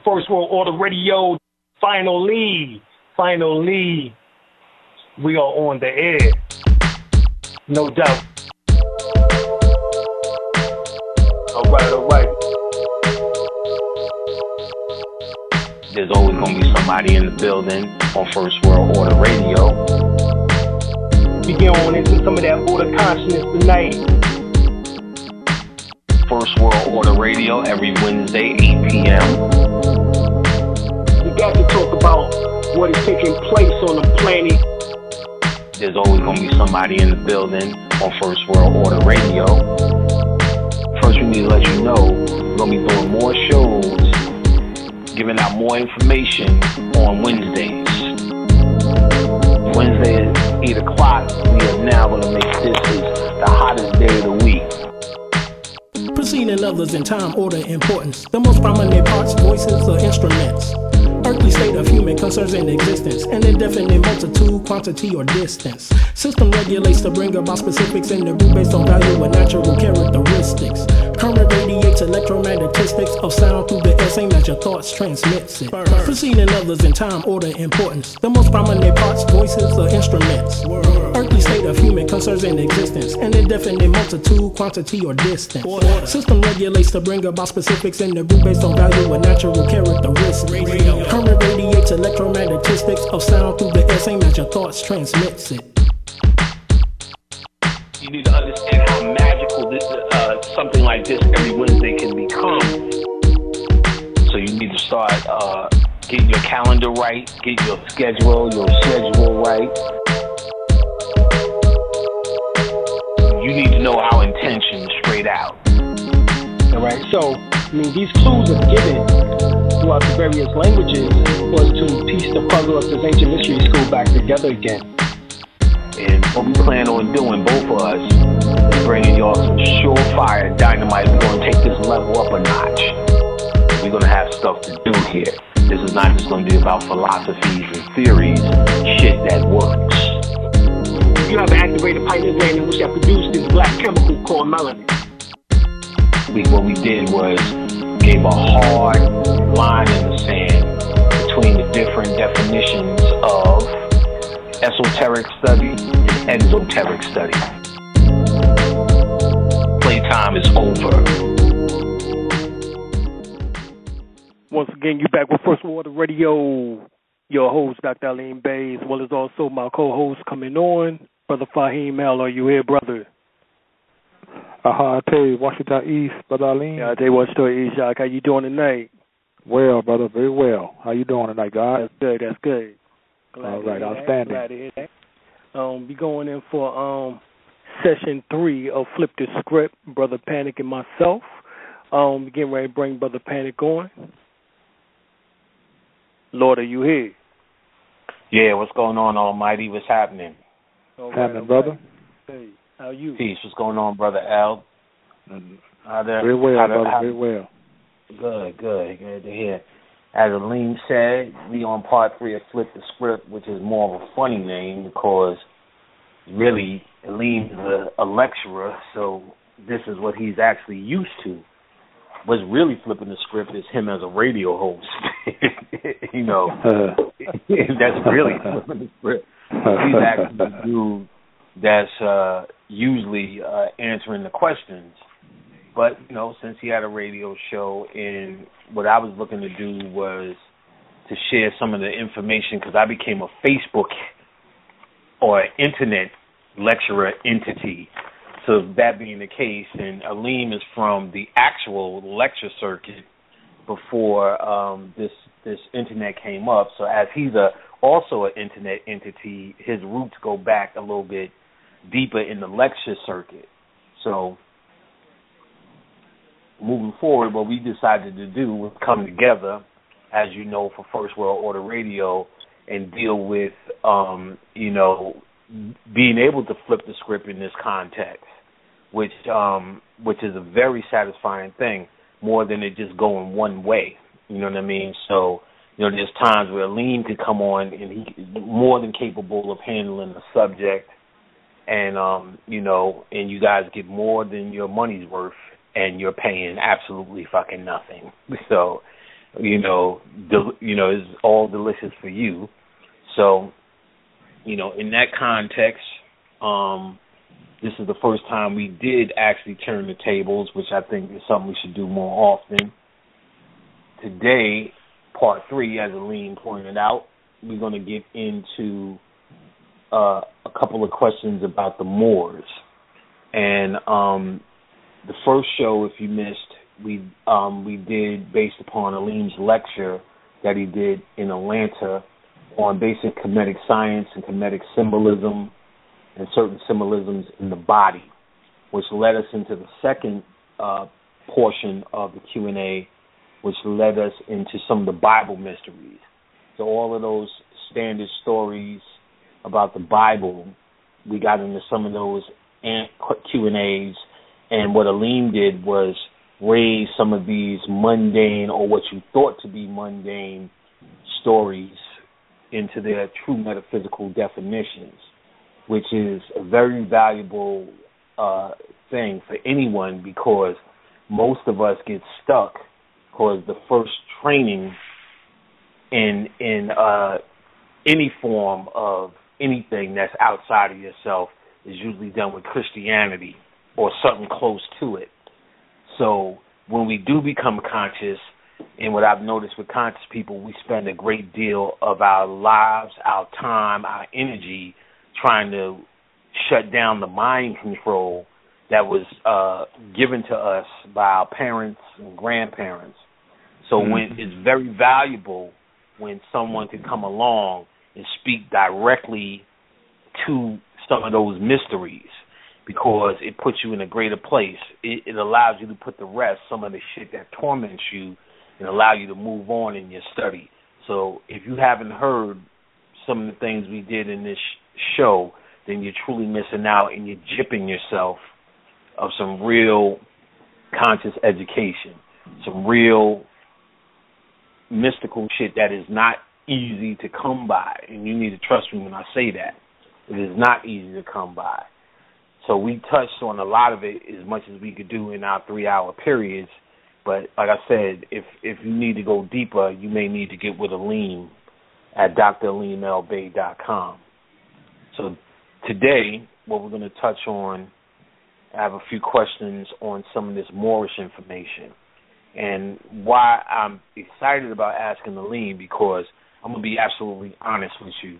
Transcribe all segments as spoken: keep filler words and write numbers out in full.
First World Order Radio. Finally, finally, we are on the air. No doubt. All right, all right. There's always going to be somebody in the building on First World Order Radio. We get on into some of that order consciousness tonight. First World Order Radio every Wednesday, eight p.m. We got to talk about what is taking place on the planet. There's always going to be somebody in the building on First World Order Radio. First, we need to let you know we're going to be doing more shows, giving out more information on Wednesdays. Wednesday at eight o'clock, we are now going to make this the hottest day of the week. Preceding others in time, order, importance. The most prominent parts, voices, or instruments. Earthly state of human concerns in existence. An indefinite multitude, quantity, or distance. System regulates to bring about specifics in the group based on value and natural characteristics. Current radiates electromagnetistics of sound through the air, same as your thoughts transmits it. Preceding others in time, order, importance. The most prominent parts, voices, or instruments. Earthly state of human concerns in existence. An indefinite multitude, quantity, or distance. System regulates to bring about specifics in the group based on value and natural characteristics. Current radiates electromagnetistics of sound through the air, same as your thoughts transmits it. You need to understand how magical this, uh, something like this every Wednesday can become. So you need to start uh, getting your calendar right, get your schedule, your schedule right. You need to know our intention straight out. All right, so, I mean, these clues are given throughout the various languages was to piece the puzzle of this ancient mystery school back together again. And what we plan on doing, both of us, is bringing y'all some surefire dynamite. We're going to take this level up a notch. We're going to have stuff to do here. This is not just going to be about philosophies and theories, shit that works. You have an activated pineal gland in which that produced this black chemical called melanin. We, what we did was gave a hard line in the sand between the different definitions of esoteric study and exoteric study. Playtime is over. Once again, you back with First Water Radio. Your host, Doctor Alim Bey, as well as also my co-host coming on, Brother Fahim L. Are you here, brother? Uh-huh, I tell you, Washington East, Brother Alim. Yeah, I tell you, Washington East, Jacques. How you doing tonight? Well, brother, very well. How you doing tonight, God? That's good, that's good. Glad All right, outstanding. Glad to hear that. Um, we going in for um session three of Flip the Script, Brother Panic and myself. Um, we getting ready to bring Brother Panic on. Lord, are you here? Yeah, what's going on, Almighty? What's happening? All right, happening, brother? Hey, how are you? Peace. What's going on, Brother L? How there, very well, how brother, how, very well. Good, good, good to hear. As Alim said, we on part three of Flip the Script, which is more of a funny name because really Alim is a, a lecturer, so this is what he's actually used to. What's really flipping the script is him as a radio host. You know, uh, that's really flipping the script. He's actually the dude that's uh, usually uh, answering the questions. But, you know, since he had a radio show, and what I was looking to do was to share some of the information, because I became a Facebook or internet lecturer entity. So that being the case, and Alim is from the actual lecture circuit before um, this this internet came up. So as he's a also an internet entity, his roots go back a little bit deeper in the lecture circuit. So moving forward, what we decided to do was come together, as you know, for First World Order Radio and deal with, um, you know, being able to flip the script in this context, which um, which is a very satisfying thing, more than it just going one way. You know what I mean? So, you know, there's times where Alim could come on and he's more than capable of handling the subject, and um, you know, and you guys get more than your money's worth, and you're paying absolutely fucking nothing. So, you know, del- you know, is all delicious for you. So, you know, in that context, um, this is the first time we did actually turn the tables, which I think is something we should do more often. Today, part three, as Aline pointed out, we're going to get into uh, a couple of questions about the Moors. And um, the first show, if you missed, we um, we did based upon Aline's lecture that he did in Atlanta on basic Kemetic science and Kemetic symbolism and certain symbolisms in the body, which led us into the second uh, portion of the Q and A, which led us into some of the Bible mysteries. So all of those standard stories about the Bible, we got into some of those Q and A's, and what Aline did was raise some of these mundane, or what you thought to be mundane, stories into their true metaphysical definitions, which is a very valuable uh, thing for anyone, because most of us get stuck because the first training in in uh, any form of anything that's outside of yourself is usually done with Christianity or something close to it. So when we do become conscious, and what I've noticed with conscious people, we spend a great deal of our lives, our time, our energy trying to shut down the mind control that was uh, given to us by our parents and grandparents. So mm-hmm. when it's very valuable when someone can come along and speak directly to some of those mysteries, because it puts you in a greater place. It, it allows you to put to rest some of the shit that torments you and allow you to move on in your study. So if you haven't heard some of the things we did in this show, then you're truly missing out, and you're gypping yourself of some real conscious education, some real mystical shit that is not easy to come by. And you need to trust me when I say that. It is not easy to come by. So we touched on a lot of it as much as we could do in our three-hour periods. But like I said, if if you need to go deeper, you may need to get with Aline at D R aline l bay dot com. So today, what we're going to touch on, I have a few questions on some of this Moorish information. And why I'm excited about asking Aline, because I'm going to be absolutely honest with you.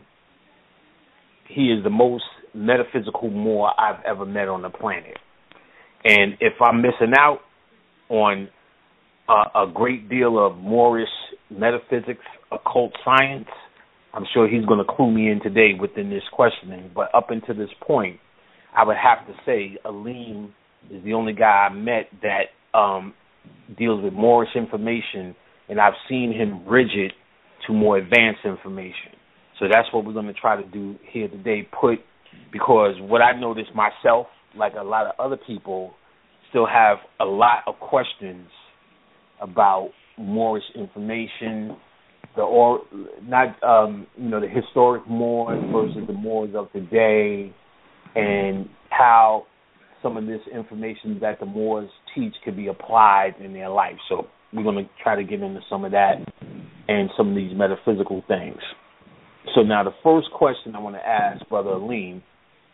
He is the most metaphysical Moor I've ever met on the planet. And if I'm missing out on a, a great deal of Moorish metaphysics, occult science, I'm sure he's going to clue me in today within this questioning. But up until this point, I would have to say Aline is the only guy I met that um, deals with Moorish information, and I've seen him bridge it to more advanced information. So that's what we're going to try to do here today, put, because what I noticed myself, like a lot of other people, still have a lot of questions about Moorish information, the or not um, you know the historic Moors versus the Moors of today, and how some of this information that the Moors teach could be applied in their life. So we're going to try to get into some of that and some of these metaphysical things. So now the first question I want to ask Brother Aline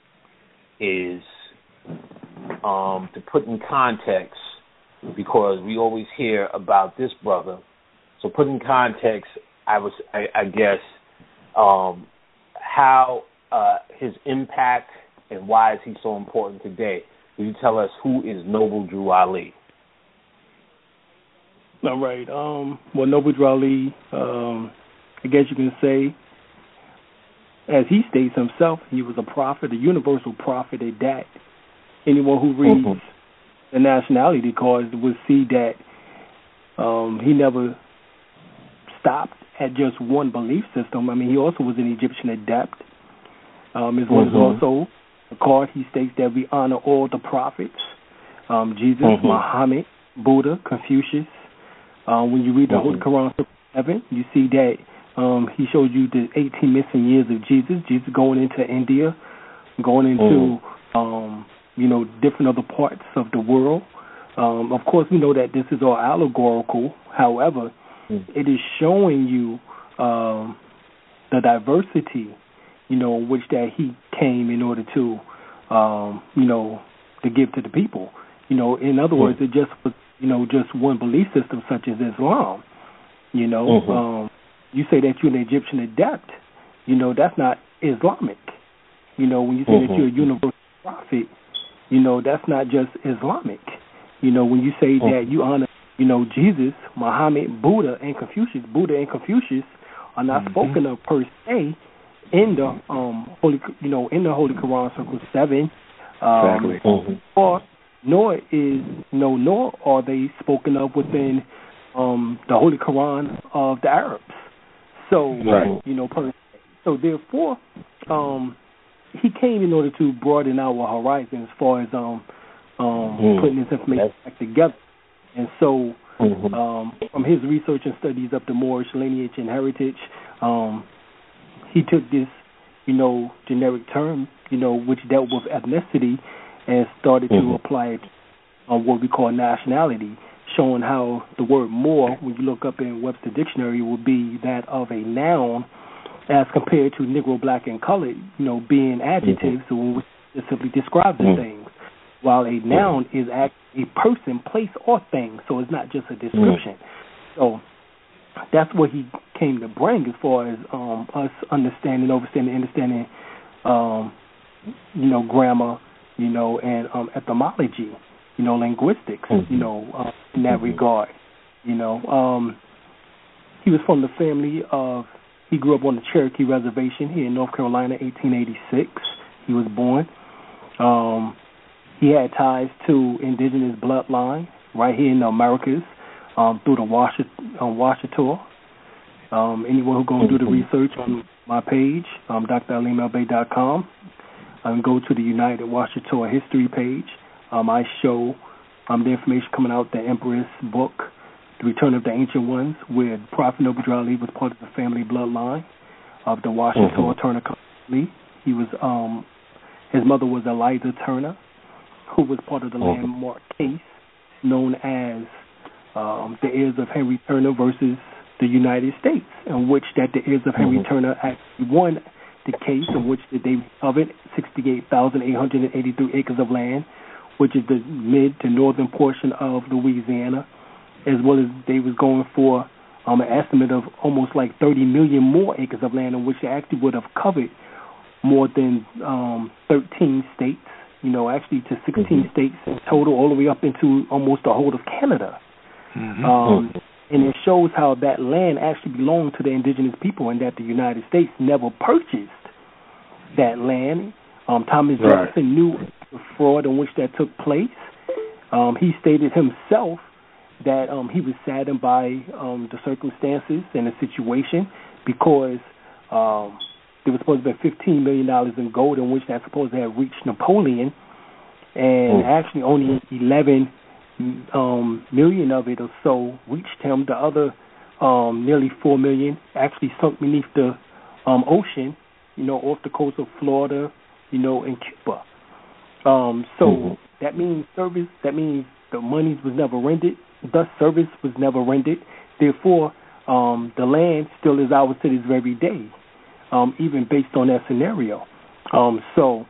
is um, to put in context, because we always hear about this brother. So put in context, I was, I, I guess, um, how uh, his impact and why is he so important today. Will you tell us who is Noble Drew Ali? All right. Um, well, Noble Drew Ali, um, I guess you can say, as he states himself, he was a prophet, a universal prophet at that. Anyone who reads mm-hmm. the nationality cards will see that um, he never stopped at just one belief system. I mean, he also was an Egyptian adept. Um, as well mm-hmm. as also the card, he states that we honor all the prophets, um, Jesus, mm-hmm. Muhammad, Buddha, Confucius. Um, when you read the mm-hmm. Holy Quran seven, you see that Um, he showed you the eighteen missing years of Jesus, Jesus going into India, going into, mm. um, you know, different other parts of the world. Um, of course, we know that this is all allegorical. However, mm-hmm. it is showing you um, the diversity, you know, which that he came in order to, um, you know, to give to the people. You know, in other words, it just was, you know, just one belief system such as Islam. You know, mm-hmm. um, you say that you're an Egyptian adept. You know, that's not Islamic. You know, when you say mm-hmm. that you're a universal prophet, you know, that's not just Islamic. You know, when you say mm-hmm. that you honor, you know, Jesus, Muhammad, Buddha, and Confucius, Buddha and Confucius are not mm-hmm. spoken of per se in the um holy, you know, in the Holy Quran, Circle Seven. Um, exactly. Mm-hmm. Or nor is no, nor are they spoken of within um, the Holy Quran of the Arabs. So, right. you know, per, so therefore, um, he came in order to broaden our horizon as far as um, um, mm. putting this information back together. And so, mm-hmm. um, from his research and studies of the Moorish lineage and heritage, um, he took this, you know, generic term, you know, which dealt with ethnicity, and started mm-hmm. to apply it on what we call nationality, showing how the word Moor, when you look up in Webster Dictionary, will be that of a noun as compared to Negro, Black, and Colored, you know, being adjectives, mm-hmm. so it simply describes mm-hmm. the things, while a noun mm-hmm. is actually a person, place, or thing, so it's not just a description. Mm-hmm. So that's what he came to bring as far as um, us understanding, understanding, understanding, um, you know, grammar, you know, and um, etymology, you know, linguistics, mm-hmm. you know, uh, in that mm-hmm. regard. You know, um, he was from the family of, he grew up on the Cherokee Reservation here in North Carolina, eighteen eighty-six. He was born. Um, he had ties to indigenous bloodline right here in the Americas um, through the Washita, um, Washita. Um, anyone who's going to mm-hmm. do the research on my page, um, D R Aleem El Bey dot com, Um, go to the United Washita History page. Um, I show um, the information coming out, the Empress book, The Return of the Ancient Ones, where Prophet Noble Drew Ali was part of the family bloodline of the Washita mm-hmm. Turner family. He was, um, his mother was Eliza Turner, who was part of the mm-hmm. landmark case known as um, the heirs of Henry Turner versus the United States, in which that the heirs of Henry mm-hmm. Turner actually won the case, in which they recovered sixty-eight thousand eight hundred eighty-three acres of land, which is the mid to northern portion of Louisiana, as well as they was going for um, an estimate of almost like thirty million more acres of land, in which they actually would have covered more than um, thirteen states, you know, actually to sixteen mm-hmm. states in total, all the way up into almost the whole of Canada. Mm-hmm. Um, and it shows how that land actually belonged to the indigenous people, and that the United States never purchased that land. Um, Thomas right. Jefferson knew the fraud in which that took place. Um, he stated himself that um, he was saddened by um, the circumstances and the situation, because um, there was supposed to be fifteen million dollars in gold, in which that supposed to have reached Napoleon, and mm. actually only eleven um, million of it or so reached him. The other um, nearly four million actually sunk beneath the um, ocean, you know, off the coast of Florida, you know, and Cuba. Um, so mm-hmm. that means service, that means the money was never rendered, thus service was never rendered. Therefore, um, the land still is ours to this very day, um, even based on that scenario. Um, so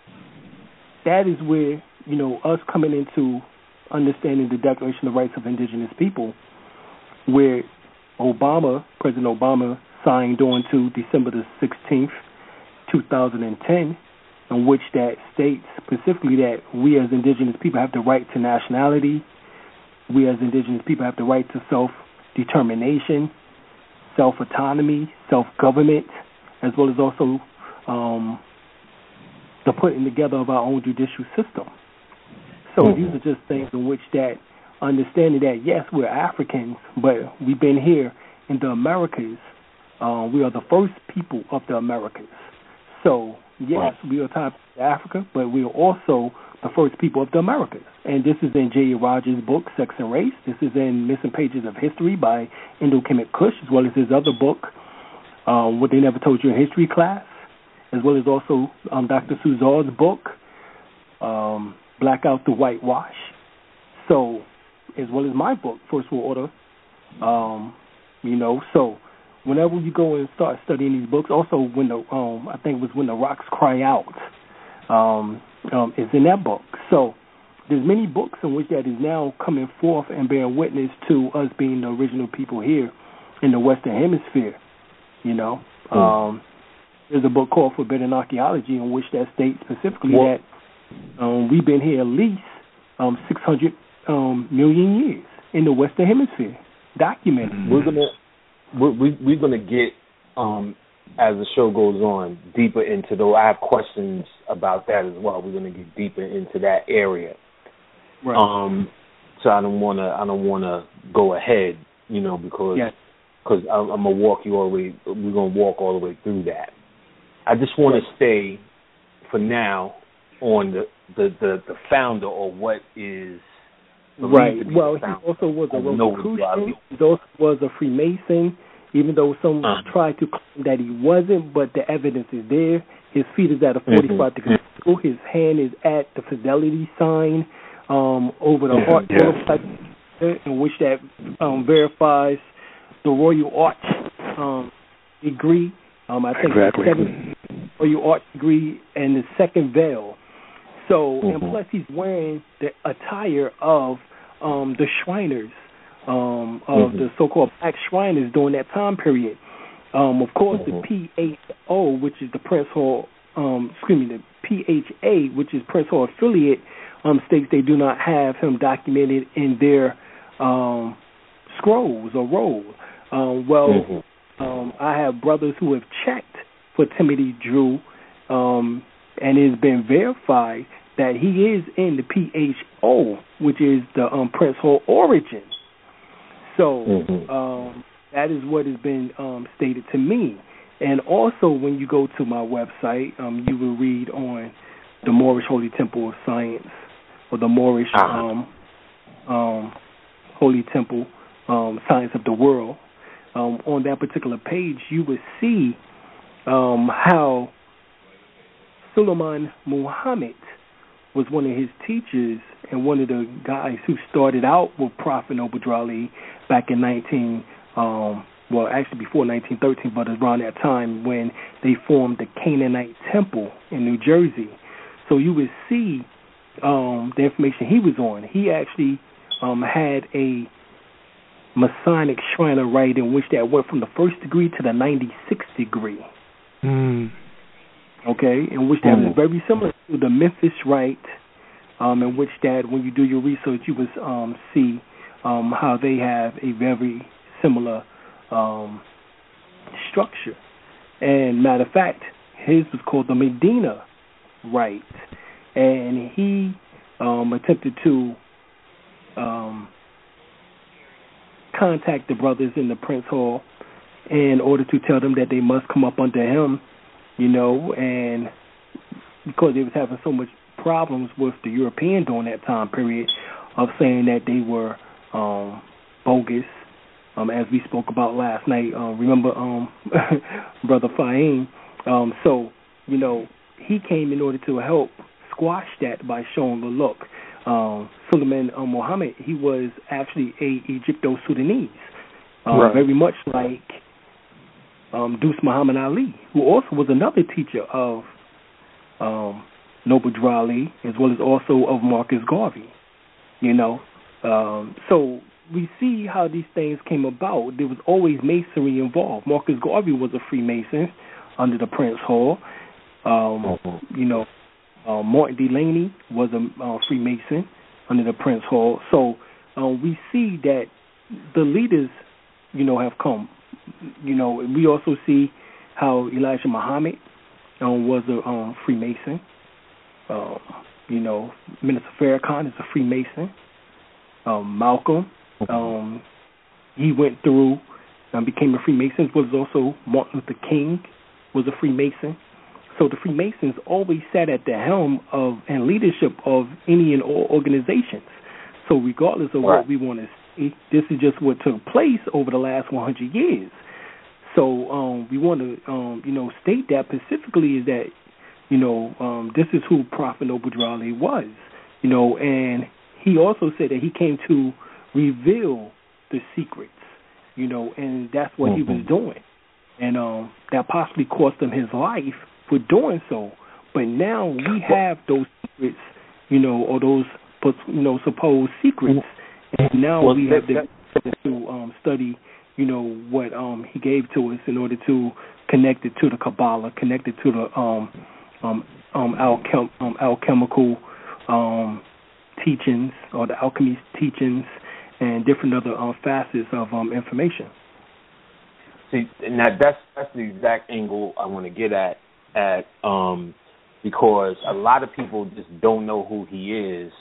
that is where, you know, us coming into understanding the Declaration of Rights of Indigenous People, where Obama, President Obama, signed on to December the sixteenth, two thousand ten, in which that states specifically that we as indigenous people have the right to nationality, we as indigenous people have the right to self-determination, self-autonomy, self-government, as well as also um, the putting together of our own judicial system. So mm-hmm. these are just things in which that understanding that, yes, we're Africans, but we've been here in the Americas. Uh, we are the first people of the Americas. So, yes, we are top of Africa, but we are also the first people of the Americas. And this is in J. Rogers' book, Sex and Race. This is in Missing Pages of History by Indo-Kemet Kush, as well as his other book, um, What They Never Told You in History Class, as well as also um, Doctor Suzard's book, um, Black Out the Whitewash. So, as well as my book, First World Order, um, You know, so whenever you go and start studying these books, also when the um, I think it was When the Rocks Cry Out, um, um, is in that book. So there's many books in which that is now coming forth and bearing witness to us being the original people here in the Western Hemisphere. You know, mm. um, there's a book called Forbidden Archaeology in which that states specifically well, that um, we've been here at least um, six hundred um, million years in the Western Hemisphere, documented. We're gonna we're, we're gonna get um, as the show goes on deeper into though. I have questions about that as well. We're gonna get deeper into that area. Right. Um, so I don't wanna I don't wanna go ahead, you know, because yes. cause I'm, I'm gonna walk you all the way. We're gonna walk all the way through that. I just want right. to stay for now on the, the, the, the founder or what is right. Well, he also was a Rosicrucian. He also was a Freemason, even though some uh-huh. tried to claim that he wasn't, but the evidence is there. His feet is at a forty-five degree angle. Mm-hmm. His hand is at the fidelity sign um, over the mm-hmm. heart, yeah. in which that um, verifies the Royal Arch um, degree. Um, I think exactly. seven Royal Arch degree and the second veil. So, mm-hmm. and plus he's wearing the attire of um, the Shriners, um, of mm-hmm. the so-called Black Shriners during that time period. Um, of course, mm-hmm. the P H O, which is the Prince Hall, um, excuse me, the P H A, which is Prince Hall affiliate, um, states they do not have him documented in their um, scrolls or rolls. Um, well, mm-hmm. Um, I have brothers who have checked for Timothy Drew, um, and it's been verified that he is in the P H O, which is the um, Prince Hall origin. So mm-hmm. um, that is what has been um, stated to me. And also, when you go to my website, um, you will read on the Moorish Holy Temple of Science, or the Moorish uh-huh. um, um, Holy Temple um, Science of the World. Um, on that particular page, you would see um, how Suleiman Muhammad was one of his teachers and one of the guys who started out with Prophet Noble Drew Ali back in nineteen, um, well, actually before nineteen thirteen, but around that time when they formed the Canaanite Temple in New Jersey. So you would see um, the information he was on. He actually um, had a Masonic Shriner rite in which that went from the first degree to the ninety-sixth degree. Mm. Okay, in which that mm. was very similar to the Memphis rite, um, in which that when you do your research, you would um, see um, how they have a very similar um, structure. And matter of fact, his was called the Medina rite, and he um, attempted to um, contact the brothers in the Prince Hall in order to tell them that they must come up under him, you know, and because they was having so much problems with the European during that time period of saying that they were um, bogus, um, as we spoke about last night. Uh, remember, um, Brother Fahim? Um, so, you know, he came in order to help squash that by showing the look. Um, Suleiman uh, Muhammad, he was actually a Egypto-Sudanese, uh, right. very much like um, Deuce Muhammad Ali, who also was another teacher of um, Noble Drew Ali, as well as also of Marcus Garvey, you know. Um, so we see how these things came about. There was always masonry involved. Marcus Garvey was a Freemason under the Prince Hall. Um, mm-hmm. You know, uh, Martin Delaney was a uh, Freemason under the Prince Hall. So uh, we see that the leaders, you know, have come. You know, we also see how Elijah Muhammad um, was a um, Freemason. Uh, you know, Minister Farrakhan is a Freemason. Um, Malcolm, um, he went through and became a Freemason, as well as also Martin Luther King was a Freemason. So the Freemasons always sat at the helm of and leadership of any and all organizations. So regardless of right. what we want to see, this is just what took place over the last one hundred years. So um, we want to, um, you know, state that specifically is that, you know, um, this is who Prophet Noble Drew Ali was, you know, and he also said that he came to reveal the secrets, you know, and that's what mm-hmm. he was doing. And um, that possibly cost him his life for doing so. But now we have those secrets, you know, or those, you know, supposed secrets, and now well, we that, have the that, to um, study, you know, what um, he gave to us in order to connect it to the Kabbalah, connect it to the um, um, um, alchem- um, alchemical um, teachings or the alchemy teachings and different other um, facets of um, information. See, now that's that's the exact angle I want to get at, at um, because a lot of people just don't know who he is,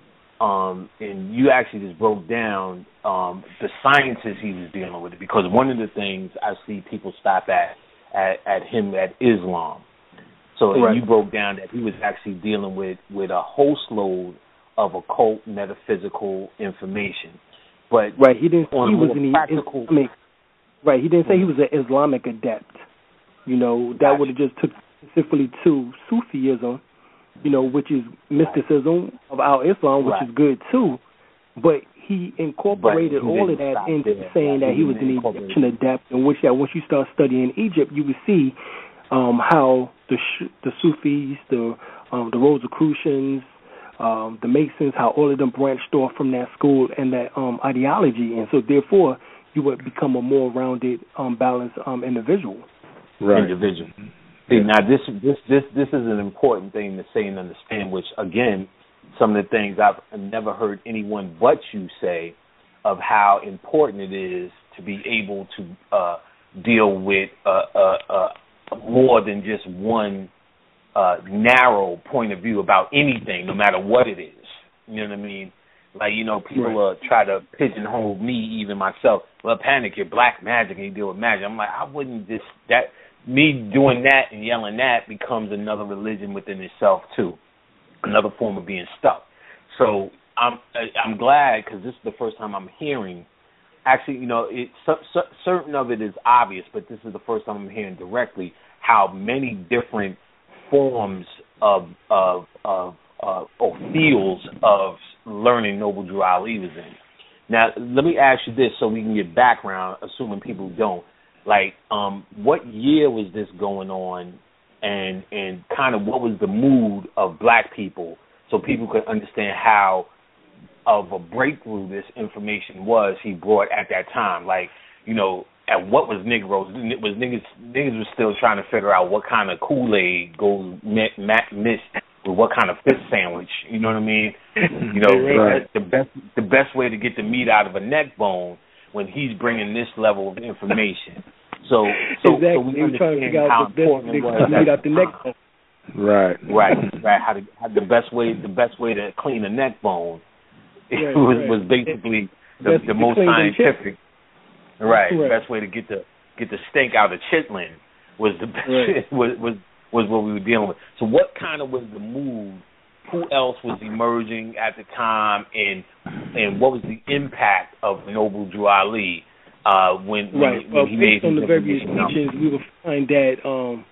um, and you actually just broke down um, the sciences he was dealing with. Because one of the things I see people stop at at, at him at Islam. So right. you broke down that he was actually dealing with, with a host load of occult metaphysical information, but right, he didn't. On he was an practical. Islamic, right, he didn't say he was an Islamic adept. You know, that gotcha. would have just took specifically to Sufism, you know, which is mysticism of our Islam, which right. is good too. But he incorporated he all of that into there. saying right. that he, he was an Egyptian adept, in which that once you start studying Egypt, you would see um, how the the Sufis, the um, the Rosicrucians, um, the Masons, how all of them branched off from that school and that um, ideology, and so therefore you would become a more rounded, um, balanced um, individual. Right. Individual. See, now this this this this is an important thing to say and understand. Which again, some of the things I've never heard anyone but you say of how important it is to be able to uh, deal with uh, uh, uh, more than just one uh, narrow point of view about anything, no matter what it is. You know what I mean? Like, you know, people right. uh, try to pigeonhole me, even myself. Well, Panic, you're black magic and you deal with magic. I'm like, I wouldn't just, that, me doing that and yelling that becomes another religion within itself, too. Another form of being stuck. So I'm I'm glad, because this is the first time I'm hearing, actually, you know, it, so, so, certain of it is obvious, but this is the first time I'm hearing directly how many different forms of, of, of uh, or fields of learning Noble Drew Ali was in. Now, let me ask you this so we can get background, assuming people don't. Like, um, what year was this going on, and and kind of what was the mood of black people so people could understand how of a breakthrough this information was he brought at that time? Like, you know, at what was Negroes? Was niggas, niggas was still trying to figure out what kind of Kool-Aid goes mixed with what kind of fish sandwich, you know what I mean? You know, right. the best the best way to get the meat out of a neck bone when he's bringing this level of information. So, so, exactly. so we understand how important it was. Meat out the neck bone. Right, right, right. How, to, how the best way the best way to clean a neck bone right, was right. was basically the, the most scientific. Right, right, the best way to get the get the steak out of chitlin was the best, right. was was. was what we were dealing with. So what kind of was the mood? Who else was emerging at the time, and and what was the impact of Noble Drew Ali uh, when, when, right. when well, he made based on the various teachings, we will find that um,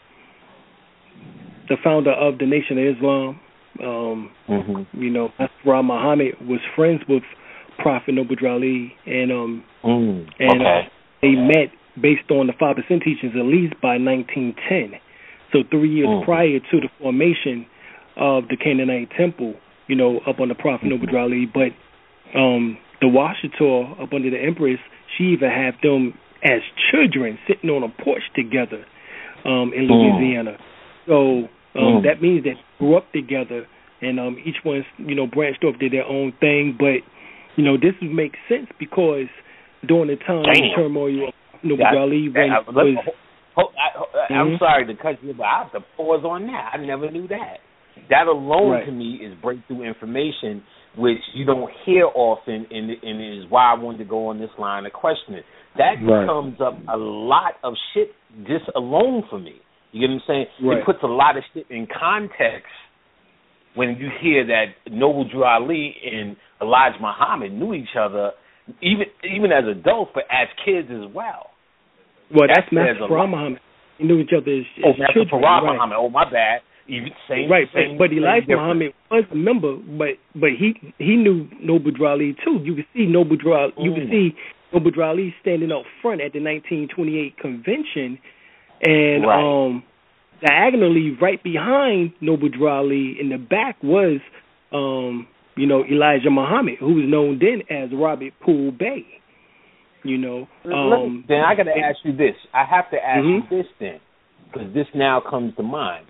the founder of the Nation of Islam, um, mm-hmm. you know, Nasrullah Muhammad, was friends with Prophet Noble Drew Ali, and um, mm, and okay. uh, they met based on the five percent teachings at least by nineteen ten. So three years mm. prior to the formation of the Canaanite Temple, you know, up on the Prophet Noble Drew Ali, but um, the Washita up under the Empress, she even had them as children sitting on a porch together um, in Louisiana. Mm. So um, mm. that means that they grew up together, and um, each one, you know, branched off, did their own thing. But, you know, this would make sense because during the time of the turmoil of Noble Drew Ali, when it was... Oh, I, I'm mm-hmm. sorry to cut you, but I have to pause on that. I never knew that. That alone, right. to me, is breakthrough information, which you don't hear often, and, and is why I wanted to go on this line of questioning. That right. comes up a lot of shit just alone for me. You get what I'm saying? Right. It puts a lot of shit in context when you hear that Noble Drew Ali and Elijah Muhammad knew each other, even even as adults, but as kids as well. Well, that's Master Farah Muhammad. They knew each other as, as oh, Master children. Farah right. Muhammad. Oh, my bad. Even same, right, same, but, but Elijah same Muhammad was a member, but but he he knew Noble Drew Ali too. You could see Noble Drew Ali, you could see Noble Drew Ali standing up front at the nineteen twenty-eight convention, and right. um, diagonally right behind Noble Drew Ali in the back was, um, you know, Elijah Muhammad, who was known then as Robert Poole Bey. You know, um, then I got to ask you this. I have to ask mm-hmm. you this then, because this now comes to mind.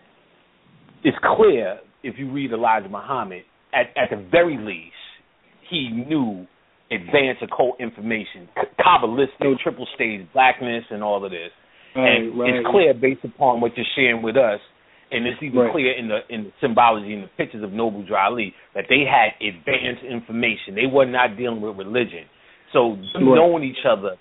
It's clear if you read Elijah Muhammad, at, at the very least, he knew advanced occult information, Kabbalistic, oh. triple stage blackness, and all of this. Right, and right. it's clear based upon what you're sharing with us, and it's even right. clear in the in the symbology and the pictures of Noble Drew Ali that they had advanced information. They were not dealing with religion. So right. knowing each other,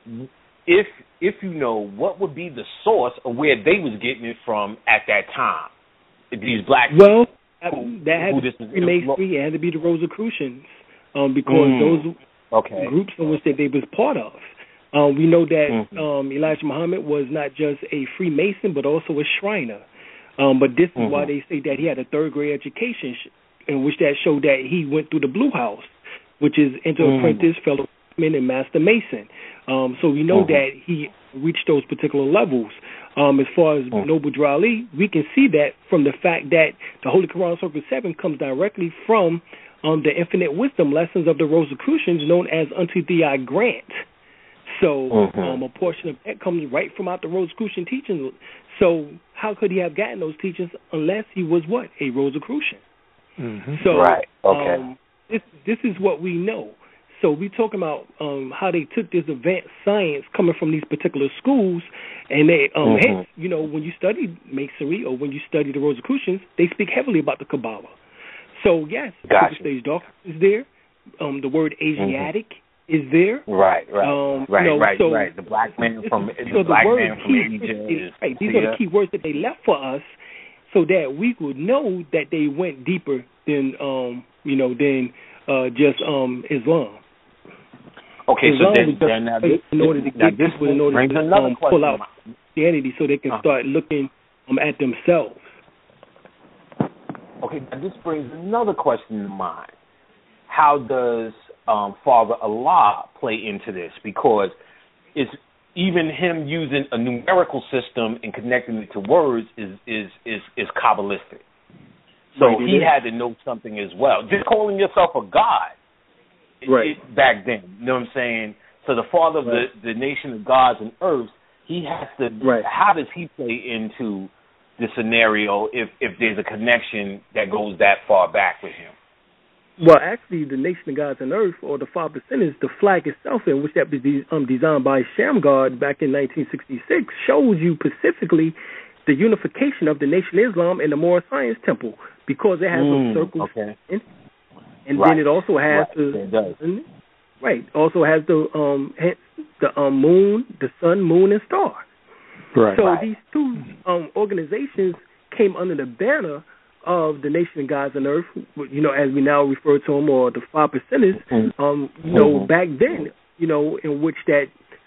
if if you know, what would be the source of where they was getting it from at that time? These black well, who, that had who to this be Masonry, it had to be the Rosicrucians, um, because mm. those okay. groups in which that they was part of. Um, we know that mm-hmm. um, Elijah Muhammad was not just a Freemason, but also a Shriner. Um, but this is mm-hmm. why they say that he had a third grade education, in which that showed that he went through the Blue House, which is Enter mm. Apprentice, Fellow and Master Mason. Um, so we know mm-hmm. that he reached those particular levels. Um, as far as mm-hmm. Noble Drew Ali, we can see that from the fact that the Holy Quran Circle seven comes directly from um, the Infinite Wisdom Lessons of the Rosicrucians, known as Unto Thee I Grant. So mm-hmm. um, a portion of that comes right from out the Rosicrucian teachings. So how could he have gotten those teachings unless he was what? A Rosicrucian. Mm-hmm. So right. Okay. um, this this is what we know. So we're talking about um, how they took this advanced science coming from these particular schools, and they, um, mm-hmm. hence, you know, when you study Masonry or when you study the Rosicrucians, they speak heavily about the Kabbalah. So yes, gotcha. Stage Dark is there. Um, the word Asiatic mm-hmm. is there. Right, right, um, right, you know, right, so right. The black man from is, the so black the man from Asia. Is, right, these are the key words that they left for us, so that we would know that they went deeper than, um, you know, than uh, just um, Islam. Okay, Islam so then, just, then now this, in order to now get this people in order brings to another um, question. pull out Christianity, so they can uh-huh. start looking um, at themselves. Okay, now this brings another question to mind. How does um, Father Allah play into this? Because it's even him using a numerical system and connecting it to words is is is, is Kabbalistic. So right, he had to know something as well. Just calling yourself a god. Right. It, back then, you know what I'm saying? So the father of right. the, the nation of gods and earth, he has to, right. how does he play into the scenario if, if there's a connection that goes that far back with him? Well, actually, the nation of gods and earth, or the five percenters, the flag itself, in which that was de- um, designed by Shamgar back in nineteen sixty-six, shows you specifically the unification of the Nation of Islam and the Moorish Science Temple, because it has mm, those circles okay. in it. And right. then it also has right. the it does. right. Also has the um the um, moon, the sun, moon, and star. Right. So right. these two um, organizations came under the banner of the Nation of Gods and Earth, you know, as we now refer to them, or the Five Percenters. Mm-hmm. Um, you know, mm-hmm. back then, you know, in which that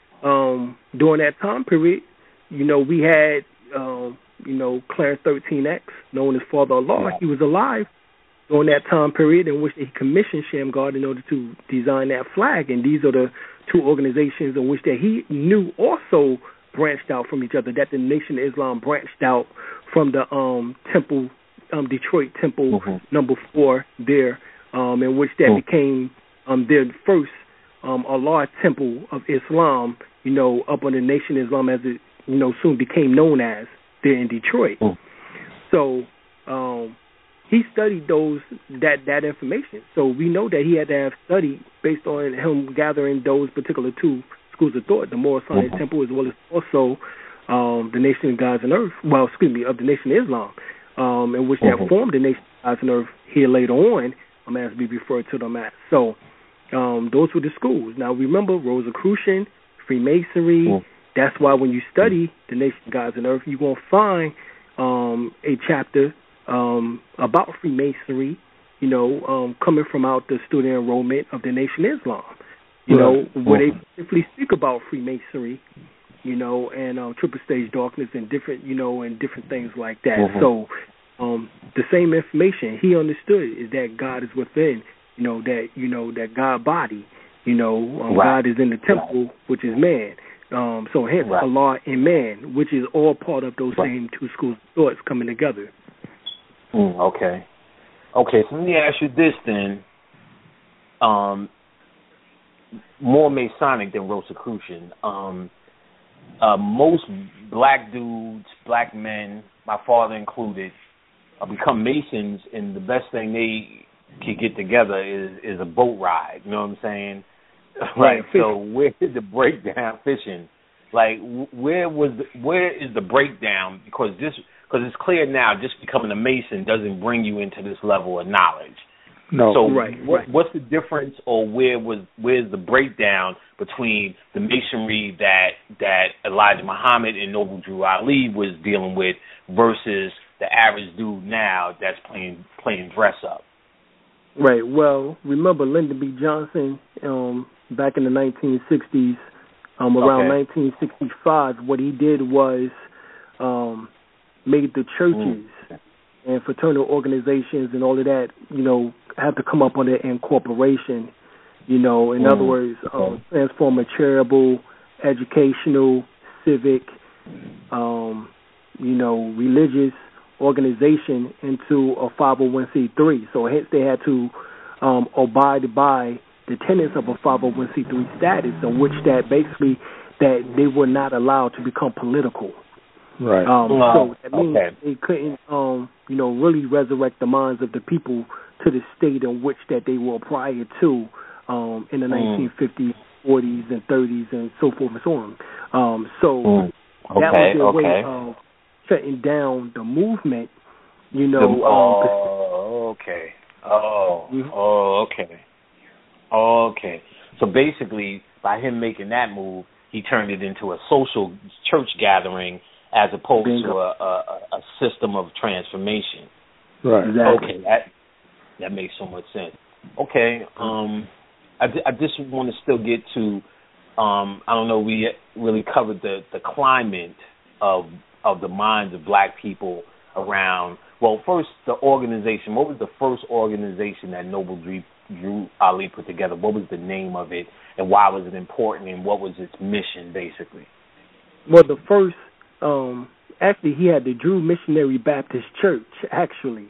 um, during that time period, you know, we had um, you know Clarence thirteen X, known as Father Allah. Yeah. He was alive during that time period in which he commissioned Shamgar in order to design that flag. And these are the two organizations in which that he knew also branched out from each other, that the Nation of Islam branched out from the um, temple, um, Detroit Temple mm-hmm. number four there, um, in which that mm-hmm. became um, their first um, Allah Temple of Islam, you know, up on the Nation of Islam as it, you know, soon became known as there in Detroit. Mm-hmm. So, um, he studied those that that information. So we know that he had to have studied based on him gathering those particular two schools of thought, the Moorish Science mm-hmm. Temple, as well as also um, the Nation of Gods and Earth. Well, excuse me, of the Nation of Islam, um, in which mm-hmm. that formed the Nation of Gods and Earth here later on, um, as we refer to them as. So um, those were the schools. Now remember, Rosicrucian, Freemasonry. Mm-hmm. That's why when you study the Nation of Gods and Earth, you're gonna find um, a chapter Um, about Freemasonry, you know, um, coming from out the student enrollment of the Nation of Islam, you right. know, where they simply speak about Freemasonry, you know, and um, triple stage darkness and different, you know, and different things like that. Mm-hmm. So um, the same information he understood is that God is within, you know, that, you know, that God body, You know, um, right. God is in the temple, right. which is man. Um, so hence right. Allah and man, which is all part of those right. same two schools of thoughts coming together. Mm, okay. Okay, so let me ask you this then. Um, more Masonic than Rosicrucian. Um, uh, most black dudes, black men, my father included, uh, become Masons, and the best thing they can get together is, is a boat ride. You know what I'm saying? Right. Like, so where is the breakdown fishing? Like, where was the, where is the breakdown? Because this, because it's clear now, just becoming a Mason doesn't bring you into this level of knowledge. No. So right, what, right. what's the difference, or where was where's the breakdown between the Masonry that that Elijah Muhammad and Noble Drew Ali was dealing with versus the average dude now that's playing playing dress up? Right. Well, remember Lyndon B. Johnson um, back in the nineteen sixties, um, around okay. nineteen sixty-five. What he did was um, made the churches mm. and fraternal organizations and all of that, you know, have to come up under incorporation. You know, in mm. other words, um, transform a charitable, educational, civic, um, you know, religious organization into a five oh one c three. So hence they had to um, abide by the tenets of a five oh one c three status, in which that basically that they were not allowed to become political. Right. Um, wow. So that means okay. they couldn't, um, you know, really resurrect the minds of the people to the state in which that they were prior to um, in the mm. nineteen fifties, forties, and thirties, and so forth and so on. Um, so mm. okay. that was their okay. way of shutting down the movement, you know. The, um, oh, okay. Oh, mm-hmm. oh, okay. Oh, okay. So basically, by him making that move, he turned it into a social church gathering as opposed Bingo. to a, a, a system of transformation. Right. Exactly. Okay, that that makes so much sense. Okay. Um, I, I just want to still get to. Um, I don't know. We really covered the, the climate of of the minds of black people around, well, first, the organization. What was the first organization that Noble Drew, Drew Ali put together? What was the name of it, and why was it important, and what was its mission, basically? Well, the first, um, actually, he had the Drew Missionary Baptist Church, actually.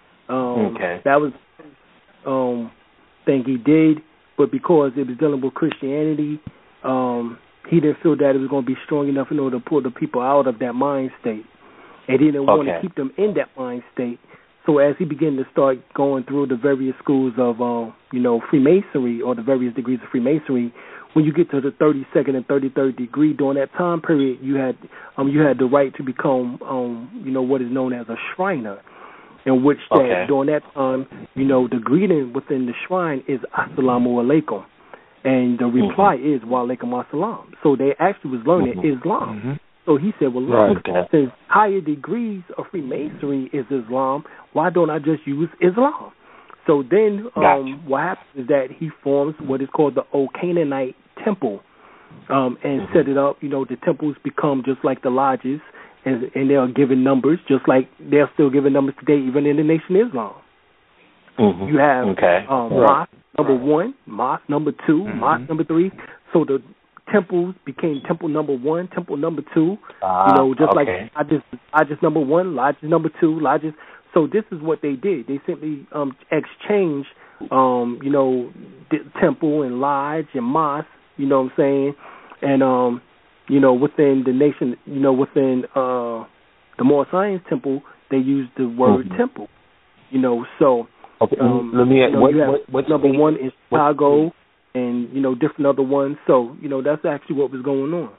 Um, okay. That was the first um, thing he did, but because it was dealing with Christianity, um, he didn't feel that it was going to be strong enough in order to pull the people out of that mind state. And he didn't okay. want to keep them in that mind state. So as he began to start going through the various schools of, um, you know, Freemasonry, or the various degrees of Freemasonry, when you get to the thirty-second and thirty-third degree, during that time period, you had um, you had the right to become, um, you know, what is known as a Shriner, in which that okay. during that time, you know, the greeting within the shrine is Assalamu Alaikum. And the reply mm-hmm. is Wa alaikum assalam. So they actually was learning mm-hmm. Islam. Mm-hmm. So he said, well, right. look, since higher degrees of Freemasonry is Islam, why don't I just use Islam? So then um, gotcha. what happens is that he forms what is called the Old Canaanite Temple um, and mm-hmm. set it up. You know, the temples become just like the lodges, and, and they are given numbers, just like they're still giving numbers today, even in the Nation of Islam. Mm-hmm. You have okay. um, right. mosque number one, mosque number two, mm-hmm. mosque number three. So the temples became temple number one, temple number two. Uh, you know, just okay. like I just I just number one, lodges number two, lodges. So this is what they did. They simply um, exchanged, um, you know, the temple and lodge and mosque. You know what I'm saying? And um, you know, within the nation, you know, within uh, the Moore Science Temple, they used the word mm-hmm. temple. You know, so. Okay, um, let me. You know, what, you have what, what's number the, one in Chicago, what, and you know different other ones. So you know that's actually what was going on.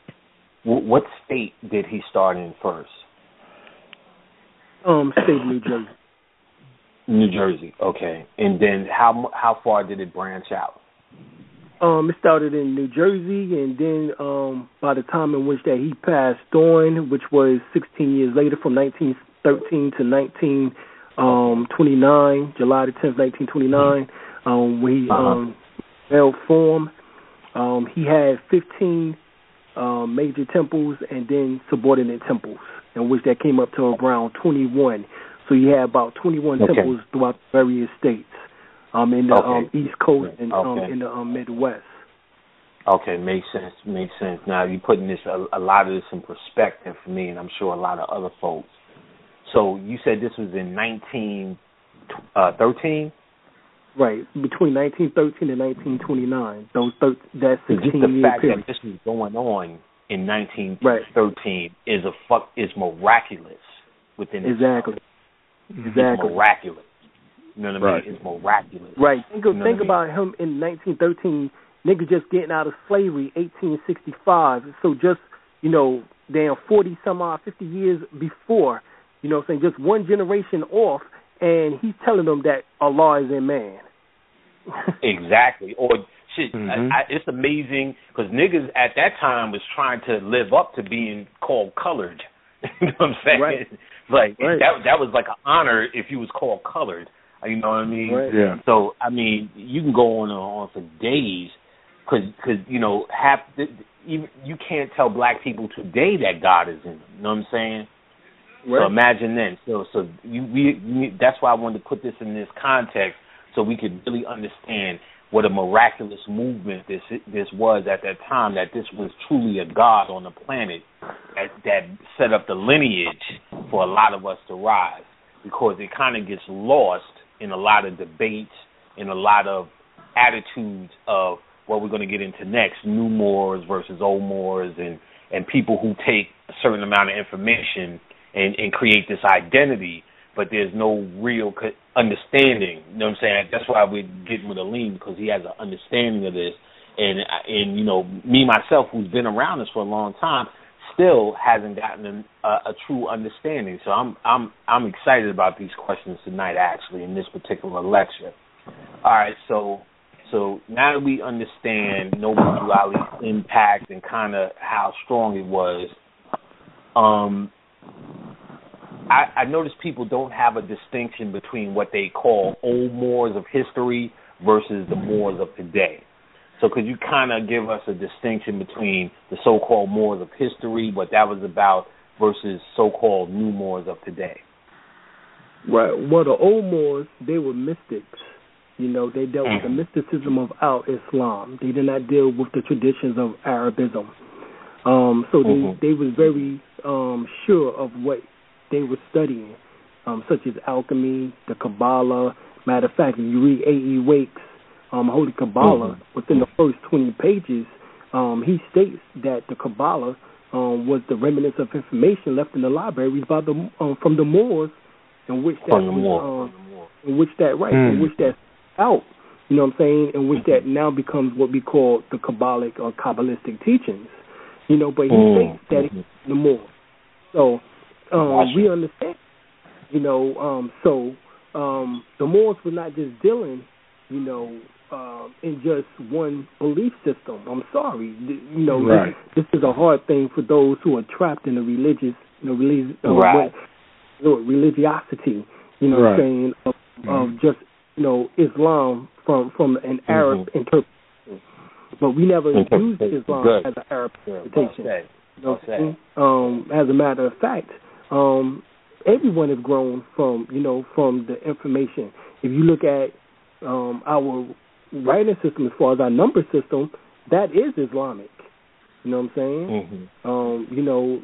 What state did he start in first? Um, state of New Jersey. New Jersey, okay. And then how how far did it branch out? Um, it started in New Jersey, and then um, by the time in which that he passed on, which was sixteen years later, from nineteen thirteen to nineteen. Um, twenty-nine, July the tenth, nineteen twenty-nine, um, when he um, held form. Um, he had fifteen um, major temples and then subordinate temples, in which that came up to around twenty-one. So he had about twenty-one okay. temples throughout various states. um, in the okay. um, East Coast and okay. um, in the um, Midwest. Okay, makes sense. Makes sense. Now you're putting this a, a lot of this in perspective for me, and I'm sure a lot of other folks. So you said this was in nineteen thirteen. Right, between nineteen thirteen and nineteen twenty-nine. Those thir- that sixteen just the year fact period. that this was going on in nineteen thirteen right. is a fuck is miraculous within exactly. itself. Exactly. It's miraculous. You know what I right. mean? It's miraculous. Right. Think, of, you know think I mean? about him in nineteen thirteen. Niggas just getting out of slavery, eighteen sixty-five. So just, you know, damn forty some odd, fifty years before, you know what I'm saying, just one generation off, and he's telling them that Allah is in man. Exactly. Or shit, mm-hmm. I, I, it's amazing because niggas at that time was trying to live up to being called colored. You know what I'm saying? Right. Like right. that that was like an honor if you was called colored. You know what I mean? Right. Yeah. So I mean, you can go on and on for days. Because, you know, half the, even you can't tell black people today that God is in them. You know what I'm saying? Right. So imagine then. So, so you, we, you, that's why I wanted to put this in this context so we could really understand what a miraculous movement this this was at that time. That this was truly a God on the planet that, that set up the lineage for a lot of us to rise. Because it kind of gets lost in a lot of debates, in a lot of attitudes of what we're going to get into next, new Moors versus old Moors, and, and people who take a certain amount of information and, and create this identity, but there's no real understanding. You know what I'm saying? That's why we're getting with Aleem, because he has an understanding of this. And, and you know, me, myself, who's been around this for a long time, still hasn't gotten a, a true understanding. So I'm I'm I'm excited about these questions tonight, actually, in this particular lecture. All right, so... So now that we understand Noble Drew Ali's impact and kind of how strong it was, um, I, I notice people don't have a distinction between what they call old Moors of history versus the Moors of today. So could you kind of give us a distinction between the so-called Moors of history, what that was about, versus so-called new Moors of today? Right. Well, the old Moors, they were mystics. You know, they dealt with the mysticism of al-Islam. They did not deal with the traditions of Arabism. Um, so they, mm-hmm. they was very um, sure of what they were studying, um, such as alchemy, the Kabbalah. Matter of fact, if you read A E Wake's um, Holy Kabbalah, mm-hmm. within the first twenty pages, um, he states that the Kabbalah um, was the remnants of information left in the libraries by the um, from the Moors, in which that was, um, in which that right, mm. in which that out, you know what I'm saying, in which that now becomes what we call the Kabbalic or Kabbalistic teachings, you know, but he mm. states that it's the more. So um, we understand, you know, um, so um, the Moors were not just dealing, you know, uh, in just one belief system. I'm sorry, you know, right. this, this is a hard thing for those who are trapped in the religious, you know, religious, uh, right. what, religiosity, you know right. what I'm saying, of, of just, you know, Islam from, from an Arab mm-hmm. interpretation. But we never used Islam Good. as an Arab interpretation. Well you know what I'm um, as a matter of fact, um, everyone has grown from, you know, from the information. If you look at um, our writing system as far as our number system, that is Islamic. You know what I'm saying? Mm-hmm. Um, you know,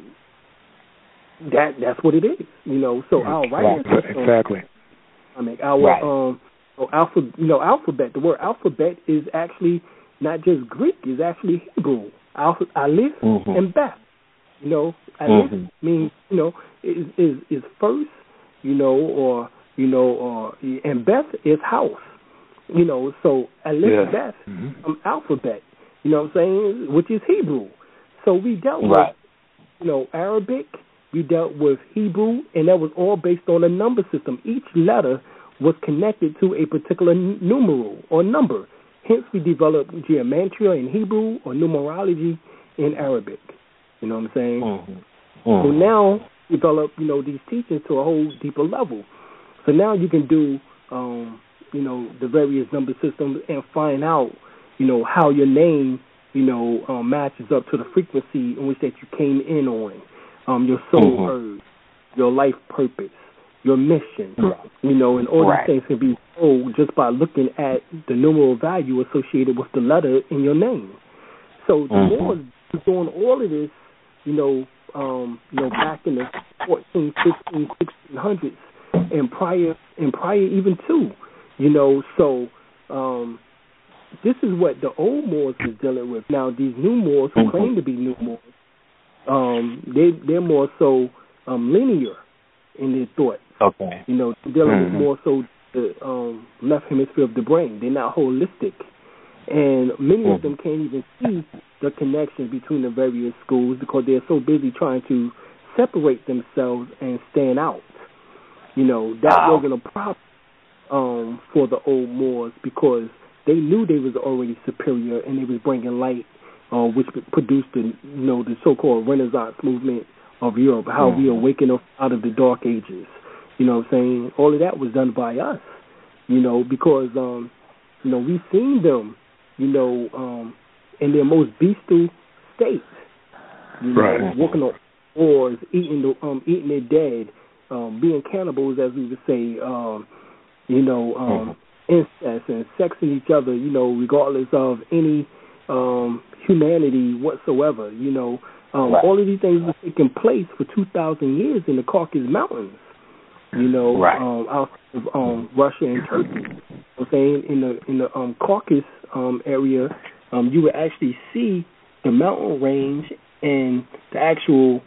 that that's what it is. You know, so our writing right. system. Exactly. I mean, our right. um, so alpha, you know, alphabet. The word alphabet is actually not just Greek; it's actually Hebrew. Alpha, Aleph mm-hmm. and Beth. You know, Aleph mm-hmm. means, you know, is is is first. You know, or you know, or and Beth is house. You know, so Aleph yeah. Beth mm-hmm. from alphabet. You know what I'm saying? Which is Hebrew. So we dealt right. with, you know, Arabic. We dealt with Hebrew, and that was all based on a number system. Each letter was connected to a particular n- numeral or number. Hence, we developed geometria in Hebrew or numerology in Arabic. You know what I'm saying? Mm-hmm. Mm-hmm. So now, develop, you know, these teachings to a whole deeper level. So now you can do, um, you know, the various number systems and find out, you know, how your name, you know, um, matches up to the frequency in which that you came in on. Um, your soul mm-hmm. urge, your life purpose, your mission. You know, and all right. these things can be told just by looking at the numeral value associated with the letter in your name. So the mm-hmm. Moors was doing all of this, you know, um, you know, back in the fourteen, fifteen, sixteen hundreds, and prior, and prior even too, you know. So um, this is what the old Moors was dealing with. Now these new Moors who mm-hmm. claim to be new Moors, um, they they're more so um, linear in their thought. Okay. You know, dealing mm-hmm. with more so the um, left hemisphere of the brain. They're not holistic. And many mm-hmm. of them can't even see the connection between the various schools because they're so busy trying to separate themselves and stand out. You know, that wow. wasn't a problem um, for the old Moors because they knew they was already superior and they was bringing light, uh, which produced the, you know, the so-called Renaissance movement of Europe, how mm-hmm. we are waking up out of the Dark Ages. You know what I'm saying? All of that was done by us, you know, because, um, you know, we've seen them, you know, um, in their most bestial state, you know, right. walking on wars, eating the, um, eating their dead, um, being cannibals, as we would say, um, you know, um, mm-hmm. incest and sexing each other, you know, regardless of any um, humanity whatsoever, you know. Um, right. All of these things were taking place for two thousand years in the Caucasus Mountains, you know, right. um, outside of um, Russia and Turkey. You know what I'm saying? In the, in the um, Caucasus um, area, um, you would actually see the mountain range and the actual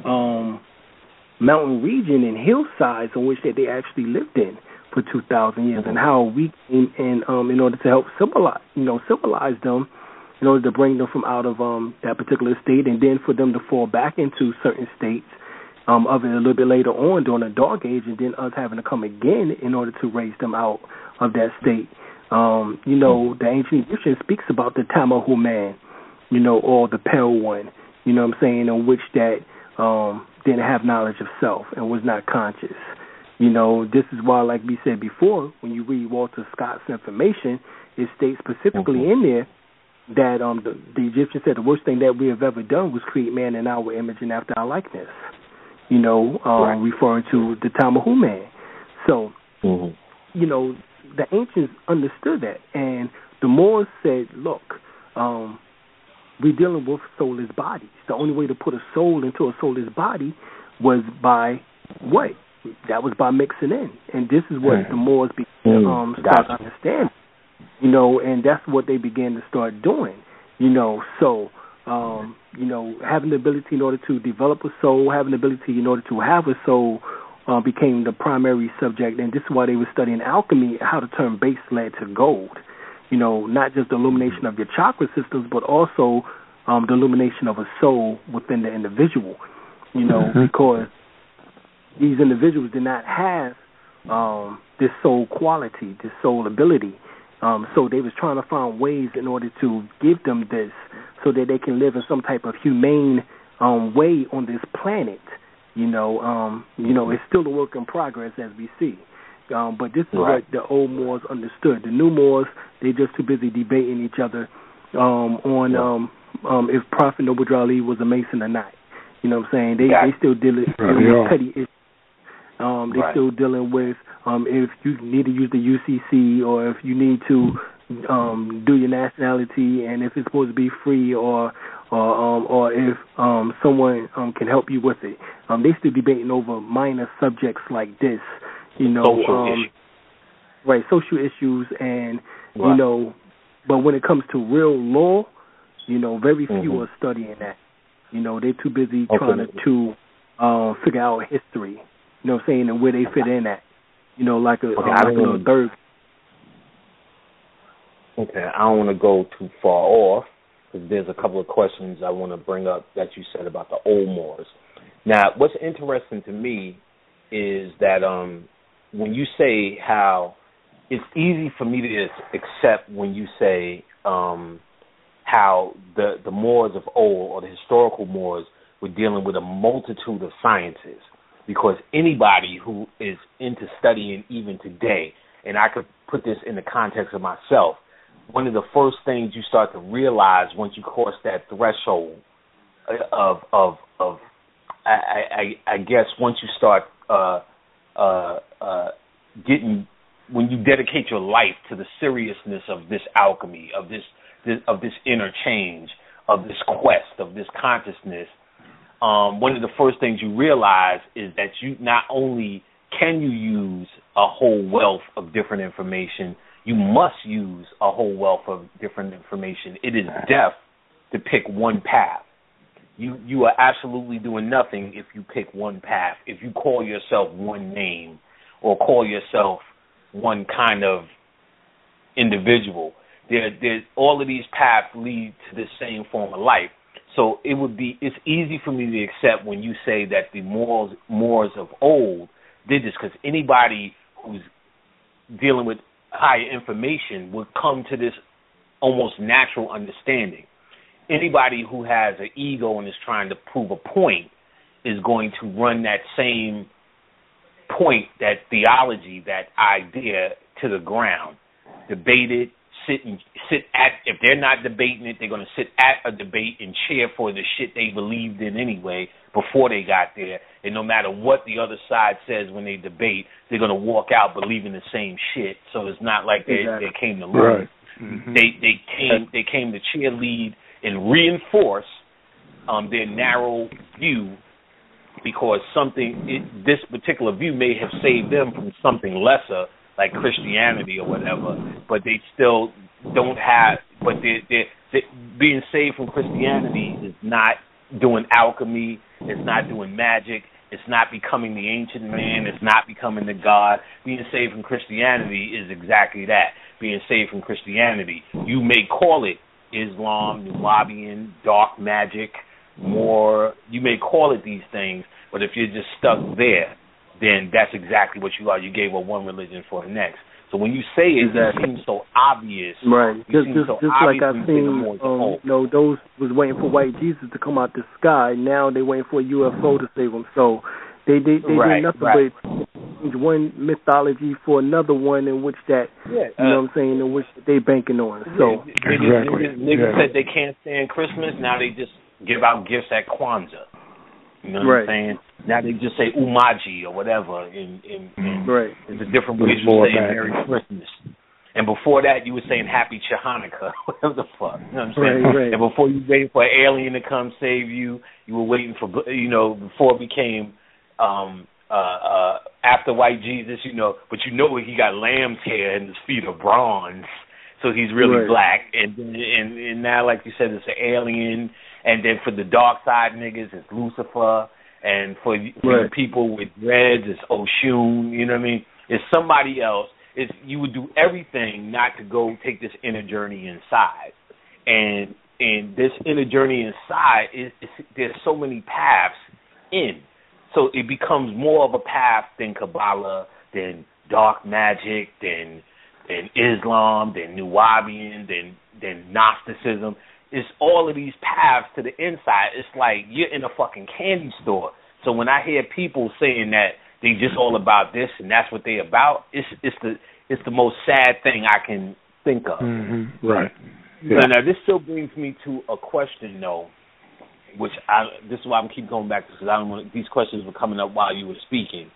um, mountain region and hillsides on which that they actually lived in for two thousand years, mm-hmm. and how we came in um, in order to help civilize, you know, civilize them, in order to bring them from out of um, that particular state, and then for them to fall back into certain states um, of it a little bit later on during the Dark Age, and then us having to come again in order to raise them out of that state. Um, you know, the ancient Egyptian speaks about the Tamahu man, you know, or the pale one, you know what I'm saying, in which that um, didn't have knowledge of self and was not conscious. You know, this is why, like we said before, when you read Walter Scott's information, it states specifically mm-hmm. in there that um, the, the Egyptians said the worst thing that we have ever done was create man in our image and after our likeness, you know, um, right. referring to the Tamahu man. So, mm-hmm. you know, the ancients understood that. And the Moors said, look, um, we're dealing with soulless bodies. The only way to put a soul into a soulless body was by what? That was by mixing in. And this is what mm-hmm. the Moors began to um, start to understand. You know, and that's what they began to start doing, you know. So, um, you know, having the ability in order to develop a soul, having the ability in order to have a soul uh, became the primary subject. And this is why they were studying alchemy, how to turn base lead to gold. You know, not just the illumination of your chakra systems, but also um, the illumination of a soul within the individual, you know, mm-hmm. because these individuals did not have um, this soul quality, this soul ability. Um, so they was trying to find ways in order to give them this so that they can live in some type of humane um, way on this planet. You know, um, you know, it's still a work in progress as we see. Um, but this is right. what the old Moors understood. The new Moors, they're just too busy debating each other um, on um, um, if Prophet Noble Drew Ali was a Mason or not. You know what I'm saying? They yeah. they still dealing, dealing yeah. with petty issues. Um, they're right. still dealing with um, if you need to use the U C C or if you need to um, do your nationality and if it's supposed to be free or or, um, or if um, someone um, can help you with it. Um, they still debating over minor subjects like this, you know. Social um, issues. Right, social issues and, right. you know, but when it comes to real law, you know, very few mm-hmm. are studying that. You know, they're too busy okay. trying to, to uh, figure out history. You know what I'm saying, and where they fit in at. You know, like a, okay, uh, like a little third. Okay, I don't want to go too far off because there's a couple of questions I want to bring up that you said about the old Moors. Now, what's interesting to me is that um, when you say how it's easy for me to accept when you say um, how the, the Moors of old or the historical Moors were dealing with a multitude of sciences. Because anybody who is into studying even today, and I could put this in the context of myself, one of the first things you start to realize once you cross that threshold of, of, of I, I, I guess once you start uh, uh, uh, getting when you dedicate your life to the seriousness of this alchemy, of this, this of this interchange, of this quest, of this consciousness. Um, one of the first things you realize is that you not only can you use a whole wealth of different information, you must use a whole wealth of different information. It is death to pick one path. You you are absolutely doing nothing if you pick one path. If you call yourself one name or call yourself one kind of individual, there, there, all of these paths lead to the same form of life. So it would be, it's easy for me to accept when you say that the Moors, Moors of old did this, because anybody who's dealing with higher information would come to this almost natural understanding. Anybody who has an ego and is trying to prove a point is going to run that same point, that theology, that idea to the ground, debate it, sit and sit at. If they're not debating it, they're going to sit at a debate and cheer for the shit they believed in anyway before they got there. And no matter what the other side says when they debate, they're going to walk out believing the same shit. So it's not like they exactly. they came to learn. Right. Mm-hmm. They they came they came to cheerlead and reinforce um, their narrow view, because something it, this particular view may have saved them from something lesser, like Christianity or whatever, but they still don't have, but they're, they're, they're, being saved from Christianity is not doing alchemy, it's not doing magic, it's not becoming the ancient man, it's not becoming the God. Being saved from Christianity is exactly that, being saved from Christianity. You may call it Islam, Nubian, dark magic, more, you may call it these things, but if you're just stuck there, then that's exactly what you are. You gave up one religion for the next. So when you say it, exactly. It seems so obvious. Right. Just, just, so just like I've seen, um, you know, those was waiting for white Jesus to come out the sky. Now they're waiting for a U F O to save them. So they they, they right, do nothing right. but change one mythology for another one in which that, yeah, you uh, know what I'm saying, in which they banking on. So yeah, exactly. Niggas, niggas yeah. said they can't stand Christmas. Now they just give out gifts at Kwanzaa. You know what right. I'm saying? Now they just say Umaji or whatever. In, in, in, right. It's a different way to say Merry Christmas. And before that, you were saying Happy Hanukkah, whatever the fuck. You know what I'm saying? Right, right. And before you waited for an alien to come save you, you were waiting for, you know, before it became um, uh, uh, after white Jesus, you know, but you know he got lamb's hair and his feet are bronze, so he's really right. black. And, and and now, like you said, it's an alien. And then for the dark side niggas, it's Lucifer. And for, for right. people with dreads, it's Oshun. You know what I mean? It's somebody else. It's, you would do everything not to go take this inner journey inside. And and this inner journey inside, is, is there's so many paths in. So it becomes more of a path than Kabbalah, than dark magic, than than Islam, than Nubian, than than Gnosticism. It's all of these paths to the inside. It's like you're in a fucking candy store. So when I hear people saying that they just all about this and that's what they about, it's it's the it's the most sad thing I can think of. Mm-hmm. Right. Yeah. So now this still brings me to a question though, which I this is why I'm keep going back to, because I don't want these questions were coming up while you were speaking.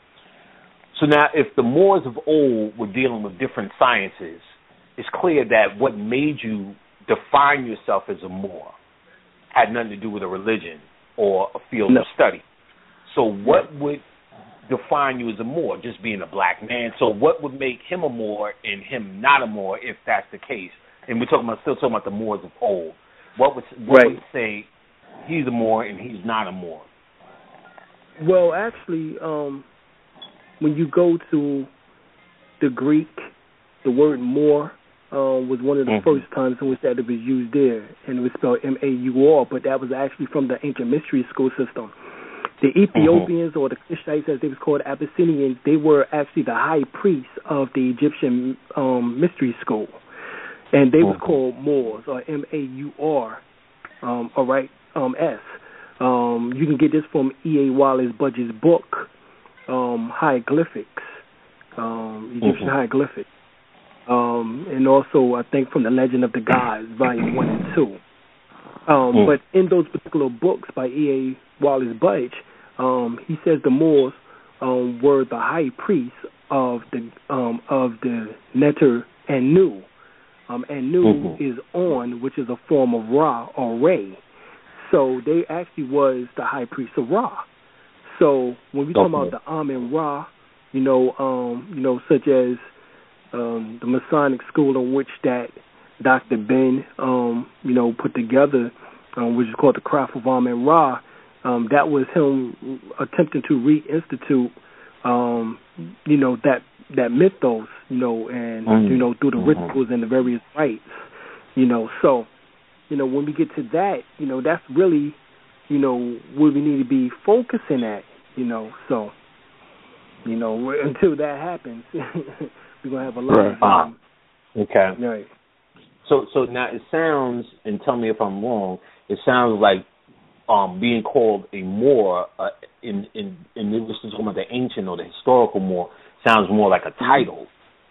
So now, if the Moors of old were dealing with different sciences, it's clear that what made you define yourself as a Moor had nothing to do with a religion or a field no. of study. So what would define you as a Moor? Just being a black man. So what would make him a Moor and him not a Moor, if that's the case? And we're talking about still talking about the Moors of old. What would what right. would say he's a Moor and he's not a Moor? Well, actually, um, when you go to the Greek, the word Moor Um, was one of the mm-hmm. first times in which that it was used there, and it was spelled M A U R, but that was actually from the ancient mystery school system. The Ethiopians, mm-hmm. or the Cushites, as they was called, Abyssinians, they were actually the high priests of the Egyptian um, mystery school, and they mm-hmm. was called Moors, or M A U R, um, all right, um, S. Um, you can get this from E A Wallace Budge's book, um, Hieroglyphics, um, Egyptian mm-hmm. hieroglyphics. Um, and also, I think, from the Legend of the Gods, Volume one and two. Um, mm. But in those particular books by E A Wallace Budge, um, he says the Moors um, were the high priests of the um, of the Neter and Nu. Um, and Nu mm-hmm. is On, which is a form of Ra or Re. So they actually was the high priest of Ra. So when we talk okay. about the Amen Ra, you know, um, you know, such as um, the Masonic school in which that Doctor Ben, um, you know, put together, um, which is called the Craft of Amen Ra. Um, that was him attempting to reinstitute, um, you know, that that mythos, you know, and mm-hmm. you know, through the mm-hmm. rituals and the various rites, you know. So, you know, when we get to that, you know, that's really, you know, where we need to be focusing at, you know. So, you know, until that happens, we're gonna have a lot. Right. Of um, uh, okay. Right. So, so now it sounds, and tell me if I'm wrong. It sounds like um, being called a Moor uh, in in in this is talking about the ancient or the historical Moor sounds more like a title.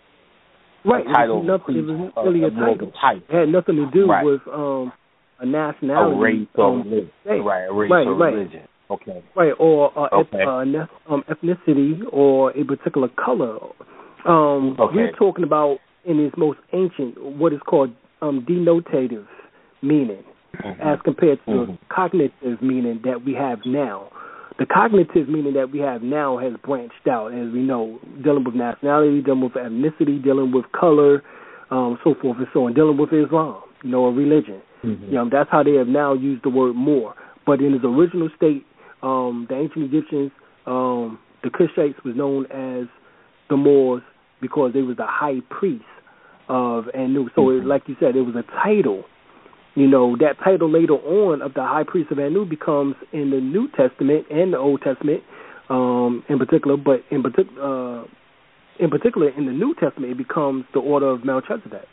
Right. A title. It was, nothing, it was really a, a, a title. title. It had nothing to do right. with um, a nationality. A race or um, religion. Right. right. A race right, or right. religion. Okay. Right. Or uh, okay. eth- uh, um, ethnicity or a particular color. Um, okay. We're talking about in its most ancient what is called um, denotative meaning, mm-hmm. as compared to mm-hmm. the cognitive meaning that we have now. The cognitive meaning that we have now has branched out, as we know, dealing with nationality, dealing with ethnicity, dealing with color, um, so forth and so on, dealing with Islam, you know, a religion. Mm-hmm. You know, that's how they have now used the word Moor. But in its original state, um, the ancient Egyptians, um, the Cushites was known as the Moors because they was the high priest of Anu. So, mm-hmm. it, like you said, it was a title. You know, that title later on of the high priest of Anu becomes in the New Testament and the Old Testament, um, in particular, but in, partic- uh, in particular in the New Testament, it becomes the Order of Melchizedek.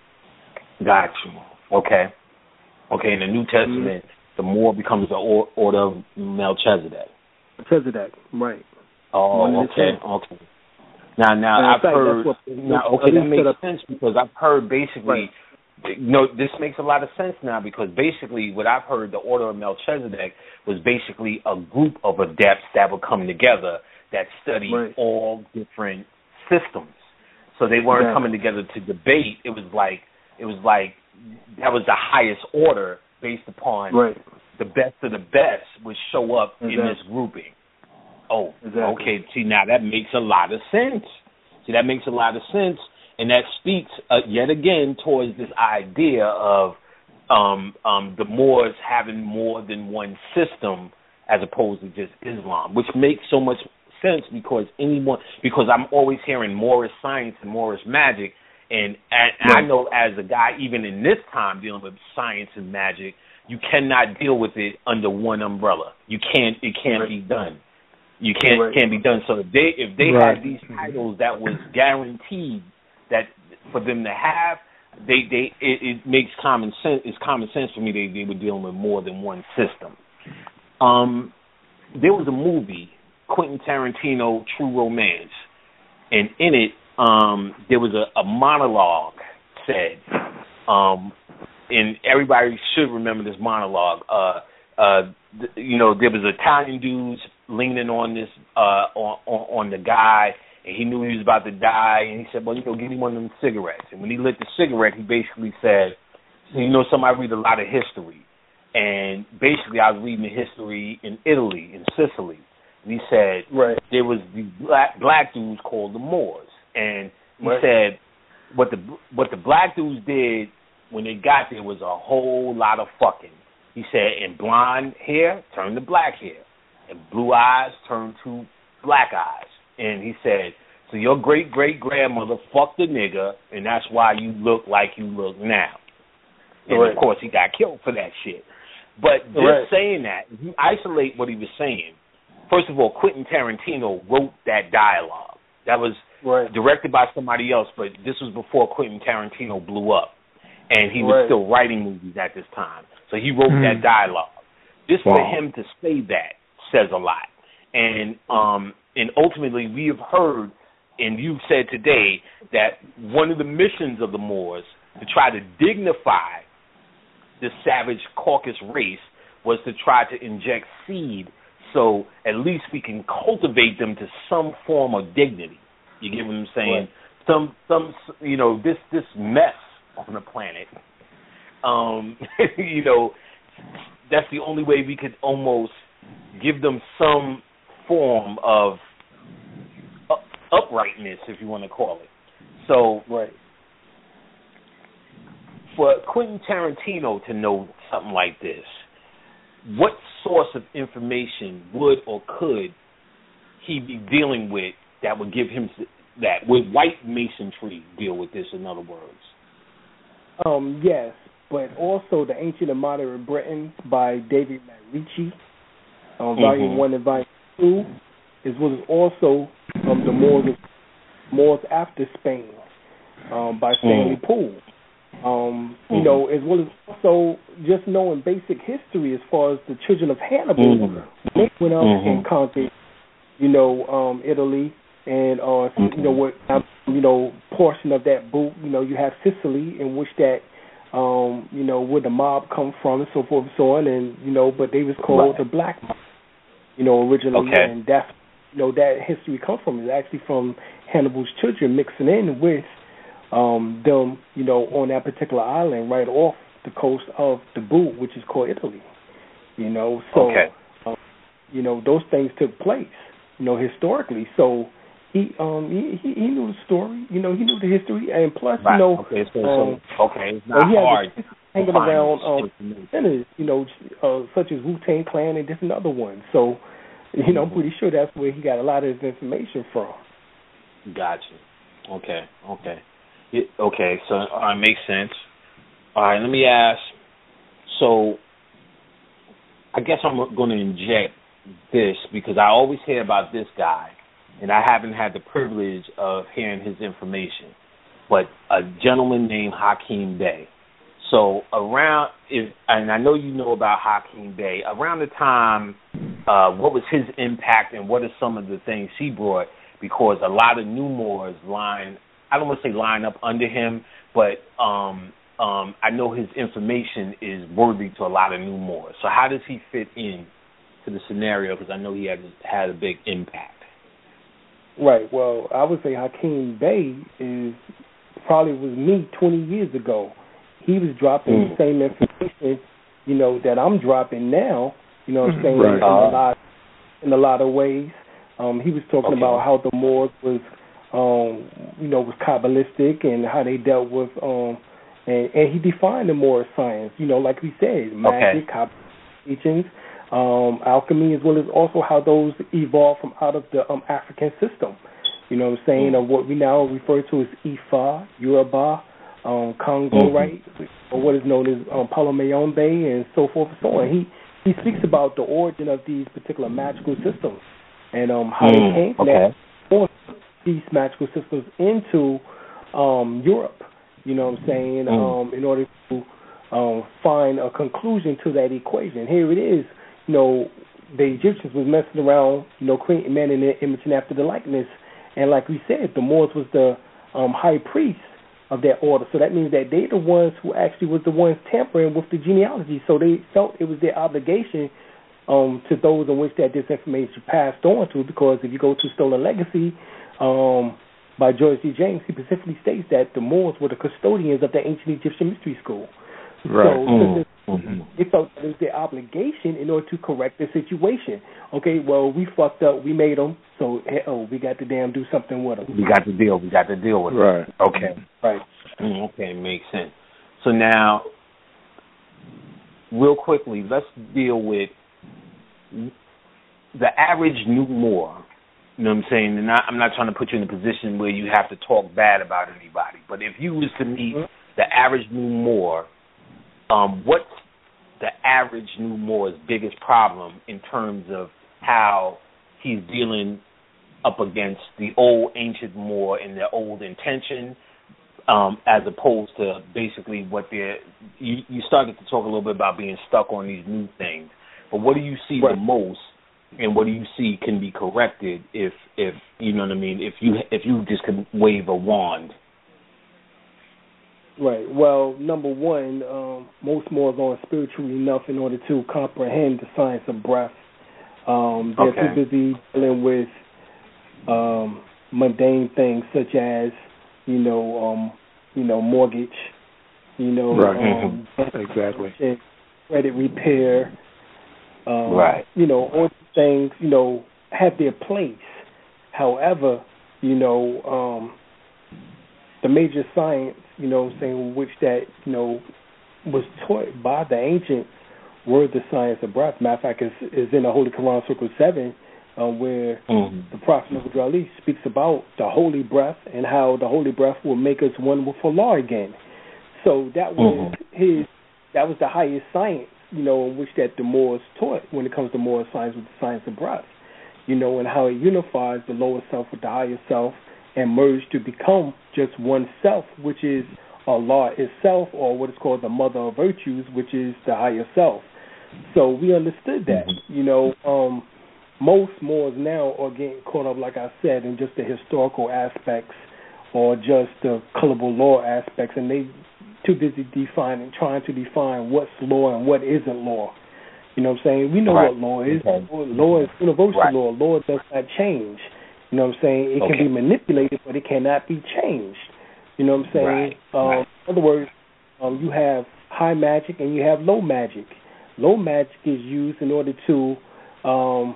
Got you. Okay. Okay, in the New Testament, mm-hmm. the Moor becomes the or- Order of Melchizedek. Melchizedek, right. Oh, okay, okay. Now, now, and I've fact, heard, what, now, okay, that makes sense because I've heard basically, right. you know, this makes a lot of sense now because basically what I've heard, the Order of Melchizedek was basically a group of adepts that would come together that study right. all different systems. So they weren't yeah. coming together to debate. It was like, it was like, that was the highest order based upon right. the best of the best would show up exactly. in this grouping. Oh, exactly. okay. See, now that makes a lot of sense. See, that makes a lot of sense, and that speaks uh, yet again towards this idea of um, um, the Moors having more than one system as opposed to just Islam, which makes so much sense because anyone because I'm always hearing Moorish science and Moorish magic, and, and right. I know as a guy, even in this time dealing with science and magic, you cannot deal with it under one umbrella. You can't. It can't right. be done. You can't right. can't be done. So if they if they right. had these titles that was guaranteed that for them to have, they they it, it makes common sense. It's common sense for me. They they were dealing with more than one system. Um, there was a movie, Quentin Tarantino, True Romance, and in it, um, there was a, a monologue said, um, and everybody should remember this monologue. Uh, uh, th- you know, there was Italian dudes leaning on this uh, on, on on the guy, and he knew he was about to die, and he said, well, you know, give me one of them cigarettes. And when he lit the cigarette, he basically said, you know, somebody read a lot of history. And basically I was reading the history in Italy, in Sicily. And he said right. there was these black, black dudes called the Moors. And he right. said what the what the black dudes did when they got there was a whole lot of fucking. He said, and blonde hair turned to black hair. And blue eyes turned to black eyes. And he said, so your great-great-grandmother fucked a nigga, and that's why you look like you look now. And, right. of course, he got killed for that shit. But just right. saying that, if you isolate what he was saying, first of all, Quentin Tarantino wrote that dialogue. That was right. directed by somebody else, but this was before Quentin Tarantino blew up. And he was right. still writing movies at this time. So he wrote mm. that dialogue. Just wow. for him to say that says a lot. And um, and ultimately we have heard, and you've said today, that one of the missions of the Moors to try to dignify the savage Caucasus race was to try to inject seed So at least we can cultivate them to some form of dignity. You get what I'm saying? Right. Some, some, you know, this this mess on the planet. Um, you know, that's the only way we could almost give them some form of up, uprightness, if you want to call it. So, right. For Quentin Tarantino to know something like this, what source of information would or could he be dealing with that would give him that? Would white masonry deal with this, in other words? Um, yes, but also The Ancient and Modern Britain by David Marici, um, mm-hmm. Volume one and Volume two, as well as also um, The Moors, Moors After Spain um, by Stanley mm. Poole. Um, you mm-hmm. know, as well as also just knowing basic history as far as the children of Hannibal, mm-hmm. they went up mm-hmm. and conquered, you know, um, Italy, and uh, mm-hmm. you know what, you know, portion of that boot, you know, you have Sicily, in which that, um, you know, where the mob come from, and so forth and so on, and you know, but they was called right. the Black Mob, you know, originally, okay. and that's, you know, that history comes from is actually from Hannibal's children mixing in with. Um, them, you know, on that particular island right off the coast of the boot, which is called Italy, you know. So, okay. um, you know, those things took place, you know, historically. So he, um, he, he, he knew the story, you know, he knew the history, and plus, right. you know, okay, so, um, so okay, it's not he hard. Had hanging around, um, centers, you know, uh, such as Wu-Tang Clan and different other ones. So, you mm-hmm. know, I'm pretty sure that's where he got a lot of his information from. Gotcha. Okay. Okay. It, okay, so all right, makes sense. All right, let me ask. So, I guess I'm going to inject this because I always hear about this guy, and I haven't had the privilege of hearing his information. But a gentleman named Hakeem Bey. So around, if, and I know you know about Hakeem Bey. Around the time, uh, what was his impact, and what are some of the things he brought? Because a lot of New Moors line. I don't want to say line up under him, but um, um, I know his information is worthy to a lot of New Moors. So how does he fit in to the scenario? Because I know he had had a big impact. Right. Well, I would say Hakeem Bey is probably was me twenty years ago. He was dropping mm. the same information, you know, that I'm dropping now. You know what I'm saying? Right. In a lot, in a lot of ways. Um, he was talking okay. about how the Moors was. Um, you know, was Kabbalistic and how they dealt with, um, and, and he defined the Moorish science, you know, like we said, magic, okay. Kabbalistic teachings, um, alchemy, as well as also how those evolved from out of the um, African system. You know what I'm saying? Mm-hmm. Or what we now refer to as Ifa, Yoruba, um, Congo, mm-hmm. right? Or what is known as um, Palomayombe and so forth and so on. He, he speaks about the origin of these particular magical systems and um, how mm, they came from okay. that. These magical systems into um, Europe, you know what I'm saying, mm. um, in order to um, find a conclusion to that equation. Here it is, you know, the Egyptians was messing around, you know, creating man in their image and after the likeness. And like we said, the Moors was the um, high priest of that order. So that means that they the ones who actually was the ones tampering with the genealogy. So they felt it was their obligation um, to those in which that this information passed on to, because if you go to Stolen Legacy, Um, by George D. James, he specifically states that the Moors were the custodians of the ancient Egyptian mystery school. Right. So mm-hmm. mm-hmm. they felt it was their obligation in order to correct the situation. Okay, well, we fucked up, we made them, so oh, we got to damn do something with them. We got to deal. We got to deal with right. it. Okay. Right. Mm, okay, makes sense. So now, real quickly, let's deal with the average New Moor. You know what I'm saying? And I, I'm not trying to put you in a position where you have to talk bad about anybody. But if you was to meet mm-hmm. the average New Moor, um, what's the average New Moor's biggest problem in terms of how he's dealing up against the old ancient Moor and their old intention, um, as opposed to basically what they're... You, you started to talk a little bit about being stuck on these new things. But what do you see right. the most? And what do you see can be corrected if, if you know what I mean? If you if you just could wave a wand. Right. Well, number one, um, most Moors aren't spiritual enough in order to comprehend the science of breath. Um, they're okay. too busy dealing with um, mundane things such as, you know, um, you know, mortgage, you know, right. um, mm-hmm. exactly, credit repair, um, right. you know, all these things, you know, have their place. However, you know, um, the major science, you know, saying which that, you know, was taught by the ancients were the science of breath. Matter of fact, is is in the Holy Quran, Surah seven, uh, where mm-hmm. the Prophet of Ali speaks about the holy breath and how the holy breath will make us one with Allah again. So that was mm-hmm. his, that was the highest science, you know, in which that the Moors taught when it comes to Moor science with the science of breath, you know, and how it unifies the lower self with the higher self and merge to become just one self, which is Allah itself, or what is called the mother of virtues, which is the higher self. So we understood that, mm-hmm. you know. Um, most Moors now are getting caught up, like I said, in just the historical aspects or just the colorable law aspects, and they too busy defining, trying to define what's law and what isn't law. You know what I'm saying? We know right. what law is. Okay. Law is universal right. law. Law does not change. You know what I'm saying? It okay. can be manipulated, but it cannot be changed. You know what I'm saying? Right. Um, right. In other words, um, you have high magic and you have low magic. Low magic is used in order to, um,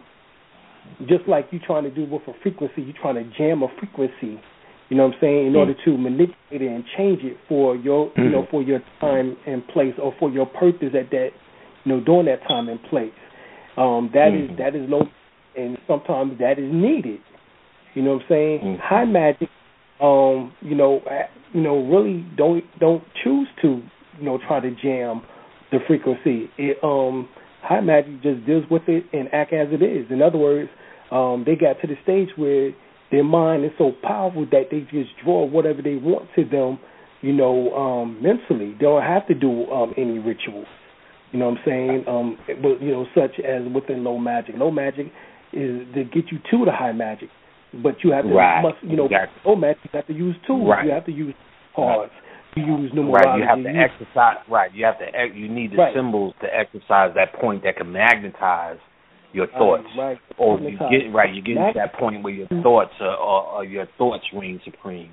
just like you trying to do with a frequency, you're trying to jam a frequency. You know what I'm saying? In mm-hmm. order to manipulate it and change it for your, mm-hmm. you know, for your time and place, or for your purpose at that, you know, during that time and place. Um, that mm-hmm. is that is low, and sometimes that is needed. You know what I'm saying? Mm-hmm. High magic, um, you know, you know, really don't don't choose to, you know, try to jam the frequency. It, um, high magic just deals with it and act as it is. In other words, um, they got to the stage where their mind is so powerful that they just draw whatever they want to them, you know, um, mentally. They don't have to do um, any rituals. You know what I'm saying? Um, it, you know, such as within low magic. Low magic is to get you to the high magic, but you have to, right. must, you know, exactly. low magic you have to use tools. Right. You have to use cards. You use numerology. Right. You have to you exercise. Right. You have to. You need the right. symbols to exercise that point that can magnetize your thoughts. Right. Or you get right. You get to that point where your thoughts are, or, or your thoughts reign supreme,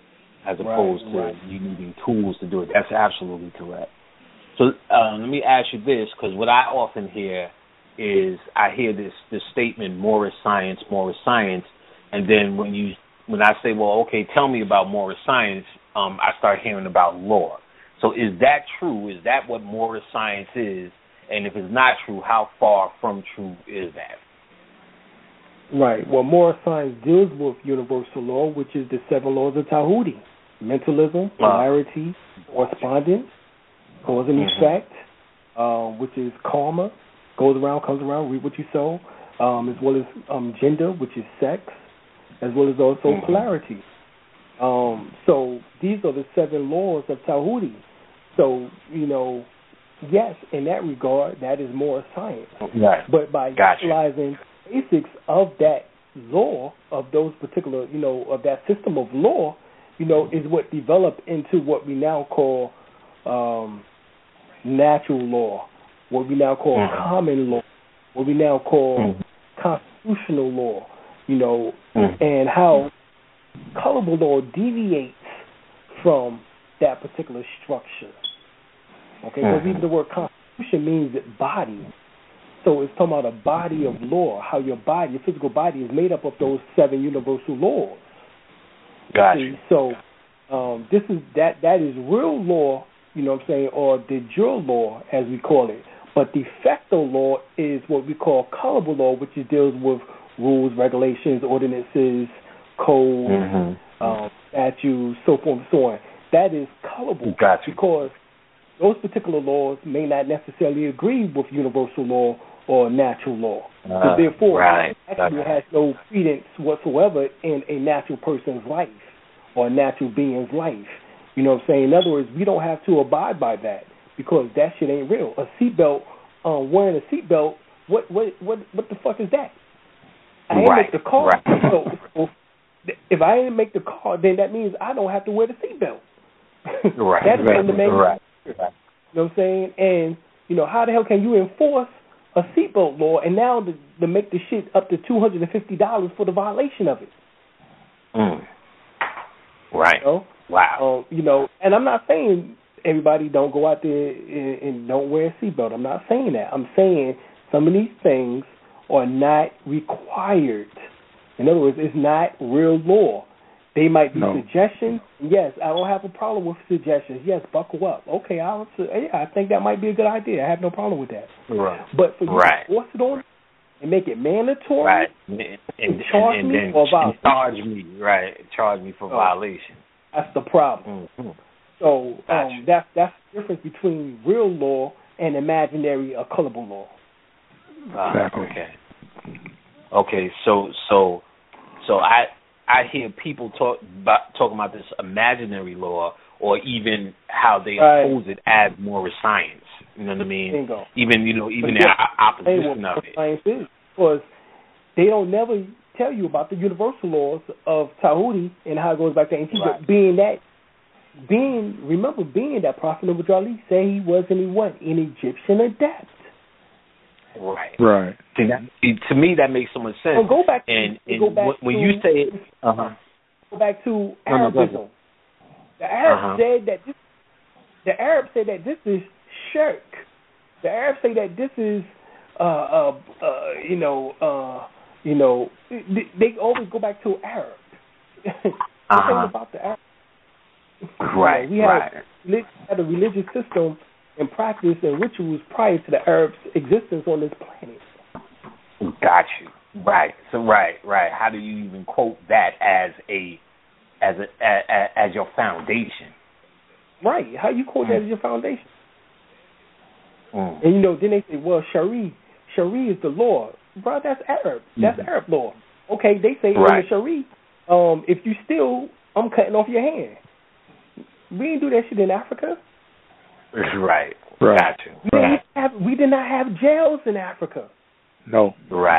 as opposed right. to right. you needing tools to do it. That's absolutely correct. So um, let me ask you this, because what I often hear is I hear this this statement, more is science, more is science, and then when you when I say, well, okay, tell me about more is science, um, I start hearing about law. So is that true? Is that what more is science is? And if it's not true, how far from true is that? Right. Well, more science deals with universal law, which is the seven laws of Tahuti: mentalism, polarity, uh, correspondence, cause and mm-hmm. effect, uh, which is karma, goes around, comes around, reap what you sow, um, as well as um, gender, which is sex, as well as also mm-hmm. polarity. Um, so these are the seven laws of Tahuti. So, you know, yes, in that regard, that is more science. Right. But by gotcha. utilizing basics of that law, of those particular, you know, of that system of law, you know, is what developed into what we now call um, natural law, what we now call mm-hmm. common law, what we now call mm-hmm. constitutional law, you know, mm-hmm. and how colorable law deviates from that particular structure. Okay, because mm-hmm. even the word constitution means that body. So it's talking about a body of law, how your body, your physical body is made up of those seven universal laws. Gotcha. See, so um, this is that that is real law, you know what I'm saying, or de jure law, as we call it. But de facto law is what we call colorable law, which is, deals with rules, regulations, ordinances, codes, mm-hmm. um, statutes, so forth and so on. That is colorable gotcha. Because those particular laws may not necessarily agree with universal law or natural law. Uh, so therefore, right. it actually has no credence whatsoever in a natural person's life or a natural being's life. You know what I'm saying? In other words, we don't have to abide by that because that shit ain't real. A seatbelt, um, wearing a seatbelt, what, what what what the fuck is that? I ain't right. make the car. Right. So, so if I didn't make the car, then that means I don't have to wear the seatbelt. Right. That is right. from the manufacturer. Right. You know what I'm saying? And, you know, how the hell can you enforce a seatbelt law, and now to, to make the shit up to two hundred and fifty dollars for the violation of it. Mm. Right. You know? Wow. Um, you know, and I'm not saying everybody don't go out there and, and don't wear a seatbelt. I'm not saying that. I'm saying some of these things are not required. In other words, it's not real law. They might be no. suggestions. Yes, I don't have a problem with suggestions. Yes, buckle up. Okay, I'll, yeah, I think that might be a good idea. I have no problem with that. Right. But for you right. to force it on and make it mandatory, right, and, and, charge and, and me then or violate? charge me, right? Charge me for oh, violation. That's the problem. Mm-hmm. So gotcha. um, that's that's the difference between real law and imaginary or colorable law. Uh, exactly. Okay. Okay. So so so I I hear people talk about talking about this imaginary law, or even how they right. oppose it as more science. You know what I mean? Bingo. Even you know even but the yeah, opposition of it. Science is, because they don't never tell you about the universal laws of Tahuti and how it goes back to ancient Egypt. Right. Being that, being remember being that Prophet Nubujali say he was and he wasn't an Egyptian adept. Right. Right. See, that, to me, that makes so much sense. So go back. To, and and go back when to, you say it, uh-huh. go back to no, no, Arabism. The Arabs uh-huh. said that this. The Arabs say that this is shirk. The Arabs say that this is, uh, uh, uh you know, uh, you know, they, they always go back to Arab. uh-huh. about the Arab. Right. You know, we right. had, had a religious system and practice and rituals prior to the Arabs' existence on this planet. Got you. Right. So right, right. How do you even quote that as a as a as, as your foundation? Right. How you quote mm. that as your foundation? Mm. And you know, then they say, well, Shari, Shari is the law. Bro, that's Arab. That's mm-hmm. Arab law. Okay, they say right. in the Shari, um, if you steal, I'm cutting off your hand. We didn't do that shit in Africa. Right. Right. Got you. We, Right. didn't have, we did not have jails in Africa. No. Right.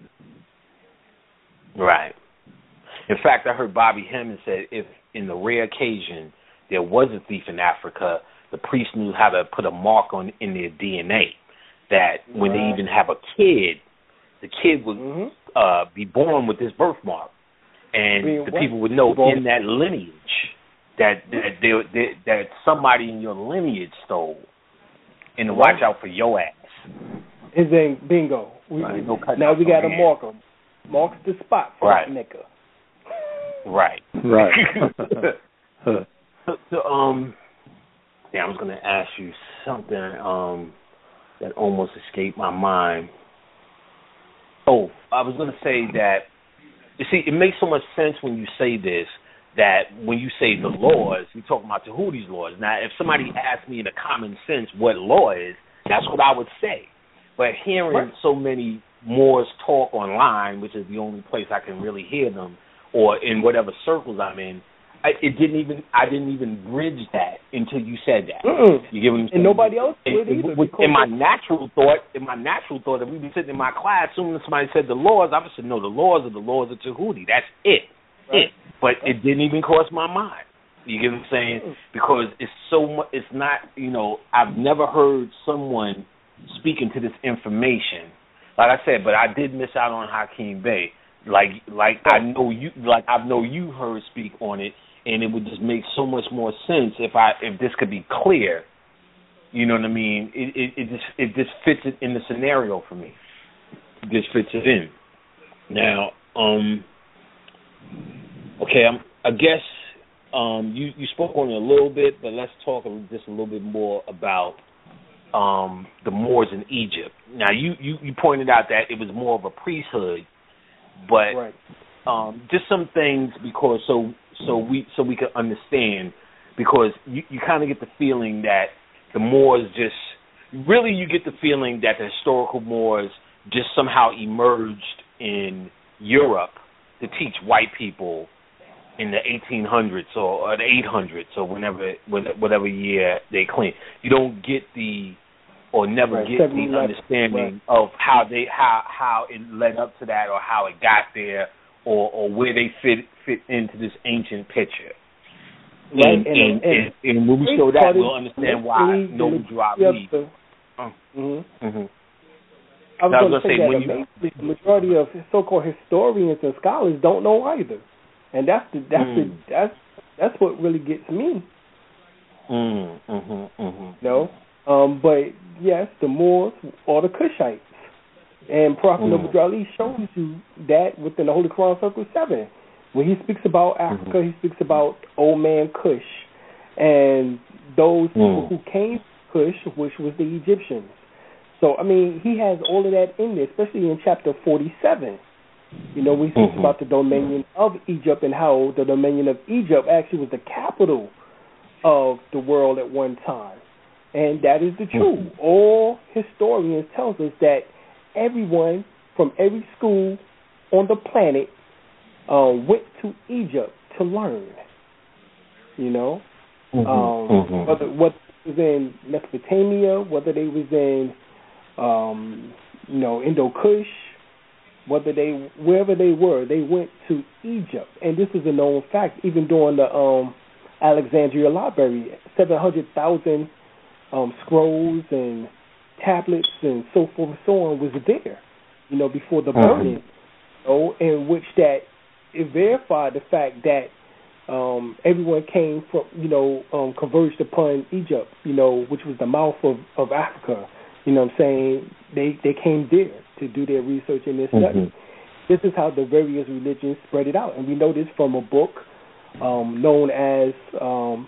Right. In fact, I heard Bobby Hemmons said if in the rare occasion there was a thief in Africa, the priest knew how to put a mark on in their D N A. That when right. they even have a kid, the kid would mm-hmm. uh, be born with this birthmark, and Being the what? people would know in that lineage that that they, they, that somebody in your lineage stole, and to watch out for your ass. His name bingo. We, right. no now we got to mark him. Marks the spot for right. that nigga. Right. Right. so, so, um, yeah, I was going to ask you something um, that almost escaped my mind. Oh, I was going to say that, you see, it makes so much sense when you say this, that when you say the laws, you're talking about Tahuti's laws. Now, if somebody asked me in a common sense what law is, that's what I would say. But hearing right. so many Moors talk online, which is the only place I can really hear them, or in whatever circles I'm in, I, it didn't even I didn't even bridge that until you said that. Mm-mm. You get what I'm saying? And nobody else did either. In, in my natural thought, in my natural thought, if we'd be sitting in my class, soon as somebody said the laws, I would say, no, the laws are the laws of Tahuti. That's it. Right. It. But right. it didn't even cross my mind. You get what I'm saying? Mm-mm. Because it's so much. It's not. You know, I've never heard someone speaking to this information. Like I said, but I did miss out on Hakeem Bey. Like, like I know you, like I know you heard speak on it, and it would just make so much more sense if I, if this could be clear. You know what I mean? It, it, it just, it just fits it in the scenario for me. It just fits it in. Now, um, okay, I'm, I guess um, you you spoke on it a little bit, but let's talk just a little bit more about. Um, the Moors in Egypt. Now, you, you, you pointed out that it was more of a priesthood, but right. um, just some things because so so we so we could understand, because you, you kind of get the feeling that the Moors just really you get the feeling that the historical Moors just somehow emerged in Europe to teach white people in the eighteen hundreds or, or the eight hundreds or whenever whatever year they claim. You don't get the or never right. get the understanding right. of how they how how it led up to that or how it got there or, or where they fit fit into this ancient picture. Right. And, and, and, and, and when we show that, we'll understand why Noble Drew Ali. Mm-hmm. Mm-hmm. I was no, going to say, say that you... the majority of so-called historians and scholars don't know either, and that's the that's mm. the that's that's what really gets me. Mm, mm-hmm, mm-hmm. No, um, but yes, the Moors are the Cushites, and Prophet mm. Noble Ali shows you that within the Holy Quran Circle Seven, when he speaks about Africa, mm-hmm. he speaks about Old Man Cush, and those mm. people who came to Cush, which was the Egyptians. So, I mean, he has all of that in there, especially in chapter forty-seven. You know, we speak mm-hmm. about the dominion of Egypt and how the dominion of Egypt actually was the capital of the world at one time. And that is the truth. Mm-hmm. All historians tell us that everyone from every school on the planet uh, went to Egypt to learn. You know? Mm-hmm. Um, mm-hmm. Whether, whether it was in Mesopotamia, whether they was in Um, you know, Indo-Kush, whether they, wherever they were, they went to Egypt. And this is a known fact. Even during the um, Alexandria Library, seven hundred thousand um, scrolls and tablets and so forth and so on was there, you know, before the burning, mm-hmm. you know, in which that it verified the fact that um, everyone came from, you know, um, converged upon Egypt, you know, which was the mouth of, of Africa. You know what I'm saying? They they came there to do their research and their study. Mm-hmm. This is how the various religions spread it out. And we know this from a book um, known as, um,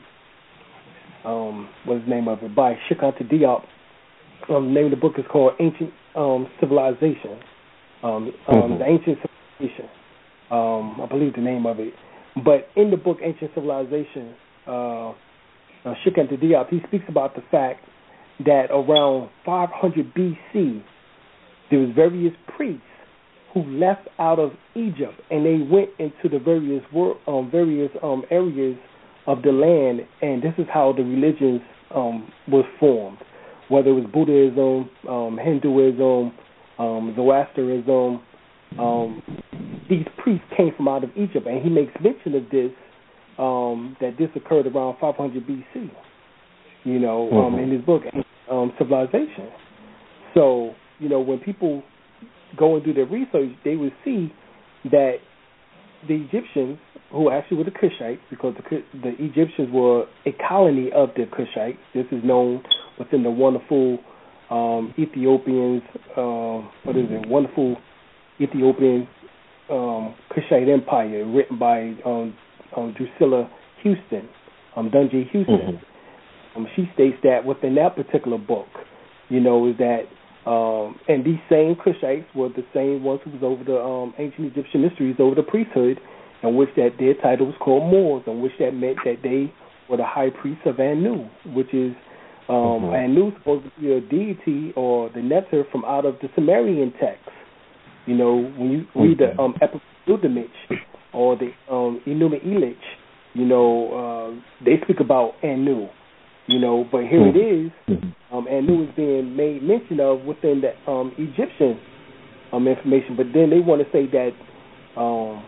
um, what's the name of it, by Cheikh Anta Diop. Um, the name of the book is called Ancient um, Civilization. Um, um, mm-hmm. The Ancient Civilization. Um, I believe the name of it. But in the book Ancient Civilization, uh, uh, Cheikh Anta Diop, he speaks about the fact that around five hundred B C, there was various priests who left out of Egypt, and they went into the various wor- um, various um, areas of the land, and this is how the religions um, was formed, whether it was Buddhism, um, Hinduism, um, Zoroastrianism. Um, these priests came from out of Egypt, and he makes mention of this, um, that this occurred around five hundred B C, you know, um, mm-hmm. in his book, um, Civilization. So, you know, when people go and do their research, they would see that the Egyptians, who actually were the Cushites, because the, the Egyptians were a colony of the Cushites. This is known within the wonderful um, Ethiopians, uh, what is it, wonderful Ethiopian um, Cushite Empire, written by um, um, Drusilla Houston, um, Dunjee Houston. Mm-hmm. Um, she states that within that particular book, you know, is that, um, and these same Cushites were the same ones who was over the um, ancient Egyptian mysteries, over the priesthood, in which that their title was called Moors, in which that meant that they were the high priests of Anu, which is, um, mm-hmm. Anu is supposed to be a deity or the Neter from out of the Sumerian text. You know, when you read the um, Epic of Gilgamesh or the um, Enuma Elish, you know, uh, they speak about Anu. You know, but here mm-hmm. it is, um, Anu is being made mention of within the um, Egyptian um, information. But then they want to say that um,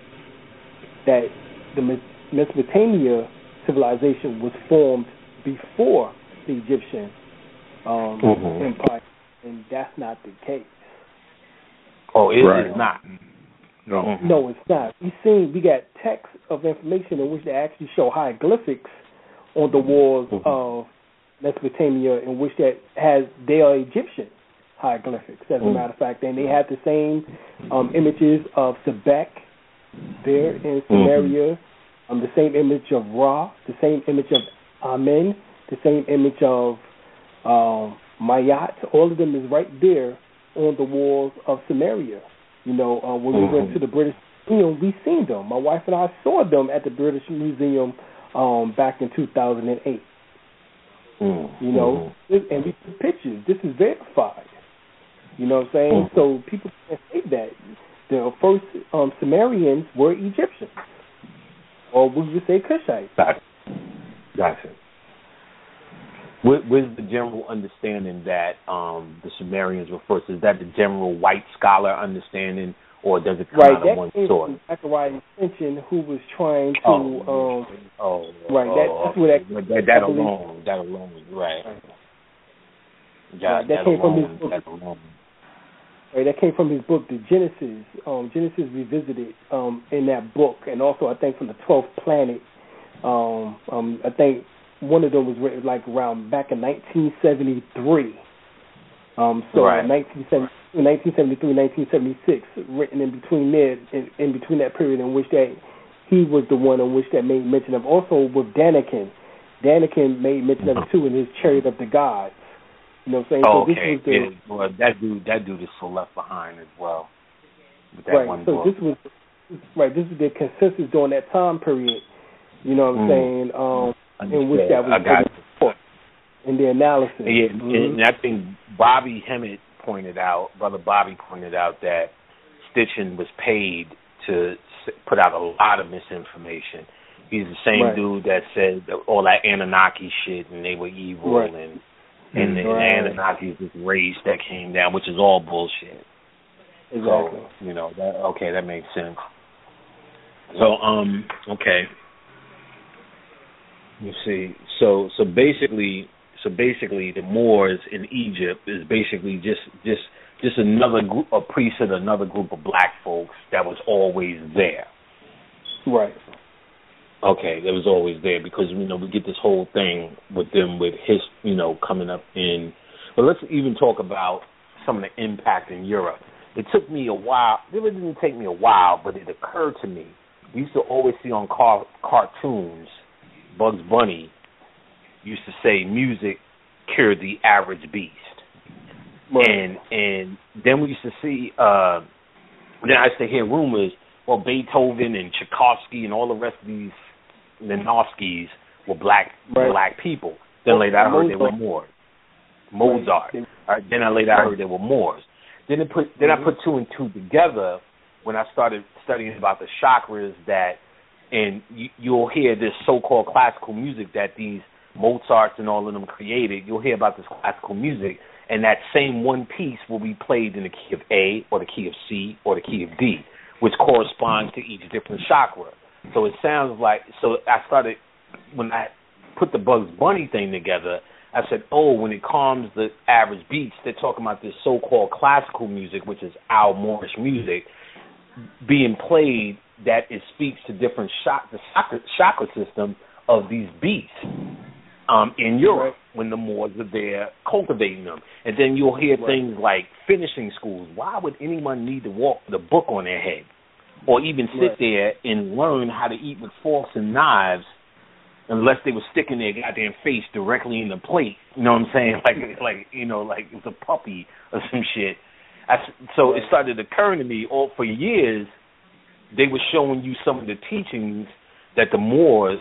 that the Mesopotamia civilization was formed before the Egyptian um, mm-hmm. empire, and that's not the case. Oh, it right. is not. No, mm-hmm. no, it's not. We seen we got texts of information in which they actually show hieroglyphics on the walls mm-hmm. of Mesopotamia, in which that has they are Egyptian hieroglyphics, as mm-hmm. a matter of fact, and they have the same um, images of Sebek there in Samaria, mm-hmm. um, the same image of Ra, the same image of Amen, the same image of um, Mayat. All of them is right there on the walls of Samaria. You know, uh, when mm-hmm. we went to the British Museum, we seen them. My wife and I saw them at the British Museum Um, back in two thousand eight. Mm-hmm. You know, and we took pictures. This is verified. You know what I'm saying? Mm-hmm. So people can say that the first um, Sumerians were Egyptians, or we would say Cushites. Gotcha. Gotcha. What was the general understanding that um, the Sumerians were first? Is that the general white scholar understanding? Or does it come right, out of one source? Right, Zechariah Sitchin, who was trying to, oh, um, oh, right, that, oh, that's where that, that, that alone, that alone, right. right. That, right, that that came alone, from his book. that alone. Right, that came from his book, The Genesis. Um, Genesis Revisited um, in that book, and also I think from the twelfth Planet. Um, um, I think one of them was written like around back in nineteen seventy-three. Um, so right. nineteen seventy-three, nineteen seventy-six, written in between there, in, in between that period in which that he was the one in which that made mention of. Also with Daniken, Daniken made mention of it too in his Chariot of the Gods. You know what I'm saying? Oh, so okay. this was the, yeah, well, that dude, that dude is so left behind as well. With that right. one so book. this was right. This was the consensus during that time period. You know what I'm mm. saying? Um, in which that was got in the analysis. Yeah, mm-hmm. and I think Bobby Hemmett pointed out, Brother Bobby pointed out that Stitchen was paid to put out a lot of misinformation. He's the same right. dude that said all that Anunnaki shit and they were evil right. and and, mm-hmm. the, right. and the Anunnaki is this race that came down, which is all bullshit. Exactly. So, you know, that, okay, that makes sense. So, um, okay. You see, so so basically, so basically, the Moors in Egypt is basically just just just another group, a priesthood, another group of black folks that was always there. Right. Okay, that was always there because you know we get this whole thing with them with his you know coming up in. But let's even talk about some of the impact in Europe. It took me a while. It really didn't take me a while, but it occurred to me. We used to always see on car, cartoons. Bugs Bunny used to say music cured the average beast. Right. And and then we used to see, uh, then I used to hear rumors, well, Beethoven and Tchaikovsky and all the rest of these Minovskis were black right. black people. Then later I heard they were Moors. Mozart. Right. Right. Then I later I heard they were Moors. Then, it put, then mm-hmm. I put two and two together when I started studying about the chakras that And you, you'll hear this so-called classical music that these Mozarts and all of them created. You'll hear about this classical music, and that same one piece will be played in the key of A or the key of C or the key of D, which corresponds to each different chakra. So it sounds like, so I started, when I put the Bugs Bunny thing together, I said, oh, when it calms the average beats, they're talking about this so-called classical music, which is our Moorish music, being played that it speaks to different shock, the chakra, chakra system of these beasts um, in Europe right. when the Moors are there cultivating them. And then you'll hear right. things like finishing schools. Why would anyone need to walk with a book on their head or even sit right. there and learn how to eat with forks and knives unless they were sticking their goddamn face directly in the plate? You know what I'm saying? Like, like you know, like it was a puppy or some shit. I, so right. it started occurring to me all for years. They were showing you some of the teachings that the Moors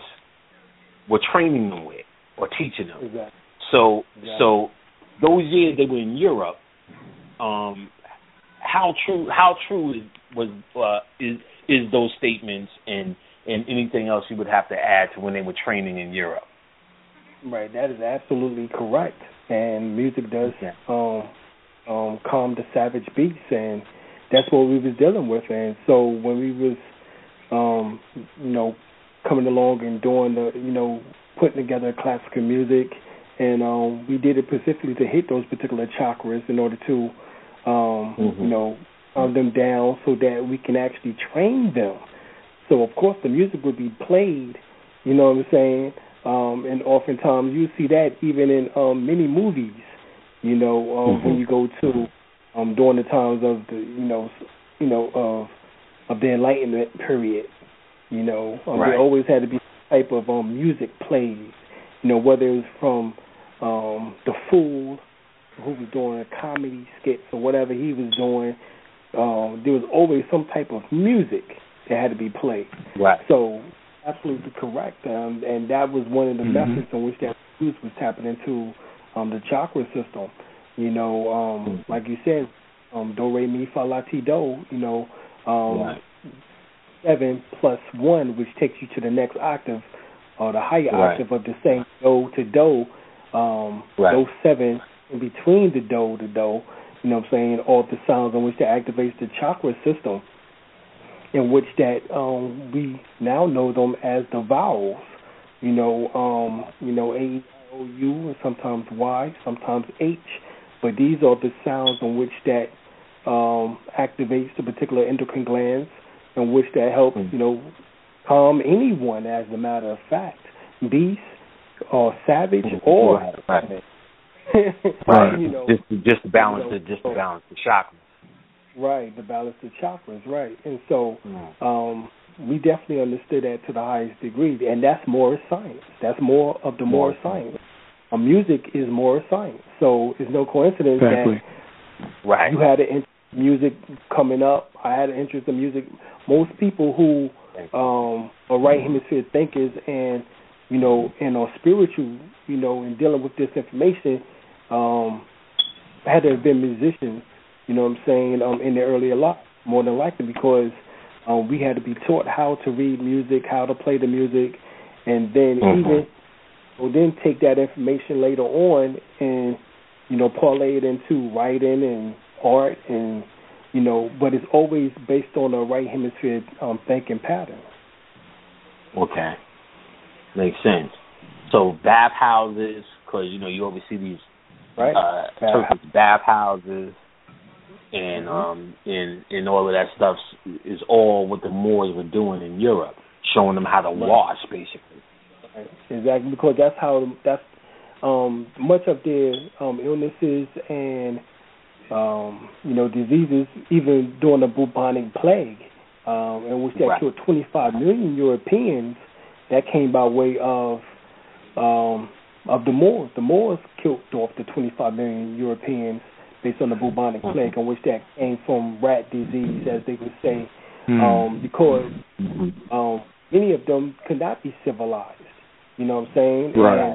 were training them with or teaching them. Exactly. So, exactly. so those years they were in Europe. Um, how true? How true is was uh, is is those statements and and anything else you would have to add to when they were training in Europe? Right. That is absolutely correct. And music does yeah. um, um, calm the savage beasts and. That's what we was dealing with, and so when we was, um, you know, coming along and doing the, you know, putting together classical music, and um, we did it specifically to hit those particular chakras in order to, um, mm-hmm. you know, calm them down so that we can actually train them. So of course the music would be played, you know what I'm saying, um, and oftentimes you see that even in um, many movies, you know, um, mm-hmm. when you go to. Um, during the times of the, you know, you know, of of the Enlightenment period, you know, um, right. there always had to be some type of um, music played, you know, whether it was from um, the Fool, who was doing a comedy skits or whatever he was doing. Um, there was always some type of music that had to be played. Right. So, absolutely correct, um, and that was one of the mm-hmm. methods in which that music was tapping into um, the chakra system. You know, um, like you said, um, do, re, mi, fa, la, ti, do, you know, um, right. seven plus one, which takes you to the next octave, or the higher right. octave of the same do to do, um, right. those seven in between the do to do, you know what I'm saying, all the sounds in which that activates the chakra system, in which that um, we now know them as the vowels, you know, um, you know, A, O, U, and sometimes Y, sometimes H. But these are the sounds in which that um, activates the particular endocrine glands, in which that helps, you know, calm anyone, as a matter of fact, beast or savage or right, right. You know, just just to balance you know, the just to balance the chakras. Right, to balance the chakras, right. And so um, we definitely understood that to the highest degree, and that's more science. That's more of the more science. Uh, music is more science, so it's no coincidence exactly. that right. you had an interest in music coming up. I had an interest in music. Most people who um, are right hemisphere thinkers and you know and are spiritual, you know, in dealing with this information, um, had to have been musicians. You know what I'm saying? Um, in their earlier life, more than likely, because um, we had to be taught how to read music, how to play the music, and then mm-hmm. even or then take that information later on and, you know, parlay it into writing and art and, you know, but it's always based on a right hemisphere um, thinking pattern. Okay. Makes sense. So bathhouses, because, you know, you always see these right. uh, Turkish bathhouses and, mm-hmm. um, and, and all of that stuff is all what the Moors were doing in Europe, showing them how to right. wash, basically. Exactly, because that's how that's um, much of their um, illnesses and um, you know diseases, even during the bubonic plague, um, in which that right. killed twenty-five million Europeans. That came by way of um, of the Moors. The Moors killed off the twenty-five million Europeans based on the bubonic mm-hmm. plague, in which that came from rat disease, as they would say, mm-hmm. um, because um, many of them could not be civilized. You know what I'm saying? Right.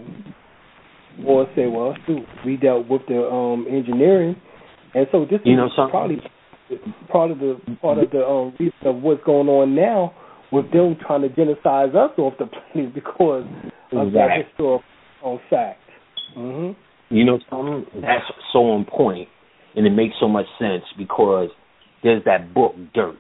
And or say, well, shoot, we dealt with the um, engineering, and so this you is know probably part of the part of the um, reason of what's going on now with them trying to genocide us off the planet because of exactly. that historical fact. Mm-hmm. You know something? That's so on point, and it makes so much sense because there's that book, Dirt.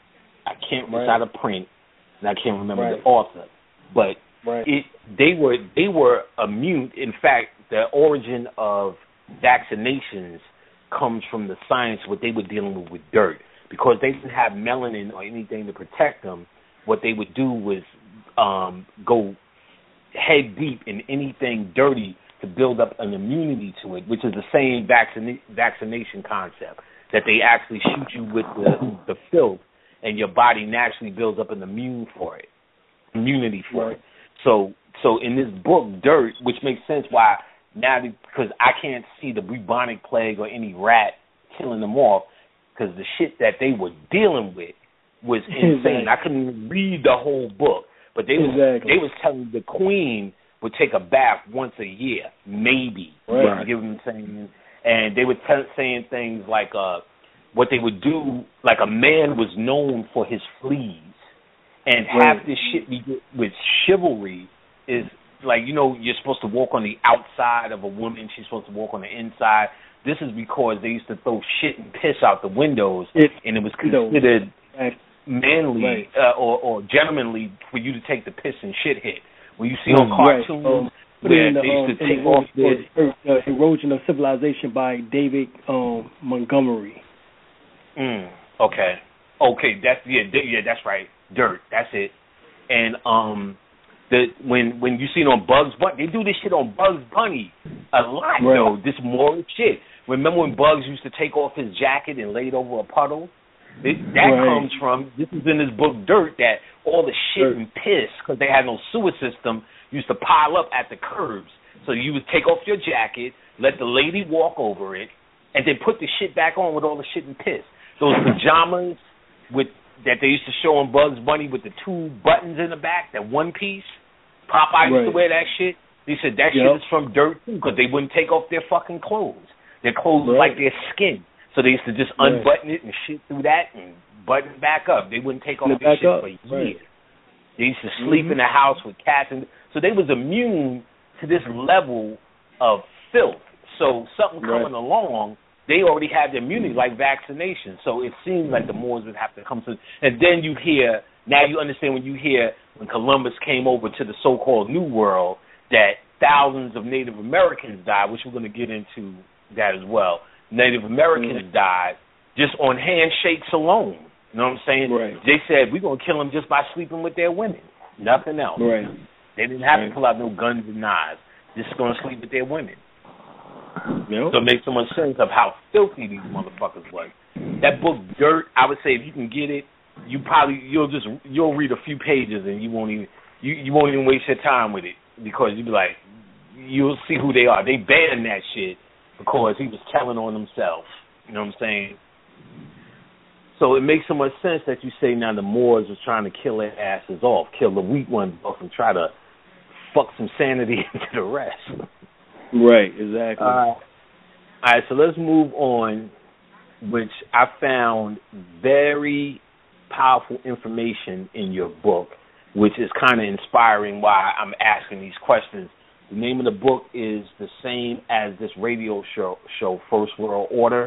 I can't. Right. It's out of print, and I can't remember right. the author, but. Right. It, they were they were immune. In fact, the origin of vaccinations comes from the science what they were dealing with with dirt, because they didn't have melanin or anything to protect them. What they would do was um, go head deep in anything dirty to build up an immunity to it, which is the same vaccina- vaccination concept, that they actually shoot you with the, the filth, and your body naturally builds up an immune for it, immunity for right. it. So, so in this book, Dirt, which makes sense why now, because I can't see the bubonic plague or any rat killing them off, because the shit that they were dealing with was insane. Exactly. I couldn't even read the whole book, but they exactly. was they was telling the queen would take a bath once a year, maybe. Right. You get what I'm saying? And they were t- saying things like uh, what they would do, like a man was known for his fleas. And right. half this shit we get with chivalry is like, you know, you're supposed to walk on the outside of a woman. She's supposed to walk on the inside. This is because they used to throw shit and piss out the windows, it, and it was considered right. manly right. uh, or, or gentlemanly for you to take the piss and shit hit. When you see on cartoons right. um, where the, they used um, to take the, off their... Uh, Erosion of Civilization by David um, Montgomery. Mm, okay. Okay, that's, yeah, yeah, that's right. Dirt, that's it. And um, the when when you see it on Bugs Bunny, they do this shit on Bugs Bunny a lot, right. though. This moral shit. Remember when Bugs used to take off his jacket and lay it over a puddle? It, that right. comes from, this is in this book, Dirt, that all the shit Dirt. and piss, because they had no sewer system, used to pile up at the curbs. So you would take off your jacket, let the lady walk over it, and then put the shit back on with all the shit and piss. Those pajamas with that they used to show on Bugs Bunny with the two buttons in the back, that one piece. Popeye used right. to wear that shit. They said that yep. shit is from Dirt too, because they wouldn't take off their fucking clothes. Their clothes was right. like their skin. So they used to just right. unbutton it and shit through that and button it back up. They wouldn't take off their shit up. for years. Right. They used to sleep mm-hmm. in the house with cats. And so they was immune to this level of filth. So something coming right. along, they already had the immunity, like vaccination. So it seems like the Moors would have to come to. And then you hear, now you understand when you hear when Columbus came over to the so-called New World, that thousands of Native Americans died, which we're going to get into that as well. Native Americans mm-hmm. died just on handshakes alone. You know what I'm saying? Right. They said, we're going to kill them just by sleeping with their women. Nothing else. Right. They didn't have right. to pull out no guns and knives. Just going to sleep with their women. Yep. So it makes so much sense of how filthy these motherfuckers was. That book, Dirt, I would say if you can get it, you probably, you'll just, you'll read a few pages and you won't even, you, you won't even waste your time with it because you'll be like, you'll see who they are. They banned that shit because he was telling on himself. You know what I'm saying? So it makes so much sense that you say now the Moors are trying to kill their asses off, kill the weak ones off, and try to fuck some sanity into the rest. Right, exactly. Uh, all right, so let's move on, which I found very powerful information in your book, which is kind of inspiring why I'm asking these questions. The name of the book is the same as this radio show, show First World Order.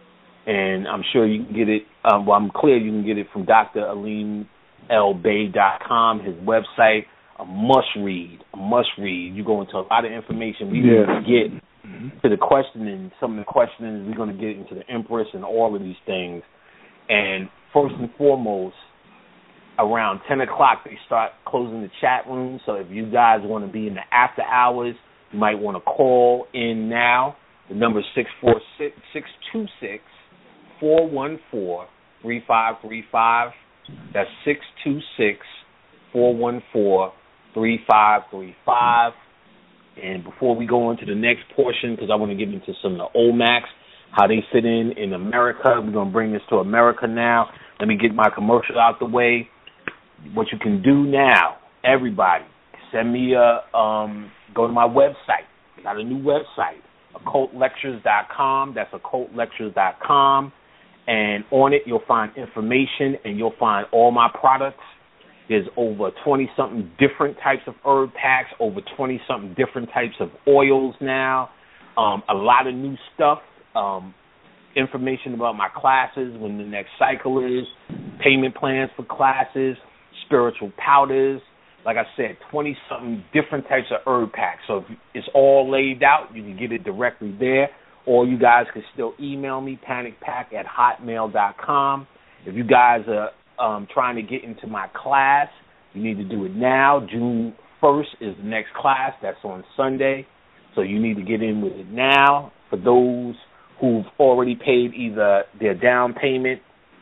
And I'm sure you can get it, um, well, I'm clear you can get it from D R Aleem El Bey dot com, his website, a must-read, a must-read. You go into a lot of information we yeah. need to get mm-hmm. to the questioning, some of the questions, we're going to get into the Empress and all of these things. And first and foremost, around ten o'clock, they start closing the chat room. So if you guys want to be in the after hours, you might want to call in now. The number is six four six, six two six, four one four, three five three five. That's six two six, four one four, three five three five. And before we go on to the next portion, because I want to get into some of the O MACs, how they fit in in America. We're going to bring this to America now. Let me get my commercial out the way. What you can do now, everybody, send me a, um, go to my website. I got a new website, occult lectures dot com. That's occult lectures dot com. And on it, you'll find information and you'll find all my products. There's over twenty-something different types of herb packs, over twenty-something different types of oils now, um, a lot of new stuff, um, information about my classes, when the next cycle is, payment plans for classes, spiritual powders. Like I said, twenty-something different types of herb packs. So if it's all laid out, you can get it directly there. Or you guys can still email me, panic pack at hotmail dot com. If you guys are um, trying to get into my class, you need to do it now. June first is the next class. That's on Sunday. So you need to get in with it now. For those who've already paid either their down payment,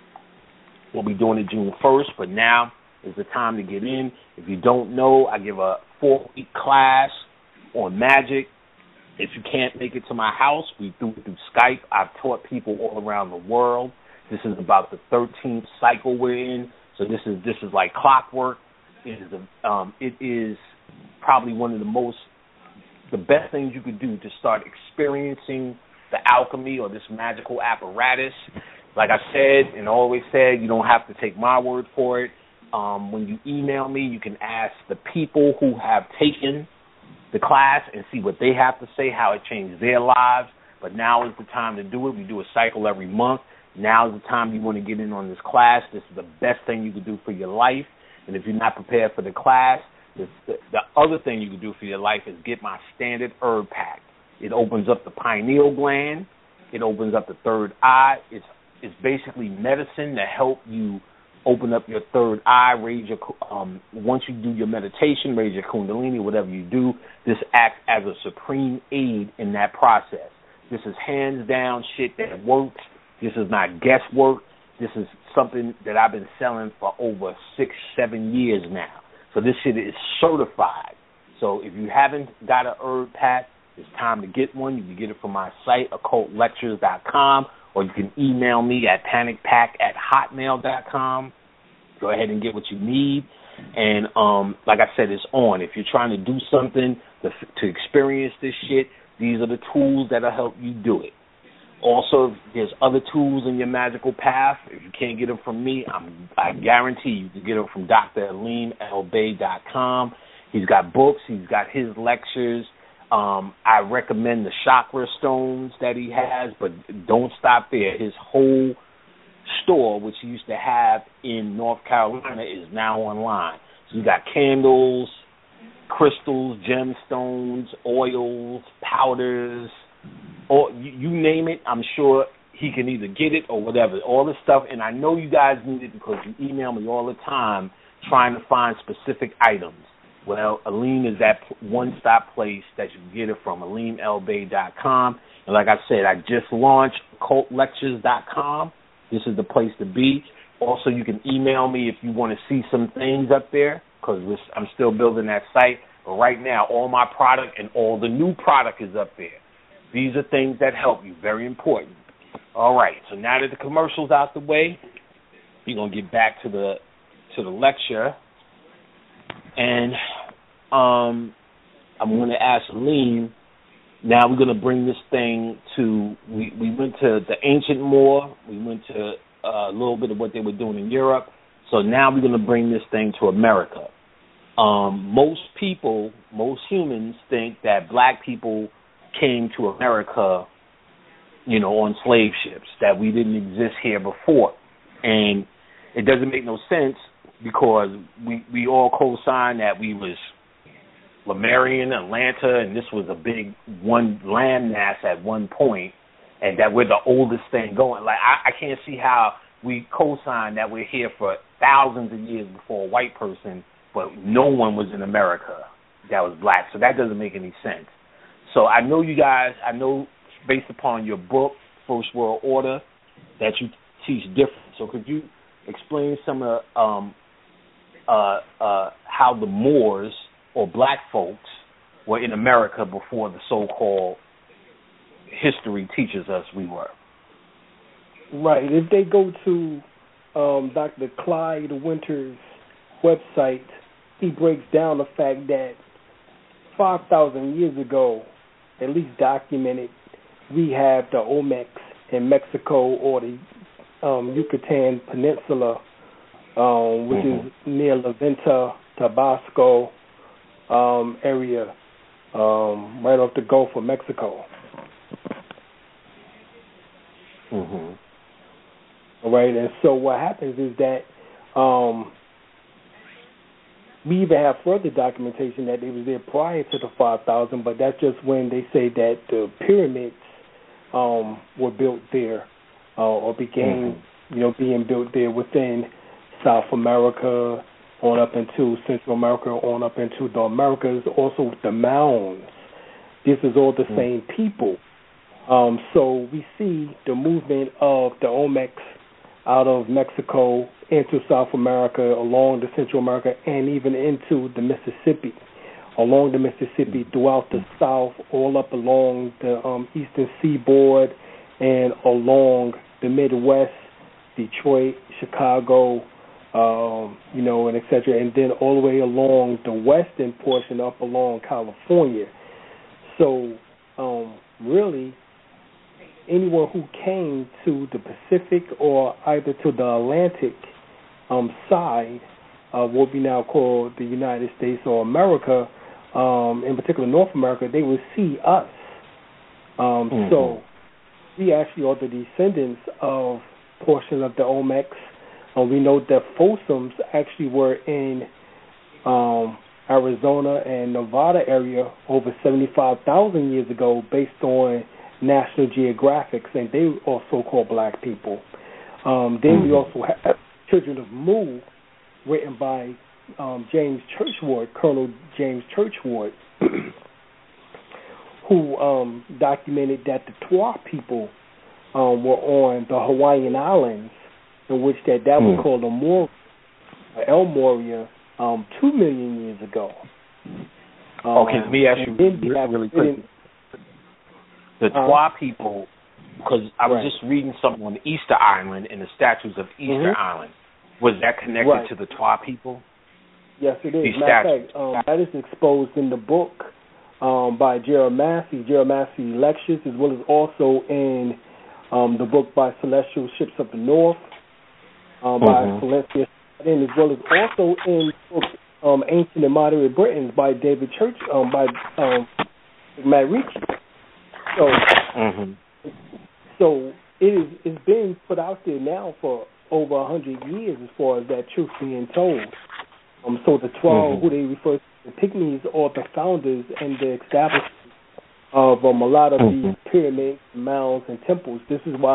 we'll be doing it June first. But now is the time to get in. If you don't know, I give a four-week class on magic. If you can't make it to my house, we do it through Skype. I've taught people all around the world. This is about the thirteenth cycle we're in, so this is this is like clockwork. It is a, um, it is probably one of the most, the best things you could do to start experiencing the alchemy or this magical apparatus. Like I said and always said, you don't have to take my word for it. Um, when you email me, you can ask the people who have taken the class and see what they have to say, how it changed their lives. But now is the time to do it. We do a cycle every month. Now is the time you want to get in on this class. This is the best thing you can do for your life. And if you're not prepared for the class, the, the, the other thing you can do for your life is get my standard herb pack. It opens up the pineal gland. It opens up the third eye. It's it's basically medicine to help you open up your third eye, raise your, um, once you do your meditation, raise your kundalini, whatever you do, this acts as a supreme aid in that process. This is hands down shit that works. This is not guesswork. This is something that I've been selling for over six, seven years now. So this shit is certified. So if you haven't got an herb pack, it's time to get one. You can get it from my site, occult lectures dot com, or you can email me at panic pack at hotmail dot com. Go ahead and get what you need. And um, like I said, it's on. If you're trying to do something to, to experience this shit, these are the tools that'll help you do it. Also, there's other tools in your magical path. If you can't get them from me, I'm, I guarantee you can get them from D R Aleem El Bey dot com. He's got books. He's got his lectures. Um, I recommend the chakra stones that he has, but don't stop there. His whole store, which he used to have in North Carolina, is now online. So you got candles, crystals, gemstones, oils, powders, or you, you name it. I'm sure he can either get it or whatever. All this stuff, and I know you guys need it because you email me all the time trying to find specific items. Well, Aleem is that one-stop place that you can get it from, aleem el bey dot com. And like I said, I just launched occult lectures dot com. This is the place to be. Also, you can email me if you want to see some things up there because I'm still building that site. But right now, all my product and all the new product is up there. These are things that help you. Very important. All right. So now that the commercial's out the way, we're gonna get back to the to the lecture, and um, I'm gonna ask Aleem. Now we're gonna bring this thing to. We we went to the ancient Moor. We went to uh, a little bit of what they were doing in Europe. So now we're gonna bring this thing to America. Um, most people, most humans think that black people came to America, you know, on slave ships, that we didn't exist here before. And it doesn't make no sense because we, we all co-signed that we was Lemurian, Atlanta, and this was a big one landmass at one point, and that we're the oldest thing going. Like, I, I can't see how we co-signed that we're here for thousands of years before a white person, but no one was in America that was black. So that doesn't make any sense. So I know you guys, I know based upon your book, First World Order, that you teach different. So could you explain some of um, uh, uh, how the Moors or black folks were in America before the so-called history teaches us we were? Right. If they go to um, Doctor Clyde Winter's website, he breaks down the fact that five thousand years ago, at least documented, we have the Olmecs in Mexico or the um, Yucatan Peninsula, um, which mm-hmm. is near La Venta, Tabasco um, area, um, right off the Gulf of Mexico. Mm-hmm. All right, and so what happens is that um, we even have further documentation that they was there prior to the five thousand, but that's just when they say that the pyramids um, were built there uh, or began, mm-hmm. you know, being built there within South America, on up into Central America, on up into the Americas, also with the mounds. This is all the mm-hmm. same people. Um, so we see the movement of the Olmecs out of Mexico into South America, along the Central America, and even into the Mississippi, along the Mississippi, throughout the South, all up along the um, eastern seaboard, and along the Midwest, Detroit, Chicago, um, you know, and et cetera, and then all the way along the western portion up along California. So, um, really, anyone who came to the Pacific or either to the Atlantic um, side of what we now call the United States or America, um, in particular North America, they would see us. Um, mm-hmm. So we actually are the descendants of portions of the Olmecs. Uh, we know that fossums actually were in um, Arizona and Nevada area over seventy-five thousand years ago based on National Geographic, and they also call black people. Um, then mm-hmm. we also have Children of Mu, written by um, James Churchward, Colonel James Churchward, who um, documented that the Twa people um, were on the Hawaiian Islands, in which that, that mm-hmm. was called a Moor, El Moria, um, two million years ago. Um, okay, let me ask you really, really quick. The Twa um, people, because I was right. just reading something on the Easter Island and the statues of Easter mm-hmm. Island. Was that connected right. to the Twa people? Yes, it is. These Matter of fact, um, that is exposed in the book um, by Gerald Massey, Gerald Massey Lectures, as well as also in um, the book by Celestial Ships of the North um, by mm-hmm. Valencia, and as well as also in the book um, Ancient and Modern Britons by David Church, um, by um, Matt Ricci. So, mm-hmm. so it is it's been put out there now for over a hundred years as far as that truth being told. Um, so the twelve, mm-hmm. who they refer to, the Pygmies, are the founders and the establishers of um, a lot of mm-hmm. these pyramids, mounds, and temples. This is why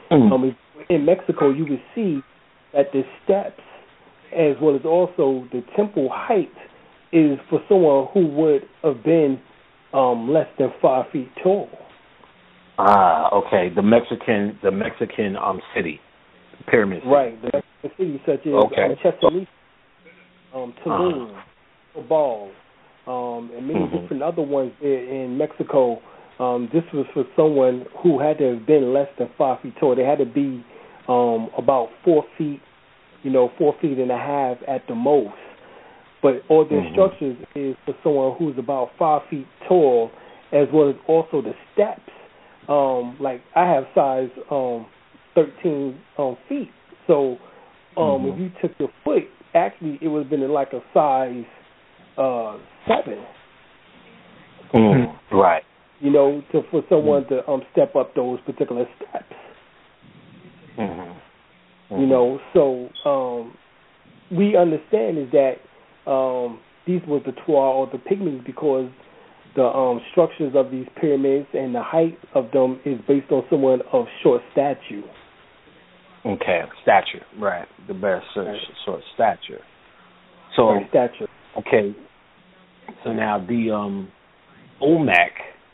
Mm. Um, in Mexico, you would see that the steps, as well as also the temple height, is for someone who would have been um, less than five feet tall. Ah, okay. The Mexican, the Mexican um city, pyramid city. Right, the Mexican city such as okay. um, Chesapeake, um, Tulum, uh-huh. Ball, um, and many mm-hmm. different other ones there in Mexico. Um, this was for someone who had to have been less than five feet tall. They had to be um, about four feet, you know, four feet and a half at the most. But all the mm-hmm. structures is for someone who's about five feet tall, as well as also the steps. Um, like I have size um, thirteen um, feet, so um, mm-hmm. if you took your foot, actually it would have been like a size uh, seven. Mm-hmm. Right. You know, to for someone to um, step up those particular steps. Mm-hmm. Mm-hmm. You know, so um, we understand is that um, these were the Tuar or the Pygmies because the um, structures of these pyramids and the height of them is based on someone of short stature. Okay, stature, right. The best search, right. Short stature. So, right, stature. Okay, so now the um, Olmec,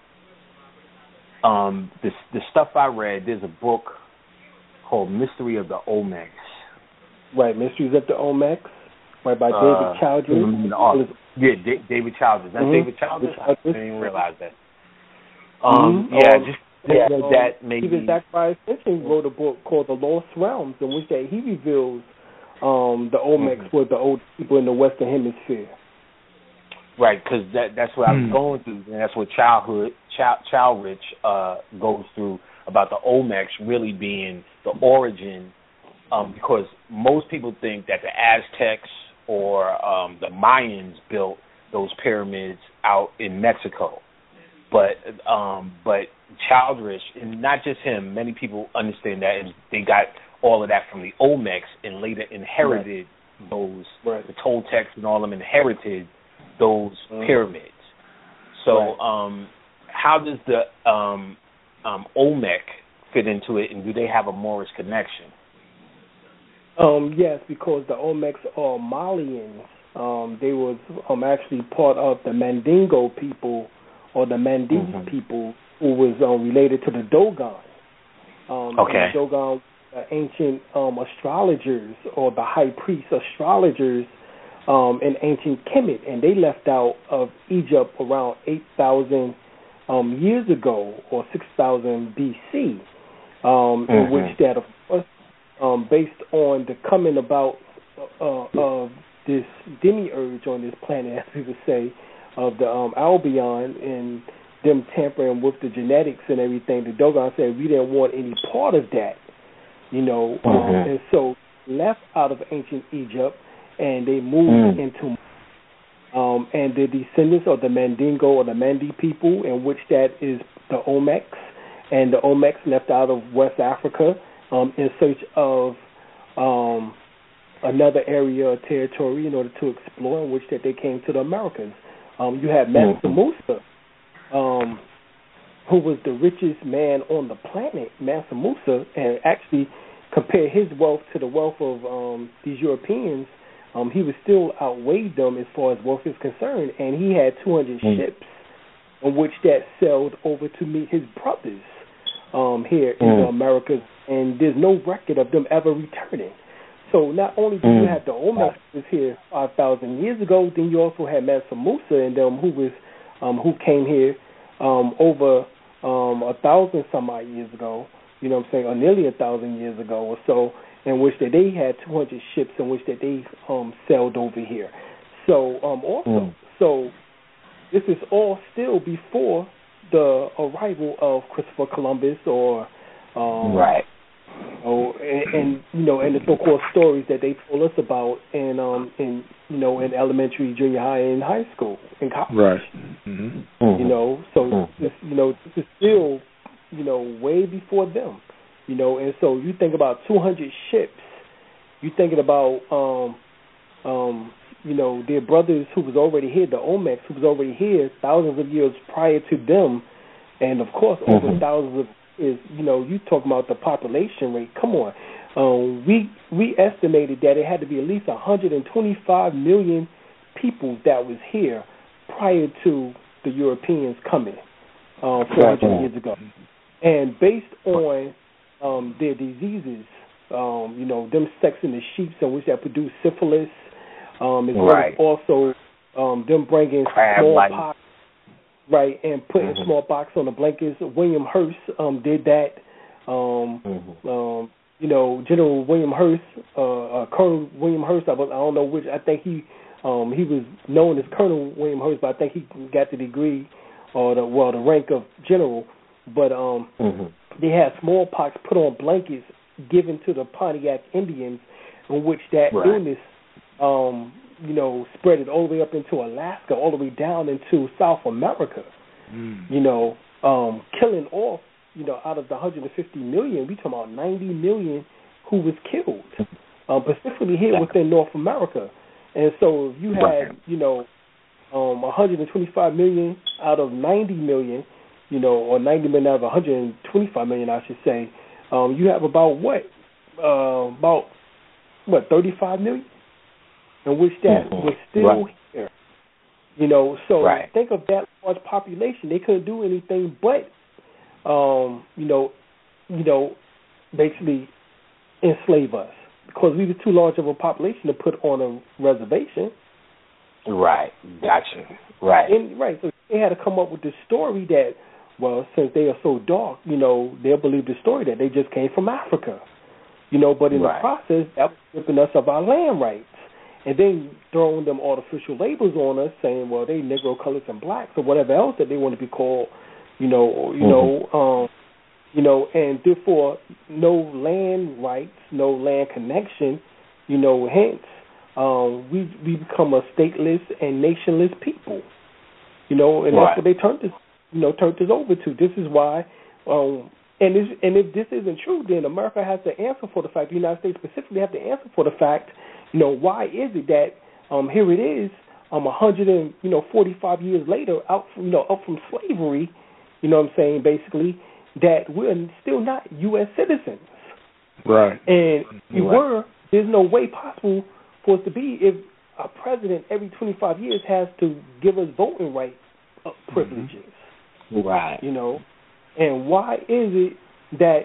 um, the, the stuff I read, there's a book called Mystery of the Olmecs. Right, Mysteries of the Olmecs, right, by uh, David Childress. Yeah, D- David Childress. That's mm-hmm. David Childress? I didn't even realize that. Um, mm-hmm. Yeah, um, just yeah, um, that maybe. Even Zacharias Sitchin wrote a book called The Lost Realms, in which that he reveals um, the Olmecs mm-hmm. were the old people in the Western Hemisphere. Right, because that, that's what mm-hmm. I was going through, and that's what childhood, Child, Childrich uh, goes through about the Olmecs really being the origin, um, because most people think that the Aztecs or um, the Mayans built those pyramids out in Mexico. But um, but Childress, and not just him, many people understand that, and they got all of that from the Olmecs and later inherited right. those, right. the Toltecs and all of them inherited those mm-hmm. pyramids. So right. um, how does the um, um, Olmec fit into it, and do they have a Moorish connection? Um, yes, because the Olmecs are Malians. Um, they was um, actually part of the Mandingo people or the Mandingo mm-hmm. people who was um, related to the Dogon. Um, okay. The Dogon, uh, ancient um, astrologers or the high priest astrologers um, in ancient Kemet, and they left out of Egypt around eight thousand um, years ago or six thousand B C, um, mm-hmm. in which that, of course, Um, based on the coming about uh, of this demiurge on this planet, as we would say, of the um, Albion, and them tampering with the genetics and everything, the Dogon said we didn't want any part of that, you know, mm-hmm. um, and so left out of ancient Egypt, and they moved mm. into, um, and the descendants of the Mandingo or the Mandi people, in which that is the Olmecs, and the Olmecs left out of West Africa, Um, in search of um, another area or territory in order to explore, in which that they came to the Americas. Um, you had Mansa Musa, um, who was the richest man on the planet, Mansa Musa, and actually compare his wealth to the wealth of um, these Europeans, um, he was still outweighed them as far as wealth is concerned, and he had two hundred mm. ships on which that sailed over to meet his brothers um, here mm. in the Americas, and there's no record of them ever returning. So not only do mm. you have the Olmecs was here five thousand years ago, then you also had Mansa Musa and them who was um, who came here um, over um, a thousand some odd years ago. You know what I'm saying, or nearly a thousand years ago or so, in which that they had two hundred ships in which that they um, sailed over here. So um, also, mm. so this is all still before the arrival of Christopher Columbus or um, right. Oh, and, and you know, and the so-called stories that they told us about in, um, in you know, in elementary, junior high, and high school, and college. Right. Mm-hmm. You know, so mm-hmm. this, you know, this is still, you know, way before them. You know, and so you think about two hundred ships. You thinking about, um, um, you know, their brothers who was already here, the Olmecs, who was already here thousands of years prior to them, and of course, mm-hmm. over thousands of is, you know, you talking about the population rate. Come on. Um, we we estimated that it had to be at least one hundred twenty-five million people that was here prior to the Europeans coming uh, four hundred years ago. And based on um, their diseases, um, you know, them sexing the sheep in which that produce syphilis, um, as right. well as also um, them bringing smallpox, right, and putting mm-hmm. smallpox on the blankets. William Hearst um, did that. Um, mm-hmm. um, you know, General William Hearst, uh, uh, Colonel William Hearst, I, was, I don't know which, I think he um, he was known as Colonel William Hearst, but I think he got the degree or the, well, the rank of general. But um, mm-hmm. they had smallpox put on blankets given to the Pontiac Indians, in which that right. illness, um, you know, spread it all the way up into Alaska, all the way down into South America. Mm. You know, um, killing off, you know, out of the one hundred fifty million, we talking about ninety million who was killed, um, specifically here within North America. And so if you had, right. you know, um, one hundred twenty-five million out of ninety million, you know, or ninety million out of one hundred twenty-five million, I should say, um, you have about what? Uh, about, what, thirty-five million? In which that mm-hmm. was still right. here. You know, so right. think of that large population. They couldn't do anything but, um, you know, you know, basically enslave us because we were too large of a population to put on a reservation. Right. Gotcha. Right. And, right. So they had to come up with this story that, well, since they are so dark, you know, they'll believe the story that they just came from Africa. You know, but in right. the process, that was stripping us of our land rights. And then throwing them artificial labels on us, saying, well, they Negro, colors, and blacks, or whatever else that they want to be called, you know, you mm-hmm. know, um, you know, and therefore no land rights, no land connection, you know, hence um, we we become a stateless and nationless people, you know, and right. that's what they turned this, you know, turned this over to. This is why, um, and this, and if this isn't true, then America has to answer for the fact. The United States specifically have to answer for the fact. You know, why is it that um, here it is, um, one hundred and you know forty-five years later, out from, you know up from slavery, you know what I'm saying, basically, that we're still not U S citizens. Right. And if we right. were, there's no way possible for us to be if a president every twenty-five years has to give us voting right uh, privileges. Right. You know, and why is it that,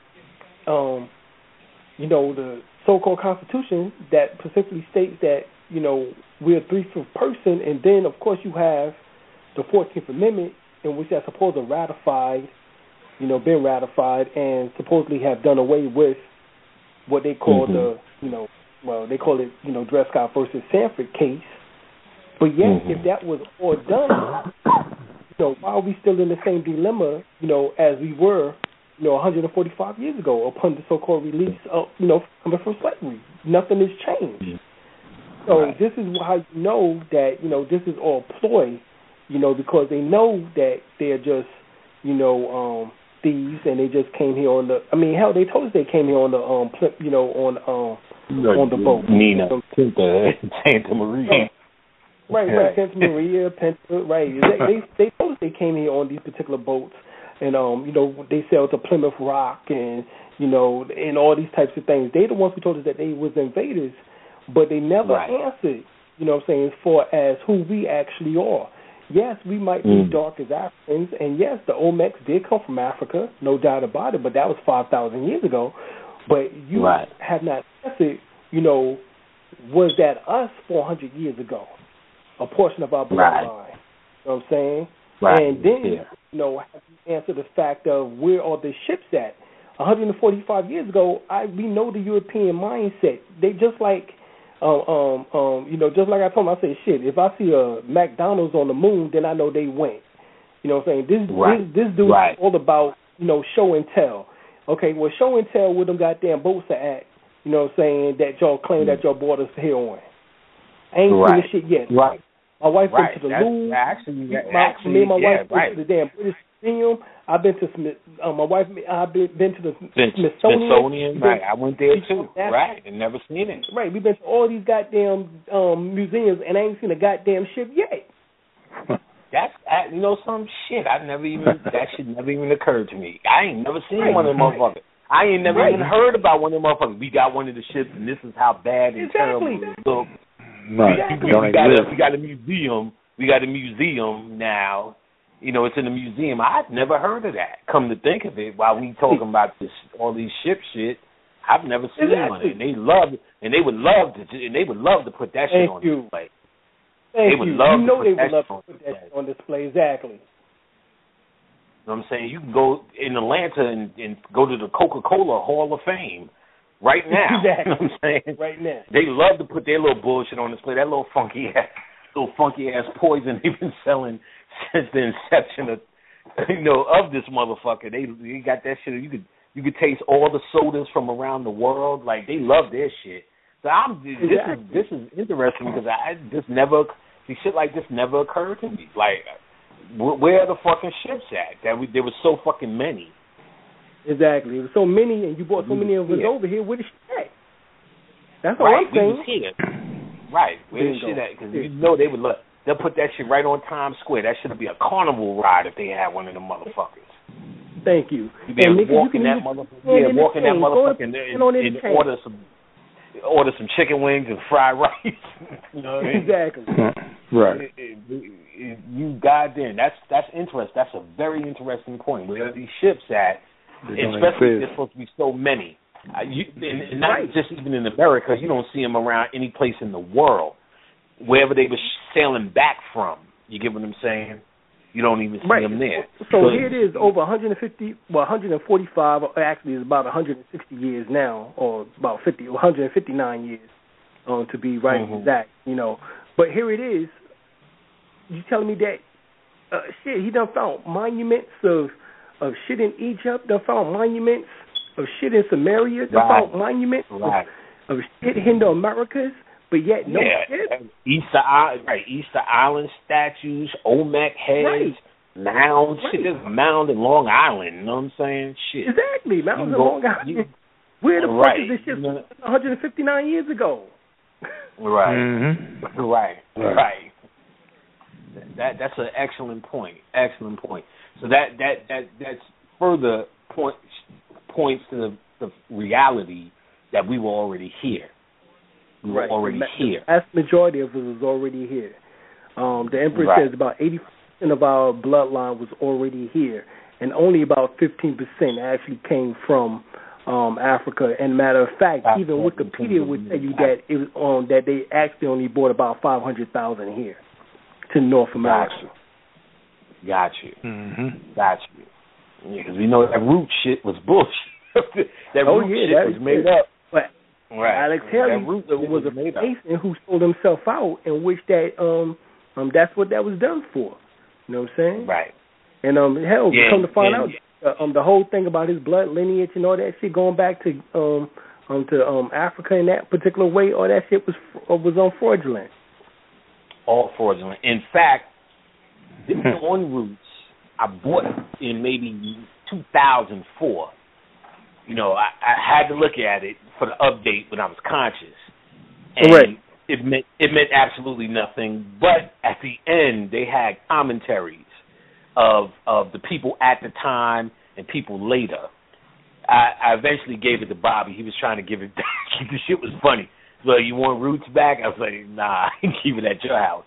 um, you know, the so-called Constitution that specifically states that, you know, we're a three-fifth person, and then, of course, you have the fourteenth Amendment, in which that's supposed to ratified, you know, been ratified, and supposedly have done away with what they call mm-hmm. the, you know, well, they call it, you know, Dred Scott versus Sanford case. But yet, mm-hmm. if that was all done, you know, why are we still in the same dilemma, you know, as we were, you know, one hundred forty-five years ago upon the so-called release of, you know, coming from slavery? Nothing has changed. Mm-hmm. So right. this is how you know that, you know, this is all ploy, you know, because they know that they're just, you know, um, thieves, and they just came here on the, I mean, hell, they told us they came here on the, um, you know, on, um, like on the boat. Nina, Santa Maria. Right, right, Santa Maria, Penta, right. They, they, they told us they came here on these particular boats. And, um, you know, they sailed to Plymouth Rock and, you know, and all these types of things. They the ones who told us that they was invaders, but they never right. answered, you know what I'm saying, as far as who we actually are. Yes, we might be mm. dark as Africans, and yes, the Olmecs did come from Africa, no doubt about it, but that was five thousand years ago. But you right. have not answered, you know, was that us four hundred years ago, a portion of our bloodline? Right. You know what I'm saying? Right. And then, yeah. you know, have you answer the fact of where are the ships at? one hundred forty-five years ago, I we know the European mindset. They just like, um, um, um, you know, just like I told them, I said, shit, if I see a McDonald's on the moon, then I know they went. You know what I'm saying? This right. this, this dude right. is all about, you know, show and tell. Okay, well, show and tell where them goddamn boats are at, you know what I'm saying, that y'all claim mm. that y'all brought us here on. I ain't right. seen this shit yet. Right. My wife right. been to the That's, Louvre. Actually, my, actually, me and my yeah, wife right. been to the damn British Museum. I've been to Smith. Uh, my wife, I've been, been to the been, Smithsonian. Smithsonian, right? I went there too. Right, and never seen it. Right, we've been to all these goddamn um, museums, and I ain't seen a goddamn ship yet. That's you know some shit. I never even that shit never even occurred to me. I ain't never seen right. one of them motherfuckers. I ain't never right. even heard about one of them motherfuckers. We got one of the ships, and this is how bad and exactly. terrible it looks. Right. We, we, we, got a, we got a museum. We got a museum now. You know, it's in a museum. I've never heard of that. Come to think of it, while we talking about this, all these ship shit, I've never seen exactly. one. And they love, and they would love to, and they would love to put that shit Thank on you. display. Thank they would you. love you know to they put would love on to put that shit on display. Exactly. You know what I'm saying? You can go in Atlanta and, and go to the Coca-Cola Hall of Fame right now. Exactly. You know what I'm saying? Right now. They love to put their little bullshit on display. That little funky ass, little funky ass poison they've been selling since the inception of, you know, of this motherfucker. They, they got that shit. You could you could taste all the sodas from around the world. Like, they love their shit. So I'm this exactly. is this is interesting because I just never see shit like this never occurred to me. Like, where are the fucking ships at? That we, there was so fucking many. Exactly. There was so many, and you brought so many of us yeah. over here. Where the shit at? That's all right, I'm saying. We was here. Right. Where the shit at? Because you know they would look. They'll put that shit right on Times Square. That should be a carnival ride if they had one of them motherfuckers. Thank you. You be able to walk in that motherfucker. Yeah, walk in that motherfucker and, and, and order some. Order some chicken wings and fried rice. You know what I mean? Exactly. Right. It, it, it, you goddamn. That's that's interesting. That's a very interesting point. Where are these ships at? Especially there's supposed to be so many. Uh, you, and, and not right. just even in America. You don't see them around any place in the world. Wherever they were sailing back from. You get what I'm saying? You don't even see right. them there. So, so here it is, over one hundred fifty, well, one hundred forty-five, actually it's about one hundred sixty years now, or about fifty, one hundred fifty-nine years, um, to be right mm-hmm. exact, you know. But here it is, you telling me that, uh, shit, he done found monuments of, of shit in Egypt, done found monuments of shit in Samaria, done right. found monuments right. of, of shit in the Americas. But yet, no yeah. shit. Easter Island, right? Easter Island statues, Olmec heads, right. mounds. Right. Shit, there's a mound in Long Island. You know what I'm saying? Shit. Exactly, mounds in go, Long Island. You, Where the right. fuck is this shit? You know, one hundred fifty-nine years ago. Right. Mm-hmm. Right. Right. Right. That that's an excellent point. Excellent point. So that that that that's further point points to the, the reality that we were already here. We were right. already the, here. The vast majority of us was already here. Um, the Empress right. says about eighty percent of our bloodline was already here, and only about fifteen percent actually came from um, Africa. And matter of fact, Africa, even Wikipedia would tell you that it was on that they actually only brought about five hundred thousand here to North America. Got you. Got you. Mm-hmm. Got you. Yeah, because we know that root shit was bullshit. that oh, root yeah, shit that was made up. But right. Alex Haley was, was, was a Mason who sold himself out, in which that um um that's what that was done for. You know what I'm saying? Right. And um hell, yeah, come to find yeah, out, yeah. Uh, um the whole thing about his blood lineage and all that shit going back to um um to um Africa in that particular way, all that shit was uh, was on fraudulent. All fraudulent. In fact, this on Roots I bought in maybe two thousand four. You know, I, I had to look at it for the update when I was conscious. And right. it meant it meant absolutely nothing. But at the end, they had commentaries of of the people at the time and people later. I, I eventually gave it to Bobby. He was trying to give it back. The shit was funny. So, you want Roots back? I was like, nah, keep it at your house.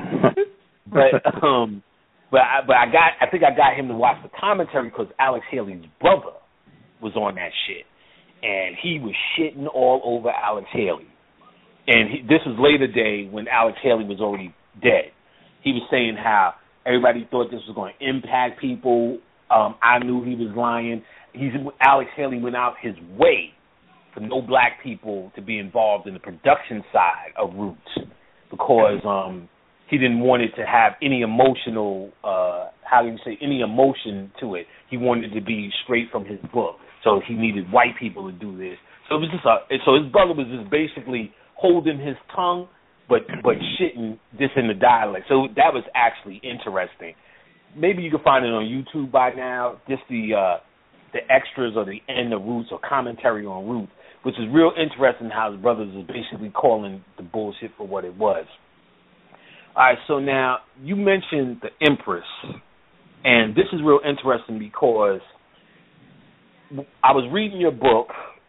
but um, but I, but I got I think I got him to watch the commentary because Alex Haley's brother was on that shit, and he was shitting all over Alex Haley. And he, this was later day when Alex Haley was already dead. He was saying how everybody thought this was going to impact people. Um, I knew he was lying. He's Alex Haley went out his way for no black people to be involved in the production side of Roots because um, he didn't want it to have any emotional, uh, how do you say, any emotion to it. He wanted it to be straight from his book. So he needed white people to do this. So it was just a, so his brother was just basically holding his tongue, but but shitting this in the dialect. So that was actually interesting. Maybe you can find it on YouTube by now. Just the uh, the extras or the end of Roots or commentary on Roots, which is real interesting how his brothers is basically calling the bullshit for what it was. All right, so now you mentioned the Empress, and this is real interesting because I was reading your book,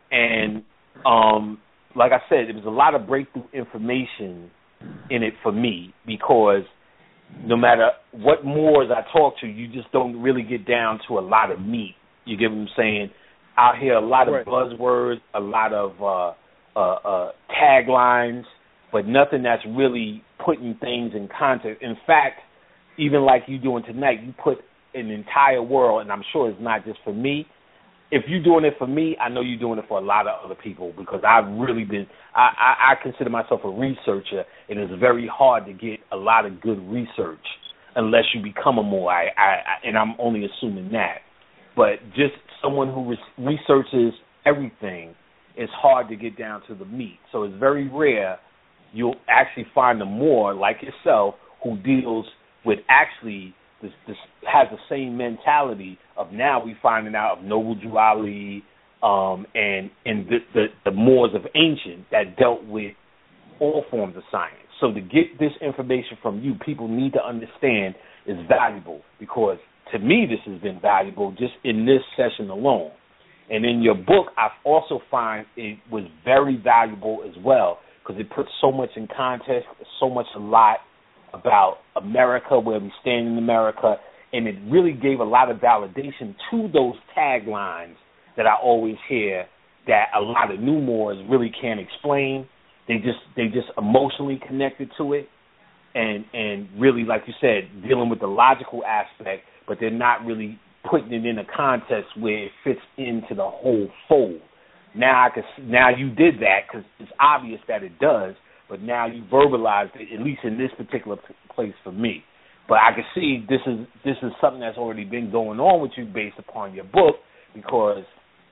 and um, like I said, there was a lot of breakthrough information in it for me because no matter what Moors I talk to, you just don't really get down to a lot of meat. You get what I'm saying? Out here, a lot of right. buzzwords, a lot of uh, uh, uh, taglines, but nothing that's really putting things in context. In fact, even like you doing tonight, you put an entire world, and I'm sure it's not just for me. If you're doing it for me, I know you're doing it for a lot of other people because I've really been, I, I, I consider myself a researcher, and it's very hard to get a lot of good research unless you become a Moor, I, I, and I'm only assuming that. But just someone who re- researches everything, it's hard to get down to the meat. So it's very rare you'll actually find a Moor like yourself who deals with actually this, this has the same mentality of now we finding out of Noble Drew Ali um, and and the, the, the Moors of ancient that dealt with all forms of science. So to get this information from you, people need to understand is valuable because to me this has been valuable just in this session alone. And in your book, I also find it was very valuable as well because it puts so much in context, so much a lot about America, where we stand in America, and it really gave a lot of validation to those taglines that I always hear that a lot of new Moors really can't explain. They just they just emotionally connected to it, and and really, like you said, dealing with the logical aspect, but they're not really putting it in a context where it fits into the whole fold. Now I can now you did that because it's obvious that it does. But now you verbalized it, at least in this particular place for me. But I can see this is this is something that's already been going on with you based upon your book, because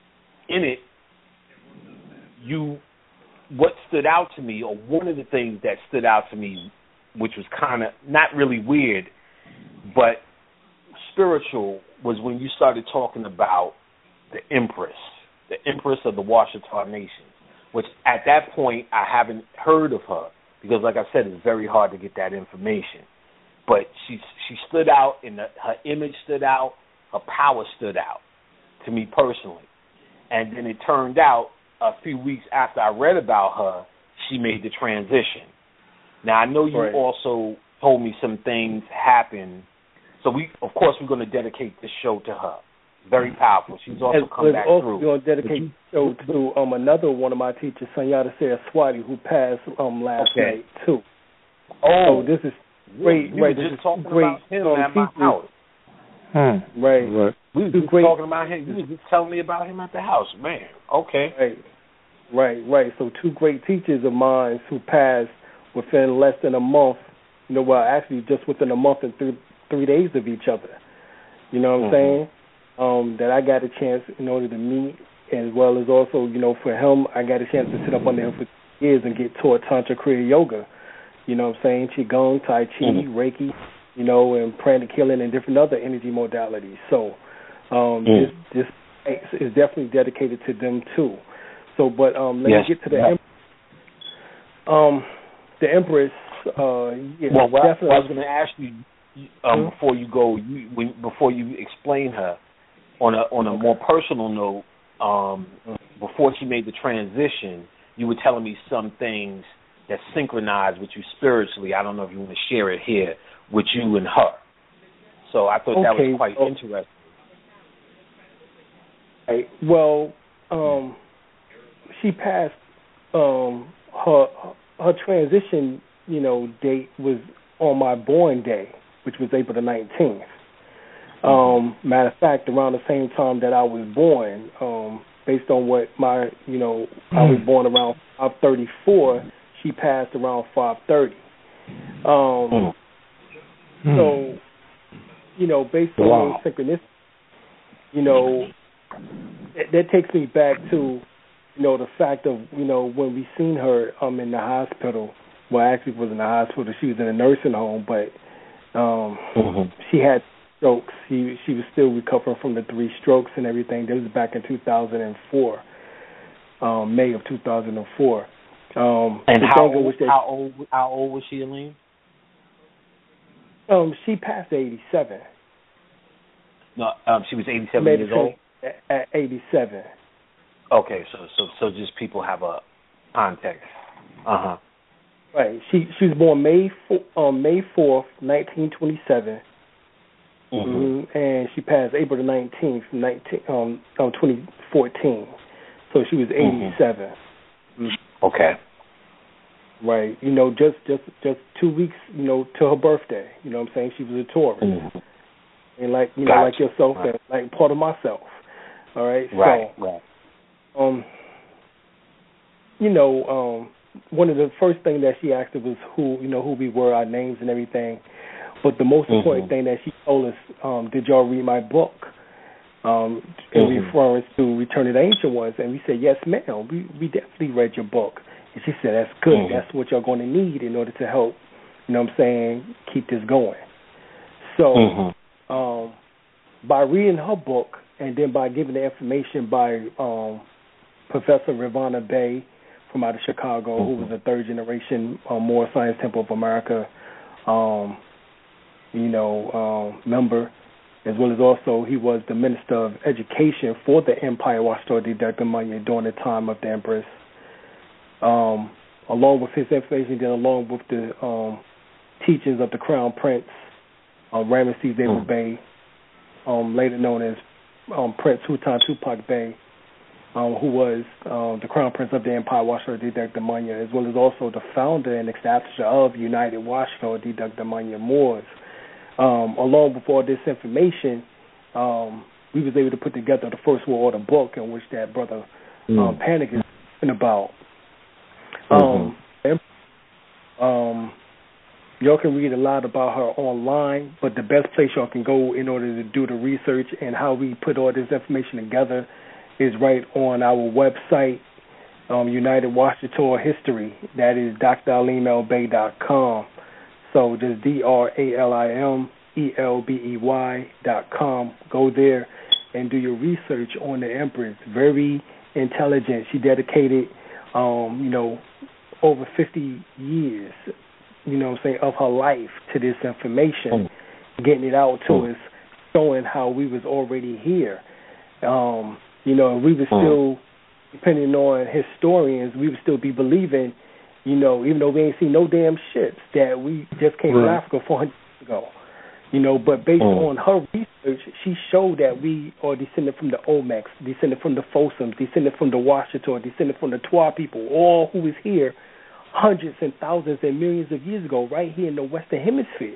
in it, you what stood out to me, or one of the things that stood out to me, which was kind of not really weird, but spiritual, was when you started talking about the Empress, the Empress of the Washita Nation. Which at that point I haven't heard of her because, like I said, it's very hard to get that information. But she she stood out, and the, her image stood out, her power stood out to me personally. And then it turned out a few weeks after I read about her, she made the transition. Now I know you right. also told me some things happened, so we of course we're going to dedicate this show to her. Very powerful. She's also As, come back also through. We're going to dedicate the show to um, another one of my teachers, Sunyata Saraswati, who passed um, last okay. night, too. Oh. So this is great. We right, were this just is talking great, about him um, at my teachers. house. Hmm. Right. right. We were just great. talking about him. You were just telling me about him at the house. Man, okay. Right, right, right. So two great teachers of mine who passed within less than a month, you know, well, actually just within a month and three, three days of each other. You know what mm-hmm. I'm saying? Um, that I got a chance in order to meet, as well as also, you know, for him, I got a chance to sit up under him for years and get taught Tantra Kriya Yoga. You know what I'm saying? Qigong, Tai Chi, mm-hmm. Reiki, you know, and pranic healing and different other energy modalities. So um, mm. this this is definitely dedicated to them too. So, but um, let yes. me get to the yeah. em- um the Empress. Uh, yeah, well, well, definitely. I was going to ask you um, mm-hmm. before you go, you, when, before you explain her. On a on a more personal note, um, before she made the transition, you were telling me some things that synchronized with you spiritually. I don't know if you want to share it here with you and her. So I thought okay. that was quite oh. interesting. Right. Well, um, she passed um, her her transition, you know, date was on my born day, which was April the nineteenth. Um, matter of fact, around the same time that I was born, um, based on what my, you know, mm. I was born around five thirty-four, she passed around five thirty. Um, mm. So, you know, based on wow. those synchronicities, you know, that, that takes me back to, you know, the fact of, you know, when we seen her um, in the hospital. Well, actually it wasn't a hospital. She was in a nursing home, but um, mm-hmm. she had strokes. She she was still recovering from the three strokes and everything. That was back in two thousand four, um, May of two thousand four. Um, and how old, how old how old was she, Aline? Um, she passed eighty-seven. No, um, she was eighty-seven years old. At, at eighty-seven. Okay, so so so just people have a context. Uh huh. Right. She she was born May four, um, May fourth, nineteen twenty-seven. Mm-hmm. Mm-hmm. And she passed April the nineteenth, nineteen um, um twenty fourteen. So she was eighty-seven. Mm-hmm. Okay. Right. You know, just just just two weeks, you know, to her birthday. You know what I'm saying? She was a Taurus. Mm-hmm. And like you know, gotcha. Like yourself, right. And like part of myself. All right. Right. So, right. Um. You know, um. One of the first things that she asked us was who, you know, who we were, our names and everything. But the most mm-hmm. important thing that she told us, um, did y'all read my book? Um, in mm-hmm. reference to Return of the Ancient Ones. And we said, yes, ma'am. We we definitely read your book. And she said, that's good. Mm-hmm. That's what y'all going to need in order to help, you know what I'm saying, keep this going. So mm-hmm. um, by reading her book and then by giving the information by um, Professor Ravana Bay, from out of Chicago, mm-hmm. who was a third-generation um, Moore Science Temple of America, um, you know, um, member, as well as also he was the Minister of Education for the Empire Washington Degdemanya during the time of the Empress. Um, along with his information, then along with the um, teachings of the Crown Prince, um, Ramesses David mm-hmm. Bey, um, later known as um, Prince Hutan Tupac Bey, Um, who was uh, the Crown Prince of the Empire Washington Degdemanya, as well as also the founder and establisher of United Washington Degdemanya Moors. Um, along with all this information, um, we was able to put together the First World Order book in which that brother mm. um, Panic is talking about. Mm-hmm. Um, um, y'all can read a lot about her online, but the best place y'all can go in order to do the research and how we put all this information together is right on our website, um, United Washington History. That is D R alim el bey dot com. So just D R A L I M E L B E Y dot com. Go there and do your research on the Empress. Very intelligent. She dedicated, um, you know, over fifty years, you know what I'm saying, of her life to this information, mm. getting it out to mm. us, showing how we was already here. Um, You know, we would still, depending on historians, we would still be believing, you know, even though we ain't seen no damn ships, that we just came right. from Africa four hundred years ago. You know, but based mm. on her research, she showed that we are descended from the Olmecs, descended from the Fossums, descended from the Washita, descended from the Twa people, all who was here hundreds and thousands and millions of years ago, right here in the Western Hemisphere.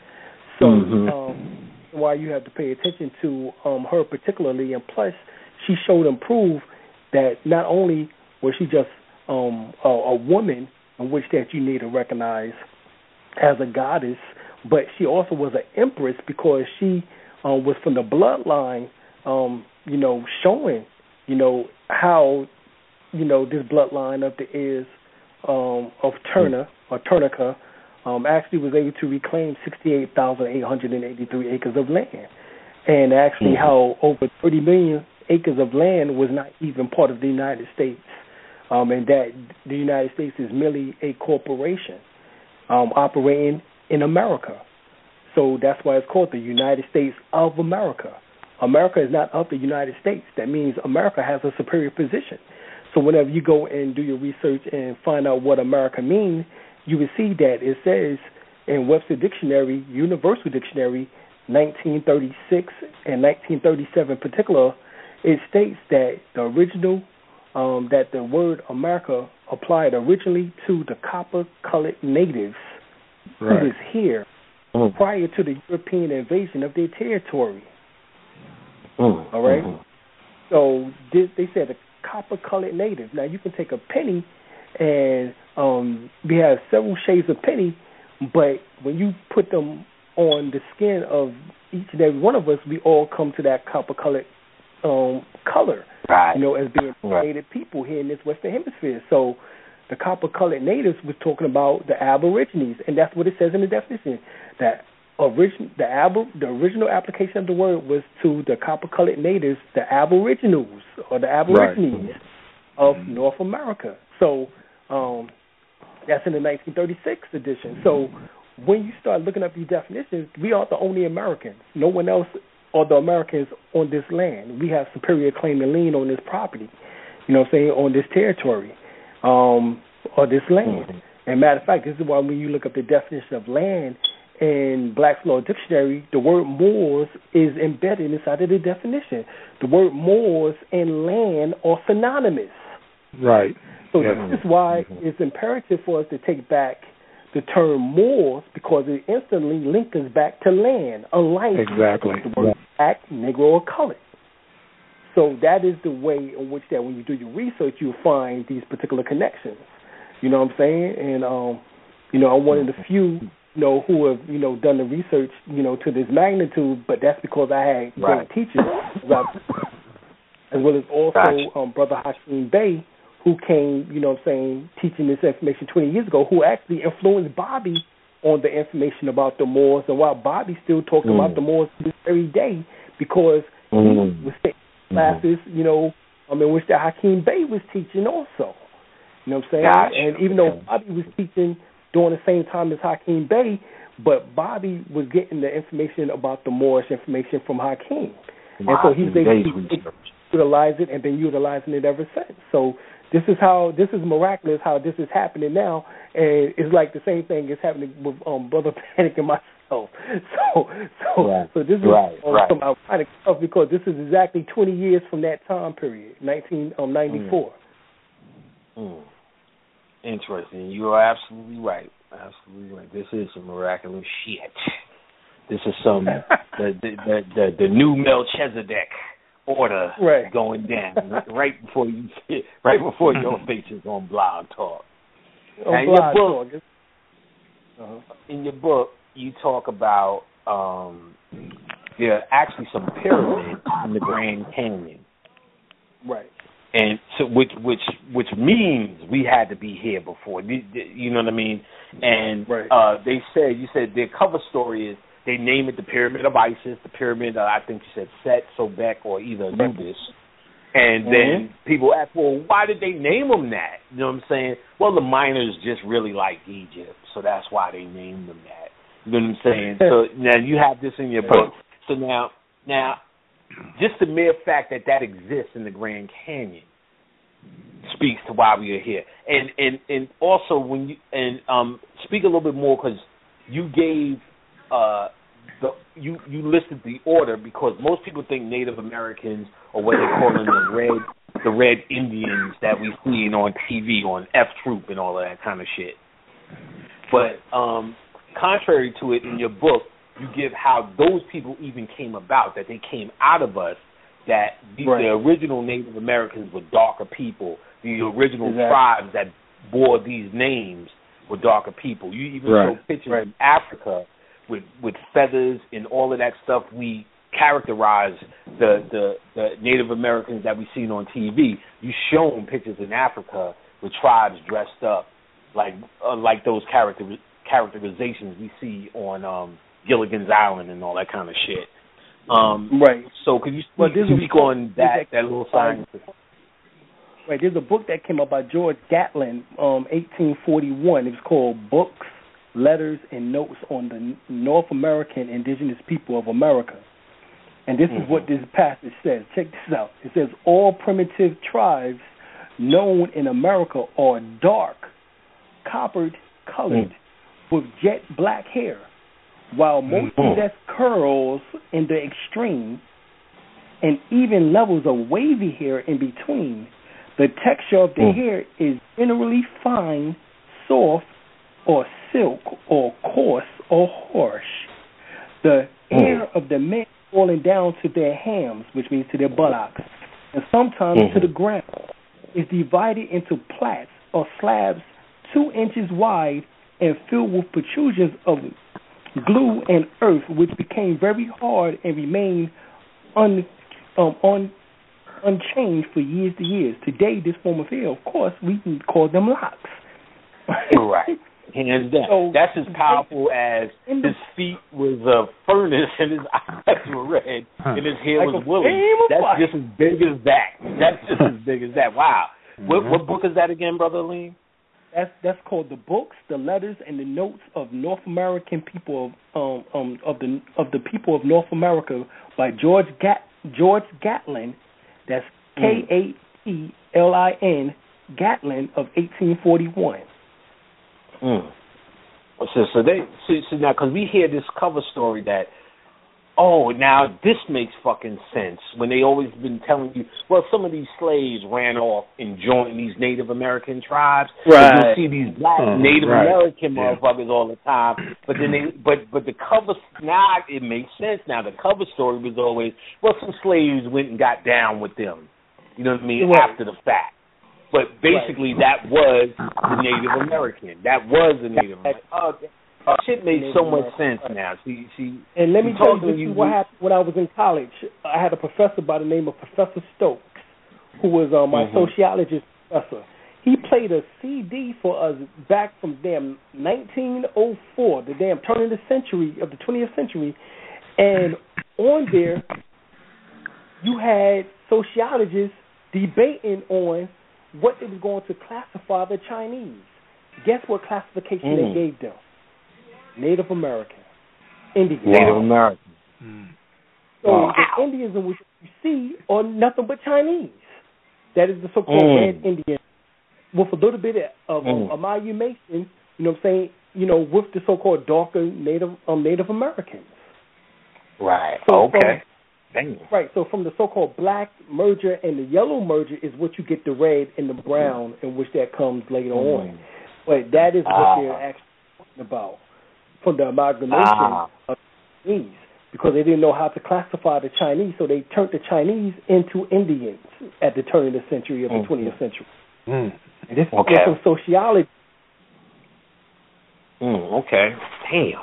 So, mm-hmm. um, why you have to pay attention to um, her particularly, and plus, she showed and proved that not only was she just um, a, a woman in which that you need to recognize as a goddess, but she also was an empress because she um, was from the bloodline, um, you know, showing, you know, how, you know, this bloodline of the heirs um, of Turner or Turnica um, actually was able to reclaim sixty-eight thousand eight hundred eighty-three acres of land, and actually mm-hmm. how over thirty million acres of land was not even part of the United States, um, and that the United States is merely a corporation um, operating in America. So that's why it's called the United States of America. America is not of the United States. That means America has a superior position. So whenever you go and do your research and find out what America means, you will see that it says in Webster Dictionary, Universal Dictionary, nineteen thirty-six and nineteen thirty-seven in particular, it states that the original, um, that the word America applied originally to the copper-colored natives right. who was here mm. prior to the European invasion of their territory. Mm. All right? Mm-hmm. So this, they said a copper-colored native. Now, you can take a penny, and um, we have several shades of penny, but when you put them on the skin of each and every one of us, we all come to that copper-colored Um, color, right. you know, as being right. native people here in this Western Hemisphere. So the copper-colored natives was talking about the Aborigines, and that's what it says in the definition. That origin, the abor, the original application of the word was to the copper-colored natives, the Aboriginals or the Aborigines right. of mm-hmm. North America. So um, that's in the nineteen thirty-six edition. So when you start looking up these definitions, we are the only Americans. No one else are the Americans on this land. We have superior claim and lien on this property, you know what I'm saying, on this territory, um, or this land. Mm-hmm. And matter of fact, this is why when you look up the definition of land in Black's Law Dictionary, the word Moors is embedded inside of the definition. The word Moors and land are synonymous. Right. So yes. this is why mm-hmm. it's imperative for us to take back the term Moors, because it instantly links us back to land, unlike exactly. the word black, Negro, or colored. So that is the way in which that when you do your research, you'll find these particular connections. You know what I'm saying? And, um, you know, I'm one of the few, you know, who have, you know, done the research, you know, to this magnitude, but that's because I had right. great teachers, as well as also gotcha. um, Brother Hakeem Bey, who came, you know what I'm saying, teaching this information twenty years ago, who actually influenced Bobby on the information about the Moors, and while Bobby still talks mm. about the Moors this very day, because mm. he was taking classes, you know, um, in which the Hakeem Bey was teaching also. You know what I'm saying? Gotcha. And even though Bobby was teaching during the same time as Hakeem Bey, but Bobby was getting the information about the Moorish information from Hakeem. And so he's basically utilized it and been utilizing it ever since. So this is how, this is miraculous how this is happening now, and it's like the same thing is happening with um, Brother Panic and myself. So, so, right. so this is right. um, right. some ironic stuff, because this is exactly twenty years from that time period, nineteen ninety-four. Mm. Mm. Interesting. You are absolutely right. Absolutely right. This is some miraculous shit. This is some the, the the the the new Melchizedek order right. going down right before you right before your features on Blog Talk. On now, in Blog your book, Talk. Uh-huh. In your book, you talk about um, there are actually some pyramids in the Grand Canyon. Right. And so, which which which means we had to be here before. You know what I mean? And right. uh, they said, you said their cover story is they name it the Pyramid of Isis, the Pyramid, uh, I think you said Set, Sobek, or either Anubis. And mm-hmm. then people ask, well, why did they name them that? You know what I'm saying? Well, the miners just really like Egypt, so that's why they named them that. You know what I'm saying? So now you have this in your book. So now, now, just the mere fact that that exists in the Grand Canyon speaks to why we are here. And and, and also when you and um, speak a little bit more, because you gave uh, the you you listed the order, because most people think Native Americans or what they call them the red the red Indians that we seen on T V on F Troop and all of that kind of shit. But um, contrary to it, in your book, you give how those people even came about, that they came out of us, that the, right. the original Native Americans were darker people. The original exactly. tribes that bore these names were darker people. You even right. show pictures right. of Africa with with feathers and all of that stuff. We characterize the, the, the Native Americans that we've seen on T V. You show them pictures in Africa with tribes dressed up like uh, like those character characterizations we see on um, Gilligan's Island and all that kind of shit. Um, right. So could you speak, well, speak on that, that little science? Right. There's a book that came out by George Gatlin, um, eighteen forty-one. It was called Books, Letters, and Notes on the North American Indigenous People of America. And this mm-hmm. is what this passage says. Check this out. It says, all primitive tribes known in America are dark, coppered colored, mm-hmm. with jet black hair, while most mm-hmm. possess curls in the extreme and even levels of wavy hair in between. The texture of the mm. hair is generally fine, soft, or silk, or coarse, or harsh. The mm. hair of the men falling down to their hams, which means to their buttocks, and sometimes mm-hmm. to the ground, is divided into plaits or slabs two inches wide and filled with protrusions of glue and earth, which became very hard and remained un, um, un, unchanged for years to years. Today, this form of hair, of course, we can call them locks. Right. Hands down. So, that's as powerful as his feet was a furnace and his eyes were red and his hair like was woolly. That's fire. just as big as that. That's just as big as that. Wow. Mm-hmm. What, what book is that again, Brother Aleem? That's that's called the Books, the Letters, and the Notes of North American People of um, um of the of the People of North America by George Gat George Gatlin. That's K A T L I N Gatlin of eighteen forty-one. Mm. So, so they so, so now because we hear this cover story that, oh, now this makes fucking sense when they always been telling you, well, some of these slaves ran off and joined these Native American tribes. Right. You'll see these black Mm, Native right. American Yeah. motherfuckers all the time. But then they, but but the cover now it makes sense. Now the cover story was always, well, some slaves went and got down with them. You know what I mean? Right. After the fact. But basically, right. that was the Native American. That was the Native American. Oh, that shit makes so much sense now. See, see. And let me tell you, this you, is what happened when I was in college. I had a professor by the name of Professor Stokes, who was uh, my mm-hmm. sociologist professor. He played a C D for us back from damn nineteen oh four, the damn turn of the century, of the twentieth century. And on there, you had sociologists debating on what they were going to classify the Chinese. Guess what classification mm. they gave them? Native American. Indian. Native wow. American. Mm. So wow. the Indians in which you see are nothing but Chinese. That is the so-called mm. red Indian, with a little bit of mm. amalgamation, you know what I'm saying, you know, with the so-called darker Native um, Native Americans. Right. So okay. From, right. So from the so-called black merger and the yellow merger is what you get the red and the brown, in which that comes later mm. on. But that is what ah. they're actually talking about. From the amalgamation ah. of Chinese, because they didn't know how to classify the Chinese, so they turned the Chinese into Indians at the turn of the century of the mm-hmm. twentieth century. Mm. And this okay. is from sociology. Mm, okay. Damn.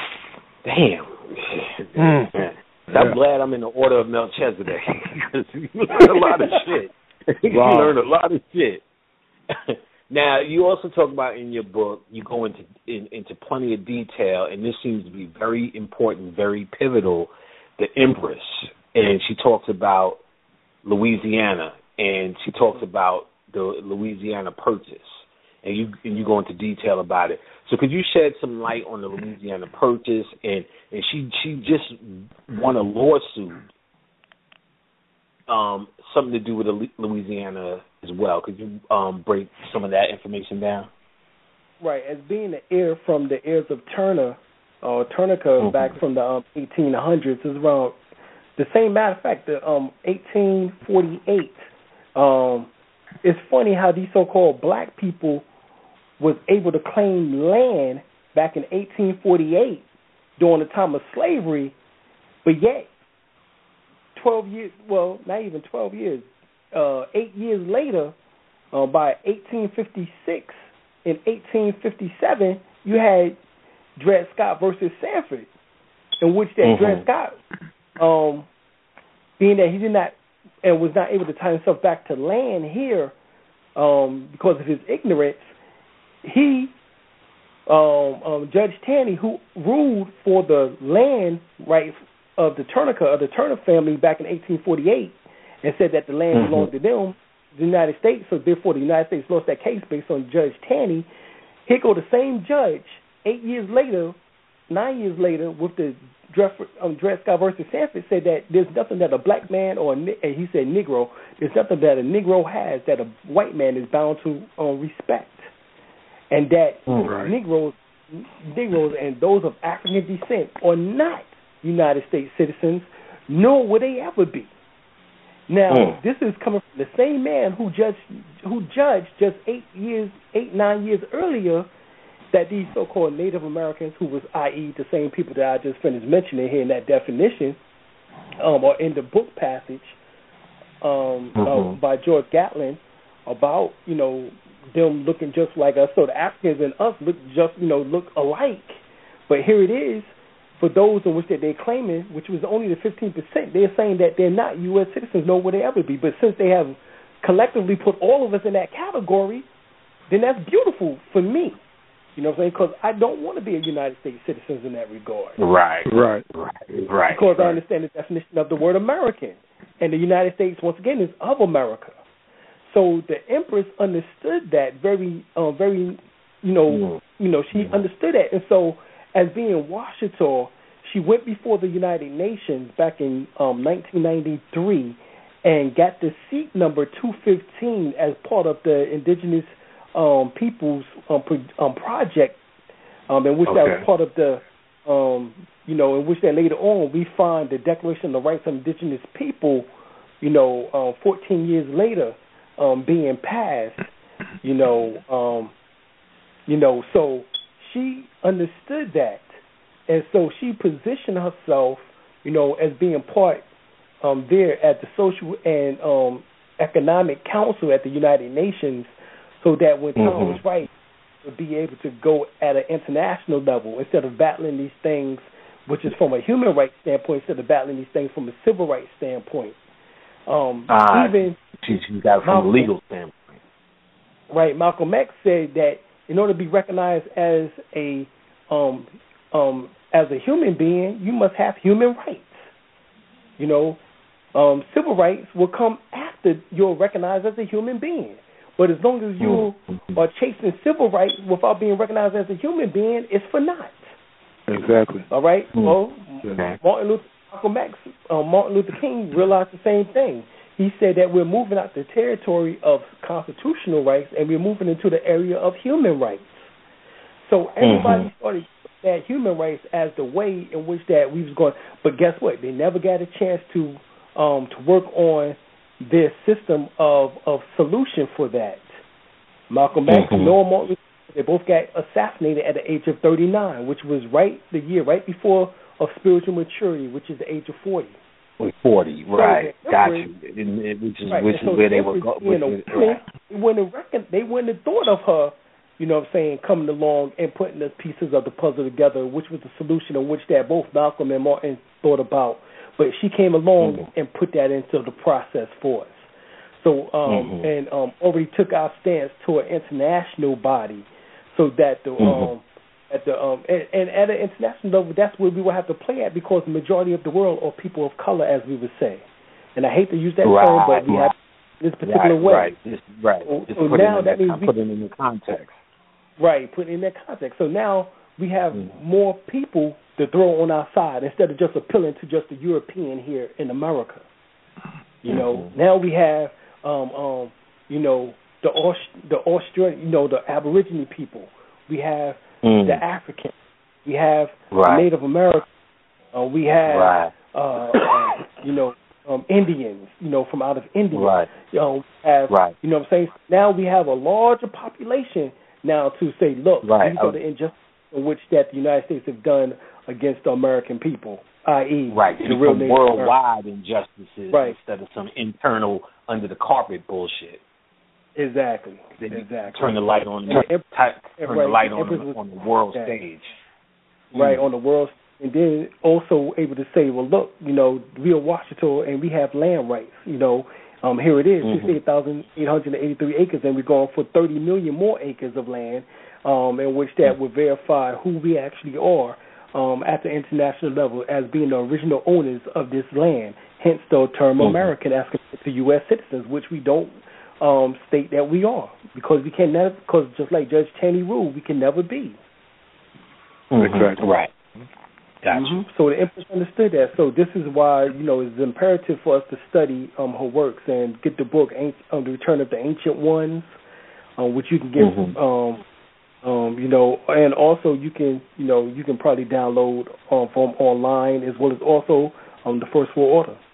Damn. Mm. Man. Yeah. I'm glad I'm in the order of Melchizedek, because you learn a lot of shit. you wow. learn a lot of shit. Now, you also talk about in your book, you go into in, into plenty of detail, and this seems to be very important, very pivotal, the Empress. And she talks about Louisiana, and she talks about the Louisiana Purchase. And you and you go into detail about it. So could you shed some light on the Louisiana Purchase? And, and she, she just won a lawsuit, um, something to do with Louisiana as well. Could you um, break some of that information down? Right. As being the heir from the heirs of Turner, or uh, Turnica, mm-hmm. back from the um, eighteen hundreds, is around the same. Matter of fact, the um, eighteen forty-eight. Um, it's funny how these so-called black people was able to claim land back in eighteen forty-eight during the time of slavery, but yet twelve years, well, not even twelve years, uh, eight years later, uh, by eighteen fifty-six and eighteen fifty-seven, you had Dred Scott versus Sanford, in which that mm-hmm. Dred Scott, um, being that he did not and was not able to tie himself back to land here um, because of his ignorance, he, um, um, Judge Taney, who ruled for the land rights of the Turnica, of the Turner family back in eighteen forty-eight, and said that the land mm-hmm. belonged to them, the United States, so therefore the United States lost that case based on Judge Taney. Here go the same judge, eight years later, nine years later, with the Dred, um, Dred Scott versus Sanford, said that there's nothing that a black man or, a, and he said Negro, there's nothing that a Negro has that a white man is bound to um, respect. And that right. Negroes, Negroes and those of African descent are not United States citizens, nor will they ever be. Now, mm. this is coming from the same man who judged, who judged just eight years, eight, nine years earlier, that these so-called Native Americans, who was, that is, the same people that I just finished mentioning here in that definition, um, or in the book passage um, mm-hmm. uh, by George Gatlin, about, you know, them looking just like us. So the Africans and us look just, you know, look alike. But here it is, for those in which that they're claiming, which was only the fifteen percent, they're saying that they're not U S citizens, nor will they ever be. But since they have collectively put all of us in that category, then that's beautiful for me. You know what I'm saying? Because I don't want to be a United States citizen in that regard. Right, right, right, right. Because right. I understand the definition of the word American. And the United States, once again, is of America. so the Empress understood that very, uh, very, you know, mm-hmm. you know, she mm-hmm. understood that, and so as being Washita, she went before the United Nations back in um, nineteen ninety-three and got the seat number two fifteen as part of the Indigenous um, Peoples um, pro- um, Project, um, in which okay. that was part of the, um, you know, in which that later on we find the Declaration of the Rights of Indigenous People, you know, uh, fourteen years later um, being passed, you know, um, you know, so she understood that. And so she positioned herself, you know, as being part um, there at the Social and um, Economic Council at the United Nations, so that when mm-hmm. Thomas Wright would be able to go at an international level instead of battling these things, which is from a human rights standpoint, instead of battling these things from a civil rights standpoint. Um, uh, even she, she got it from Malcolm, a legal standpoint. Right. Malcolm X said that in order to be recognized as a um, Um, as a human being, you must have human rights. You know, um, civil rights will come after you're recognized as a human being. But as long as you mm-hmm. are chasing civil rights without being recognized as a human being, it's for naught. Exactly. All right? Mm-hmm. Well, okay. Martin Luther, Malcolm X, uh, Martin Luther King realized the same thing. He said that we're moving out the territory of constitutional rights and we're moving into the area of human rights. So everybody mm-hmm. started that human rights as the way in which that we was going. But guess what? They never got a chance to um, to work on their system of, of solution for that. Malcolm X and Noah Martin, they both got assassinated at the age of thirty-nine, which was right the year right before of spiritual maturity, which is the age of forty. forty, right? So got you. Which is right. which is so where they were going. Right. They wouldn't have reckoned. They wouldn't have thought of her. You know what I'm saying, coming along and putting the pieces of the puzzle together, which was the solution in which that both Malcolm and Martin thought about. But she came along mm-hmm. and put that into the process for us. So, um, mm-hmm. and um, already took our stance to an international body so that the, mm-hmm. um, at the, um, and, and at an international level, that's where we will have to play at because the majority of the world are people of color, as we would say. And I hate to use that right, term, but we right. have this particular right, way. Right, Just, right. So, Just so put now it in that the, means we, put it in the context. Right, put it in that context. So now we have mm-hmm. more people to throw on our side instead of just appealing to just the European here in America. You mm-hmm. know, now we have, um, um, you know, the Aust- the Australian, you know, the Aborigine people. We have mm. the African. We have right. the Native American. Uh, we have, right. uh, uh, you know, um, Indians, you know, from out of India. Right. You know, have, right. you know what I'm saying? Now we have a larger population now to say, look, right. these are the injustices in which that the United States have done against the American people, that is, right. the real worldwide injustices right. instead of some internal under the carpet bullshit. Exactly. Then exactly. Turn the light on. And, turn right. the light on was, on the world yeah. stage. Right mm. on the world, and then also able to say, well, look, you know, we are Washita and we have land rights. You know, um, here it is, mm-hmm. sixty-eight thousand eight hundred eighty-three acres, and we're going for thirty million more acres of land, um, in which that would verify who we actually are um, at the international level as being the original owners of this land. Hence the term mm-hmm. American as compared to U S citizens, which we don't um, state that we are, because we can never, because just like Judge Taney ruled, we can never be. Mm-hmm. Exactly. Right. Gotcha. Mm-hmm. So the Empress understood that. So this is why, you know, it's imperative for us to study um, her works and get the book, um, The Return of the Ancient Ones, um, which you can get, mm-hmm. um, um, you know, and also you can, you know, you can probably download um, from online, as well as also um, the First World Order.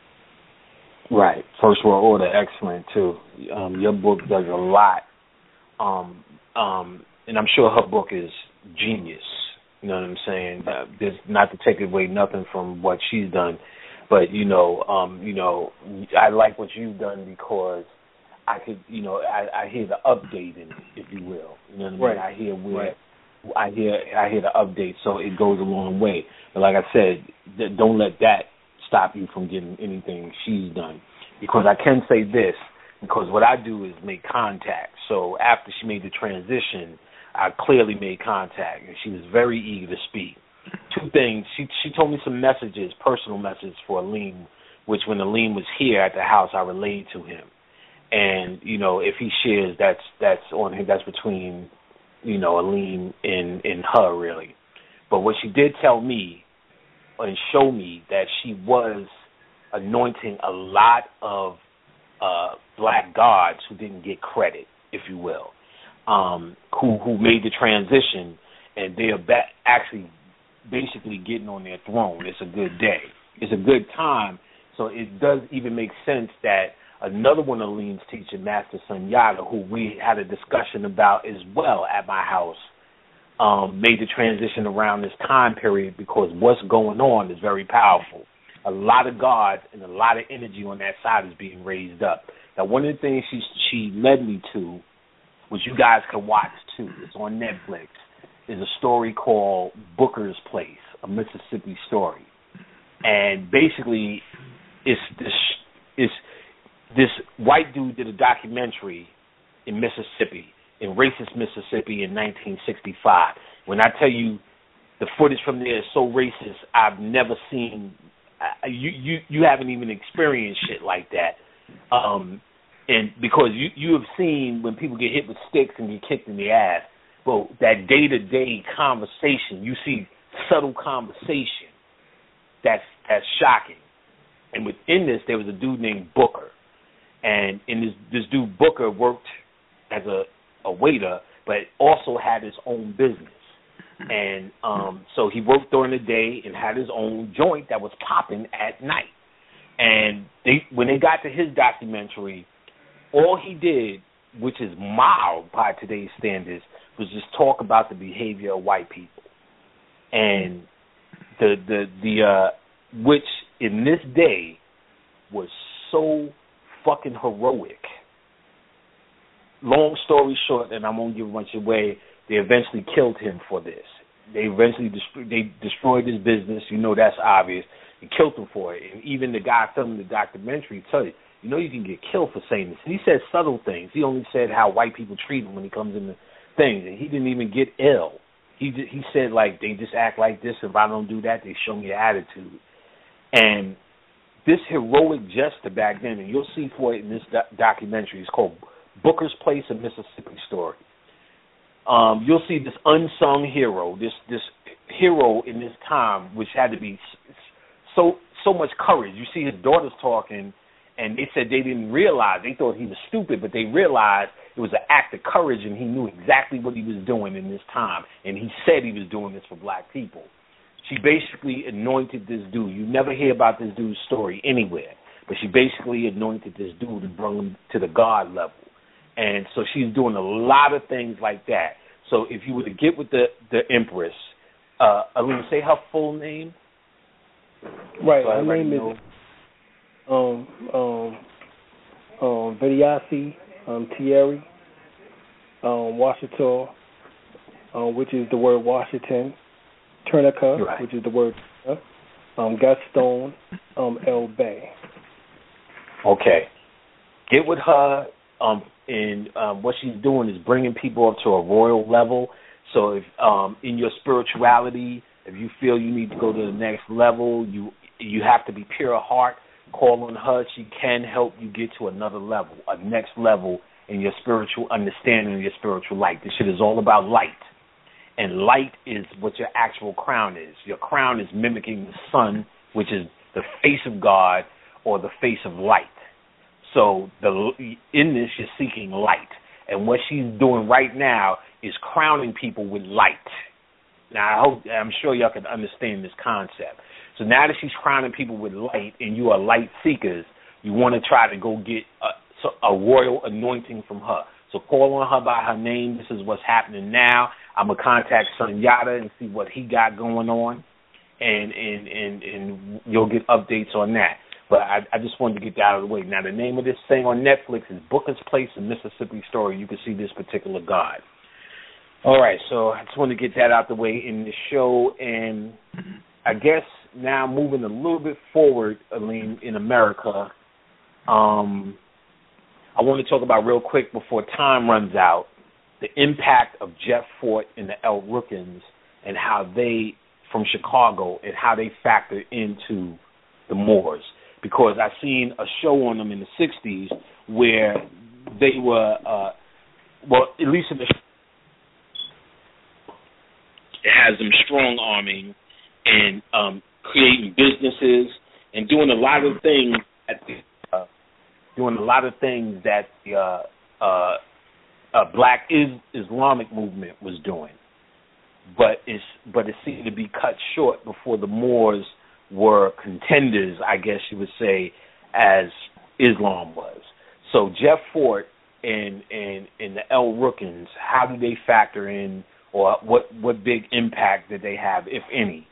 Right. First World Order, excellent, too. Um, your book does a lot. Um, um, and I'm sure her book is genius. You know what I'm saying? Uh, there's not to take away nothing from what she's done, but you know, um, you know, I like what you've done because I could, you know, I, I hear the update in it, if you will. You know what I mean? Right. I hear where right. I hear I hear the update, so it goes a long way. But like I said, th- don't let that stop you from getting anything she's done, because I can say this, because what I do is make contact. So after she made the transition, I clearly made contact, and she was very eager to speak. Two things. She she told me some messages, personal messages for Aleem, which when Aleem was here at the house, I relayed to him. and you know, if he shares, that's that's on him. That's between, you know, Aleem and and her really. But what she did tell me and show me that she was anointing a lot of uh, black gods who didn't get credit, if you will, um, who who made the transition, and they are ba- actually basically getting on their throne. It's a good day. It's a good time. So it does even make sense that another one of Aleem's teachers, Master Sunyata, who we had a discussion about as well at my house, um, made the transition around this time period because what's going on is very powerful. A lot of gods and a lot of energy on that side is being raised up. Now, one of the things she she led me to, which you guys can watch too, it's on Netflix, is a story called Booker's Place, a Mississippi story. And basically, it's this, it's this white dude did a documentary in Mississippi, in racist Mississippi in nineteen sixty-five. When I tell you the footage from there is so racist, I've never seen, uh, you, you, you haven't even experienced shit like that. Um, and because you, you have seen when people get hit with sticks and get kicked in the ass, well, that day-to-day conversation, you see subtle conversation that's that's shocking. And within this, there was a dude named Booker. And in this, this dude, Booker, worked as a, a waiter, but also had his own business. And um, so he worked during the day and had his own joint that was popping at night. And they, when they got to his documentary, all he did, which is mild by today's standards, was just talk about the behavior of white people. And the, the, the uh, which in this day was so fucking heroic. Long story short, and I'm going to give a bunch away, they eventually killed him for this. They eventually dest- they destroyed his business. You know that's obvious. And killed him for it. And even the guy filming the documentary told you, you know you can get killed for saying this. And he said subtle things. He only said how white people treat him when he comes in the things. And he didn't even get ill. He he said, like, they just act like this. If I don't do that, they show me an attitude. And this heroic gesture back then, and you'll see for it in this do- documentary, it's called Booker's Place, a Mississippi Story. Um, you'll see this unsung hero, this this hero in this time, which had to be so so much courage. You see his daughters talking, and they said they didn't realize. They thought he was stupid, but they realized it was an act of courage, and he knew exactly what he was doing in this time. And he said he was doing this for black people. She basically anointed this dude. You never hear about this dude's story anywhere, but she basically anointed this dude and brought him to the God level. And so she's doing a lot of things like that. So if you were to get with the, the Empress, uh, Aleem, say her full name. Right, so her name know. is um, um, um, Vidyasi um, Thierry um, Washington, um, which is the word Washington, Ternica, right. which is the word um, Gaston um, El Bay. Okay. Get with her. Um, and um, what she's doing is bringing people up to a royal level. So if um, in your spirituality, if you feel you need to go to the next level, you you have to be pure of heart. Call on her. She can help you get to another level, a next level in your spiritual understanding of your spiritual light. This shit is all about light. And light is what your actual crown is. Your crown is mimicking the sun, which is the face of God or the face of light. So the in this, you're seeking light. And what she's doing right now is crowning people with light. Now, I hope, I'm sure y'all can understand this concept. So now that she's crowning people with light and you are light seekers, you want to try to go get a, a royal anointing from her. So call on her by her name. This is what's happening now. I'm going to contact Sunyata and see what he got going on, and, and, and, and you'll get updates on that. But I, I just wanted to get that out of the way. Now, the name of this thing on Netflix is Booker's Place, a Mississippi Story. You can see this particular god. All right, so I just wanted to get that out the way in the show. And I guess now moving a little bit forward, Aleem, in America, um, I want to talk about real quick before time runs out, the impact of Jeff Fort and the El Rookins and how they, from Chicago, and how they factor into the Moors. Because I seen a show on them in the sixties where they were, uh, well, at least in the, it has them strong arming and um, creating businesses and doing a lot of things at the, uh, doing a lot of things that the uh, uh, uh, Black is, Islamic movement was doing, but it's but it seemed to be cut short before the Moors were contenders, I guess you would say, as Islam was. So Jeff Fort and and and the El Rukns, how do they factor in, or what what big impact did they have, if any?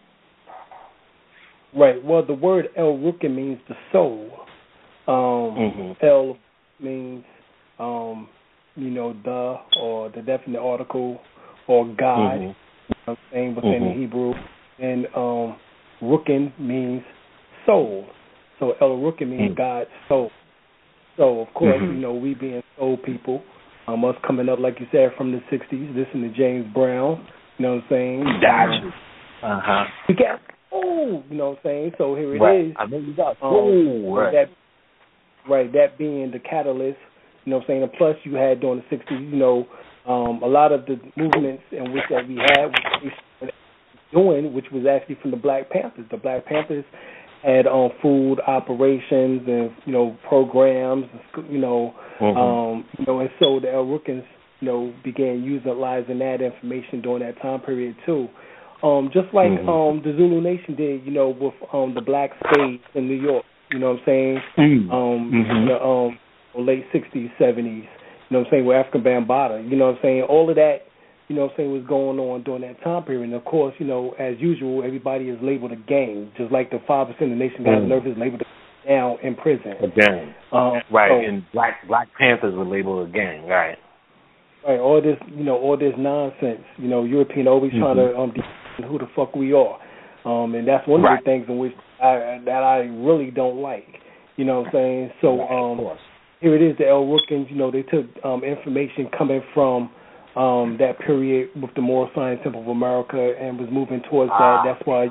Right. Well, the word El Rukn means the soul. Um, mm-hmm. El means, um, you know, the or the definite article or God. Mm-hmm. You know what I'm saying, within mm-hmm. the Hebrew, and um, Rukn means soul. So El Rukn means mm-hmm. God's soul. So, of course, mm-hmm. you know, we being soul people, um, us coming up, like you said, from the sixties, listening to James Brown, you know what I'm saying? Gotcha. Uh-huh. We got soul, you know what I'm saying? So here it right. is. I mean, you got soul. Um, right. That, right, that being the catalyst, you know what I'm saying? And plus, you had during the sixties, you know, um, a lot of the movements in which that we had, which we started doing, which was actually from the Black Panthers. The Black Panthers had um, food operations and, you know, programs, you know, mm-hmm. um, you know, and so the El Rukns, you know, began utilizing that information during that time period too. Um, just like mm-hmm. um, the Zulu Nation did, you know, with um, the Black Spades in New York, you know what I'm saying? Mm-hmm. Um, mm-hmm. in the um, late sixties, seventies, you know what I'm saying, with African Bambaataa, you know what I'm saying? All of that, you know what I'm saying, was going on during that time period. And, of course, you know, as usual, everybody is labeled a gang, just like the five percent of the nation got nervous labeled down in prison. A gang. Um, right, so, and Black Black Panthers were labeled a gang, right. Right, all this, you know, all this nonsense, you know, European always mm-hmm. trying to um, define who the fuck we are. Um, and that's one right. of the things in which I, that I really don't like, you know what I'm saying? So right, um, here it is, the El Rukns, you know, they took um, information coming from Um, that period with the Moral Science Temple of America and was moving towards that. That's why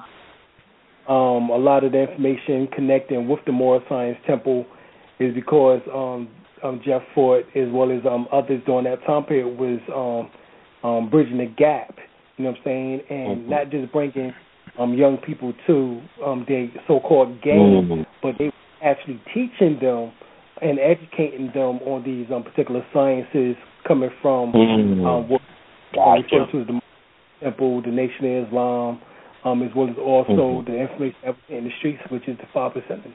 um, a lot of the information connecting with the Moral Science Temple is because um, um, Jeff Fort, as well as um, others during that time period, was um, um, bridging the gap, you know what I'm saying, and mm-hmm. not just bringing um, young people to um, their so-called game, mm-hmm. but they were actually teaching them and educating them on these um, particular sciences coming from mm. um, what gotcha. referred to as the Temple, the Nation of Islam, um, as well as also mm-hmm. the information that was in the streets, which is the five percenters.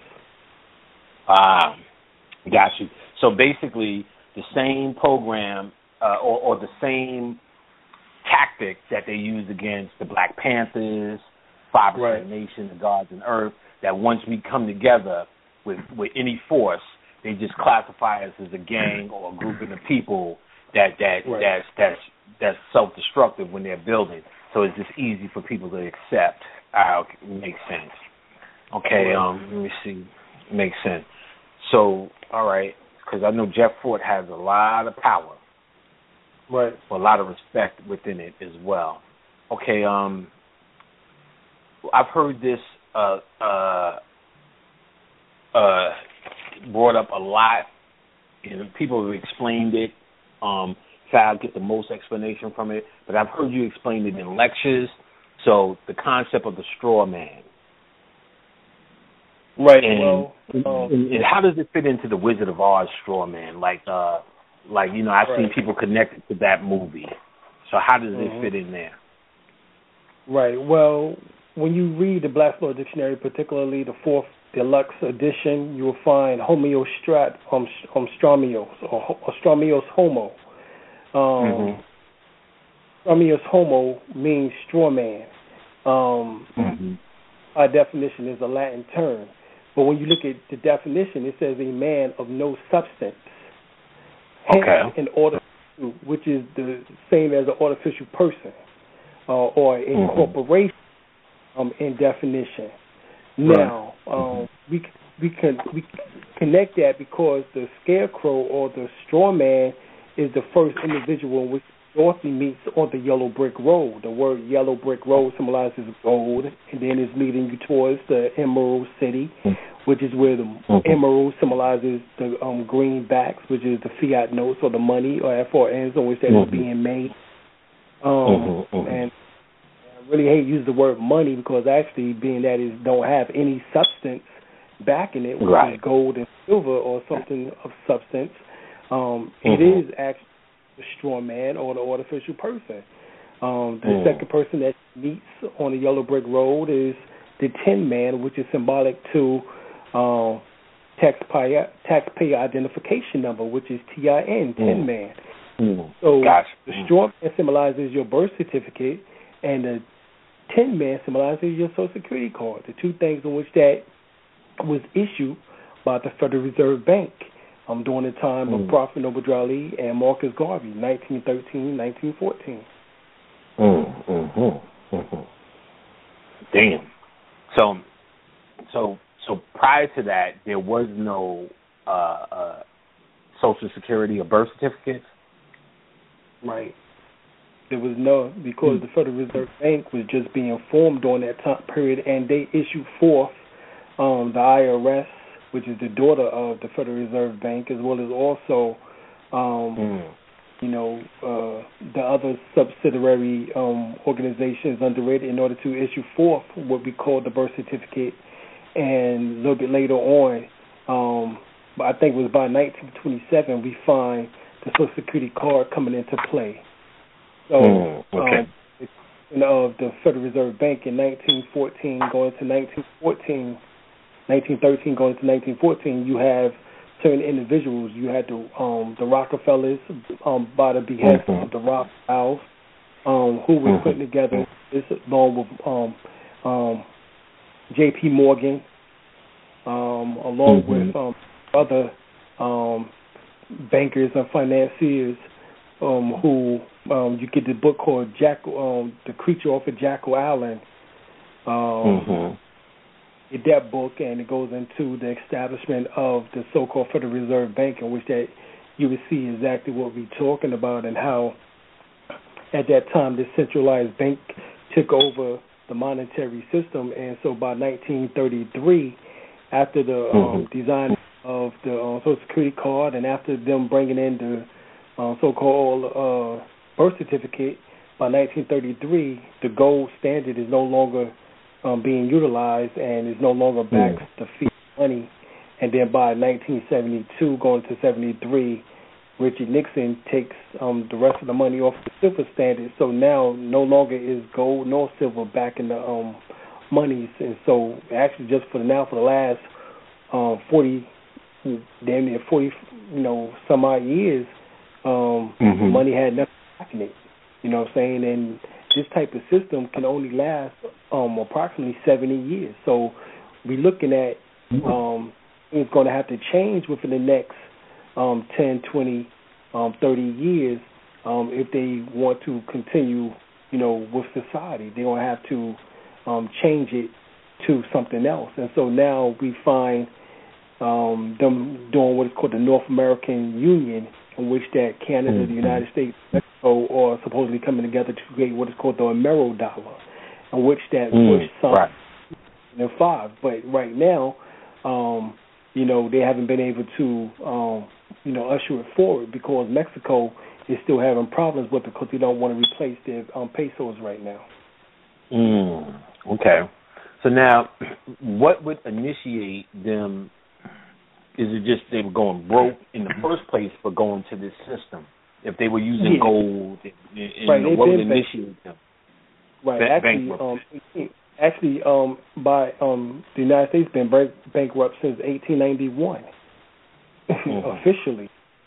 Ah, got you. So basically, the same program uh, or, or the same tactic that they used against the Black Panthers, five percent right. Nation, the Gods and Earth, that once we come together with, with any force, they just classify us as a gang or a grouping of people that that right. that's that's that's self-destructive when they're building. So it's just easy for people to accept. Uh, makes sense. Okay, um, let me see. Makes sense. So, all right, because I know Jeff Fort has a lot of power, right? A lot of respect within it as well. Okay, um, I've heard this uh uh uh brought up a lot, and people have explained it. Um, so I'll get the most explanation from it, but I've heard you explain it in lectures. So the concept of the straw man, right? And, well, um, and, and how does it fit into the Wizard of Oz straw man? Like, uh, like you know, I've right. seen people connected to that movie. So how does mm-hmm. it fit in there? Right. Well, when you read the Black's Law Dictionary, particularly the fourth deluxe edition, you will find homeostrat, um, um, stromios, or stromios homo. Um, mm-hmm. Stromios homo means straw man. Um, mm-hmm. Our definition is a Latin term, but when you look at the definition, it says a man of no substance. Hence, okay. an artificial, which is the same as an artificial person uh, or an mm-hmm. corporation um, in definition. Now, um, we we can we connect that because the scarecrow or the straw man is the first individual in which Dorothy meets on the yellow brick road. The word yellow brick road symbolizes gold, and then it's leading you towards the Emerald City, which is where the mm-hmm. emerald symbolizes the um, greenbacks, which is the fiat notes or the money or F R Ns on which that mm-hmm. is being made. Um, mm-hmm. Mm-hmm. And I really hate to use the word money because actually being that it don't have any substance backing it, which right. is gold and silver or something of substance, um, mm-hmm. it is actually the straw man or the artificial person. Um, the mm. second person that meets on the yellow brick road is the Tin Man, which is symbolic to uh, taxpayer taxpayer identification number, which is T I N, mm. Tin Man. Mm. So gotcha. the straw man symbolizes your birth certificate, and the Tin Man symbolizes your Social Security card. The two things in which that was issued by the Federal Reserve Bank um, during the time mm. of Prophet Noble Drew Ali and Marcus Garvey, nineteen thirteen, nineteen fourteen. Mm, mm-hmm, mm-hmm. Damn. So, so, so prior to that, there was no uh, uh, Social Security or birth certificates. Right. There was no because mm. the Federal Reserve Bank was just being formed during that time period, and they issued forth um, the I R S, which is the daughter of the Federal Reserve Bank, as well as also. Um, mm. You know, uh, the other subsidiary um, organizations under it in order to issue forth what we call the birth certificate. And a little bit later on, um, I think it was by nineteen twenty-seven, we find the Social Security card coming into play. So, mm, okay. um, you know, of the Federal Reserve Bank in nineteen fourteen going to nineteen fourteen, nineteen thirteen going to nineteen fourteen, you have certain individuals. You had the um, the Rockefellers um, by the behest mm-hmm. of the Rothschilds, um, who were mm-hmm. putting together this along with um, um, J P Morgan, um, along mm-hmm. with um, other um, bankers and financiers um, who um, you get the book called Jack, um, The Creature Off of Jekyll Island. Um, mm-hmm. that book, and it goes into the establishment of the so-called Federal Reserve Bank, in which that you would see exactly what we're talking about and how at that time the centralized bank took over the monetary system. And so by nineteen thirty-three, after the mm-hmm. um, design of the uh, Social Security card and after them bringing in the uh, so-called uh, birth certificate, by nineteen thirty-three, the gold standard is no longer Um, being utilized and is no longer backed mm. the fiat money. And then by nineteen seventy-two, going to seventy-three, Richard Nixon takes um, the rest of the money off the silver standard. So now no longer is gold nor silver back in the um, monies. And so actually just for now, for the last um, forty, damn near forty, you know, some odd years, um, mm-hmm. money had nothing backing it. You know what I'm saying? And this type of system can only last um, approximately seventy years. So we're looking at um, it's going to have to change within the next um, ten, twenty, um, thirty years um, if they want to continue, you know, with society. They're going to have to um, change it to something else. And so now we find um, them doing what is called the North American Union, in which that Canada, mm-hmm. the United States, Mexico are supposedly coming together to create what is called the Amero dollar, in which that mm, Bush signed right. in five. But right now, um, you know, they haven't been able to, um, you know, usher it forward because Mexico is still having problems with it because they don't want to replace their um, pesos right now. Mm, okay. So now, what would initiate them? Is it just they were going broke in the first place for going to this system? If they were using yeah. gold, and, and right, what would initiate them? Right. Actually, um, actually, um, by um, the United States been bank- bankrupt since eighteen ninety-one, mm-hmm. officially.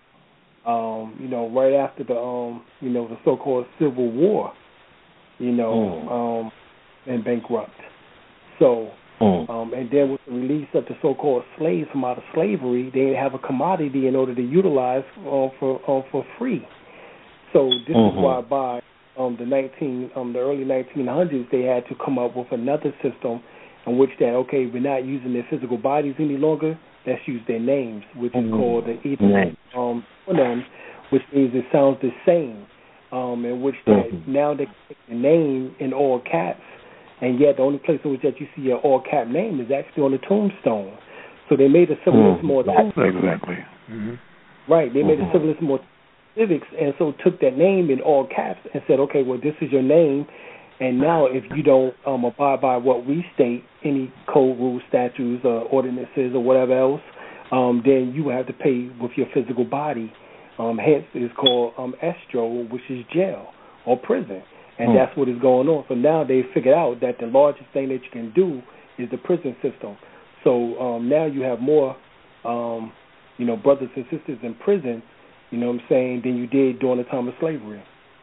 Um, you know, right after the um, you know, the so-called Civil War, you know, mm. um, and bankrupt. So. Mm. Um, and then with the release of the so-called slaves from out of slavery, they didn't have a commodity in order to utilize uh, for uh, for free. So this mm-hmm. is why by um, the nineteen um, the early nineteen hundreds they had to come up with another system in which that okay we're not using their physical bodies any longer. Let's use their names, which mm-hmm. is called the Ethernet um, pronoun, which means it sounds the same. Um, in which that mm-hmm. now they take the name in all caps. And yet the only place in which that you see an all-cap name is actually on the tombstone. So they made the civil list more exactly. Mm-hmm. Right. They made mm-hmm. the civil list more civics, and so took that name in all caps and said, okay, well, this is your name, and now if you don't um, abide by what we state, any code, rules, statutes, or ordinances, or whatever else, um, then you have to pay with your physical body. Um, hence, it's called um, estro, which is jail or prison, and mm. that's what is going on. So now they figured out that the largest thing that you can do is the prison system. So um, now you have more, um, you know, brothers and sisters in prison, you know what I'm saying, than you did during the time of slavery.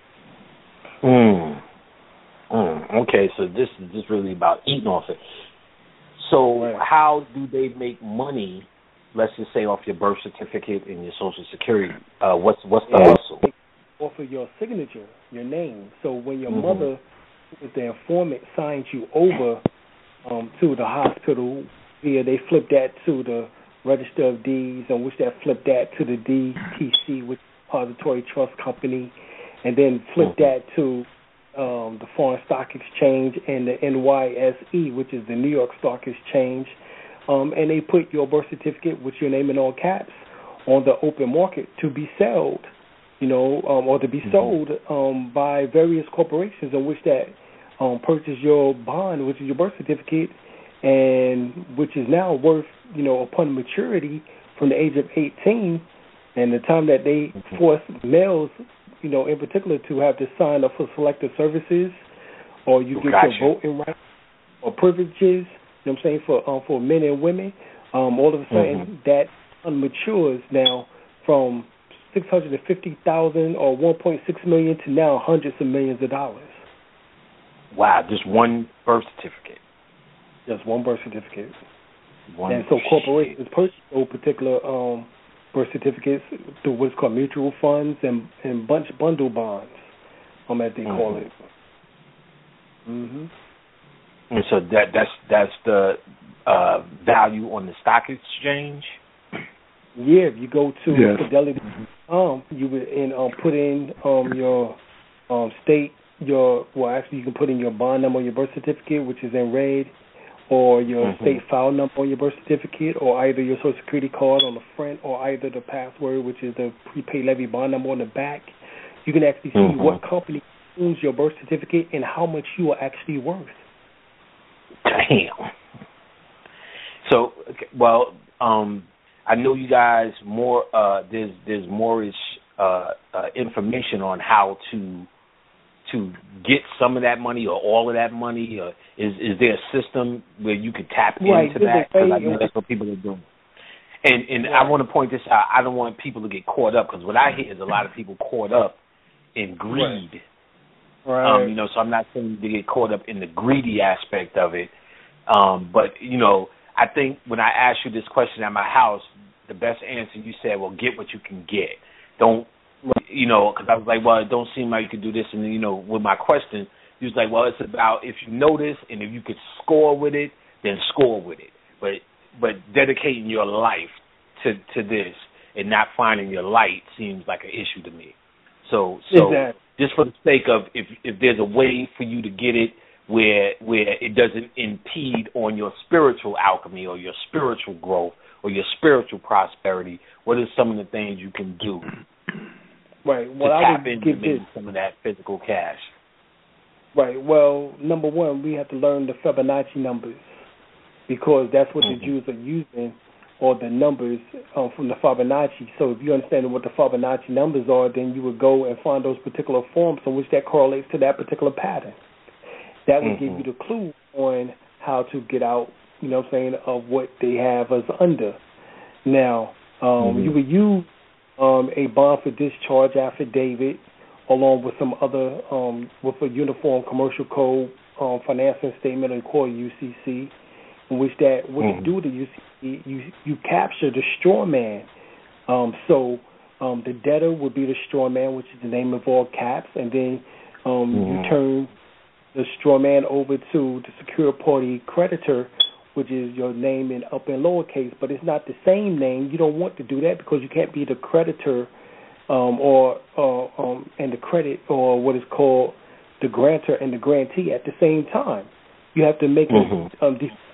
Mm. Mm. Okay, so this is just really about eating off it. So right. How do they make money, let's just say, off your birth certificate and your Social Security? Uh, what's what's the yeah. hustle? Off of your signature, your name. So when your mm-hmm. mother, who was the informant, signs you over um, to the hospital, yeah, they flip that to the Register of Deeds, and which that flip that to the D T C, which is Depository Trust Company, and then flip mm-hmm. that to um, the Foreign Stock Exchange and the N Y S E, which is the New York Stock Exchange, um, and they put your birth certificate with your name in all caps on the open market to be sold, you know, um, or to be mm-hmm. sold um, by various corporations in which that um, purchase your bond, which is your birth certificate, and which is now worth, you know, upon maturity from the age of eighteen, and the time that they force males, you know, in particular, to have to sign up for selective services, or you get gotcha. your voting rights or privileges, you know what I'm saying, for um, for men and women, um, all of a sudden mm-hmm. that matures now from six hundred fifty thousand or one point six million to now hundreds of millions of dollars. Wow, just one birth certificate. Just one birth certificate. One and so corporations purchase those particular um, birth certificates through what's called mutual funds and, and bunch bundle bonds, um, as they mm-hmm. call it. Mm-hmm. And so that that's that's the uh, value on the stock exchange. Yeah, if you go to yes. Fidelity, um, you would in um, put in um, your um, state your well actually you can put in your bond number on your birth certificate, which is in red, or your mm-hmm. state file number on your birth certificate, or either your Social Security card on the front, or either the password, which is the prepaid levy bond number on the back. You can actually see mm-hmm. what company owns your birth certificate and how much you are actually worth. Damn. So, okay, well, um, I know you guys more. Uh, there's there's more uh, uh, information on how to to get some of that money or all of that money. Or is is there a system where you could tap right. into that? Because I know that's what people are doing. And and right. I want to point this out. I don't want people to get caught up, because what I hear is a lot of people caught up in greed. Right. Um, you know, so I'm not saying to get caught up in the greedy aspect of it. Um, but, you know, I think when I asked you this question at my house, the best answer you said, well, get what you can get. Don't, you know, because I was like, well, it don't seem like you can do this. And, you know, with my question, you was like, well, it's about if you notice and if you could score with it, then score with it. But but dedicating your life to, to this and not finding your light seems like an issue to me. So, so exactly. Just for the sake of if if there's a way for you to get it where where it doesn't impede on your spiritual alchemy or your spiritual growth or your spiritual prosperity, what are some of the things you can do right. well, to I tap would into give maybe this. some of that physical cash? Right. Well, number one, we have to learn the Fibonacci numbers, because that's what mm-hmm. the Jews are using, or the numbers um, from the Fibonacci. So if you understand what the Fibonacci numbers are, then you would go and find those particular forms in which that correlates to that particular pattern. That would mm-hmm. give you the clue on how to get out, you know what I'm saying, of what they have us under. Now, um, mm-hmm. you would use um, a bond for discharge affidavit along with some other, um, with a uniform commercial code um, financing statement, or called U C C, in which that, what mm-hmm. you do to U C C, you, you capture the straw man. Um, so um, the debtor would be the straw man, which is the name of all caps, and then um, mm-hmm. you turn the straw man over to the secure party creditor, which is your name in up and lowercase, but it's not the same name. You don't want to do that, because you can't be the creditor um, or uh, um, and the credit, or what is called the grantor and the grantee at the same time. You have to make mm-hmm. a um,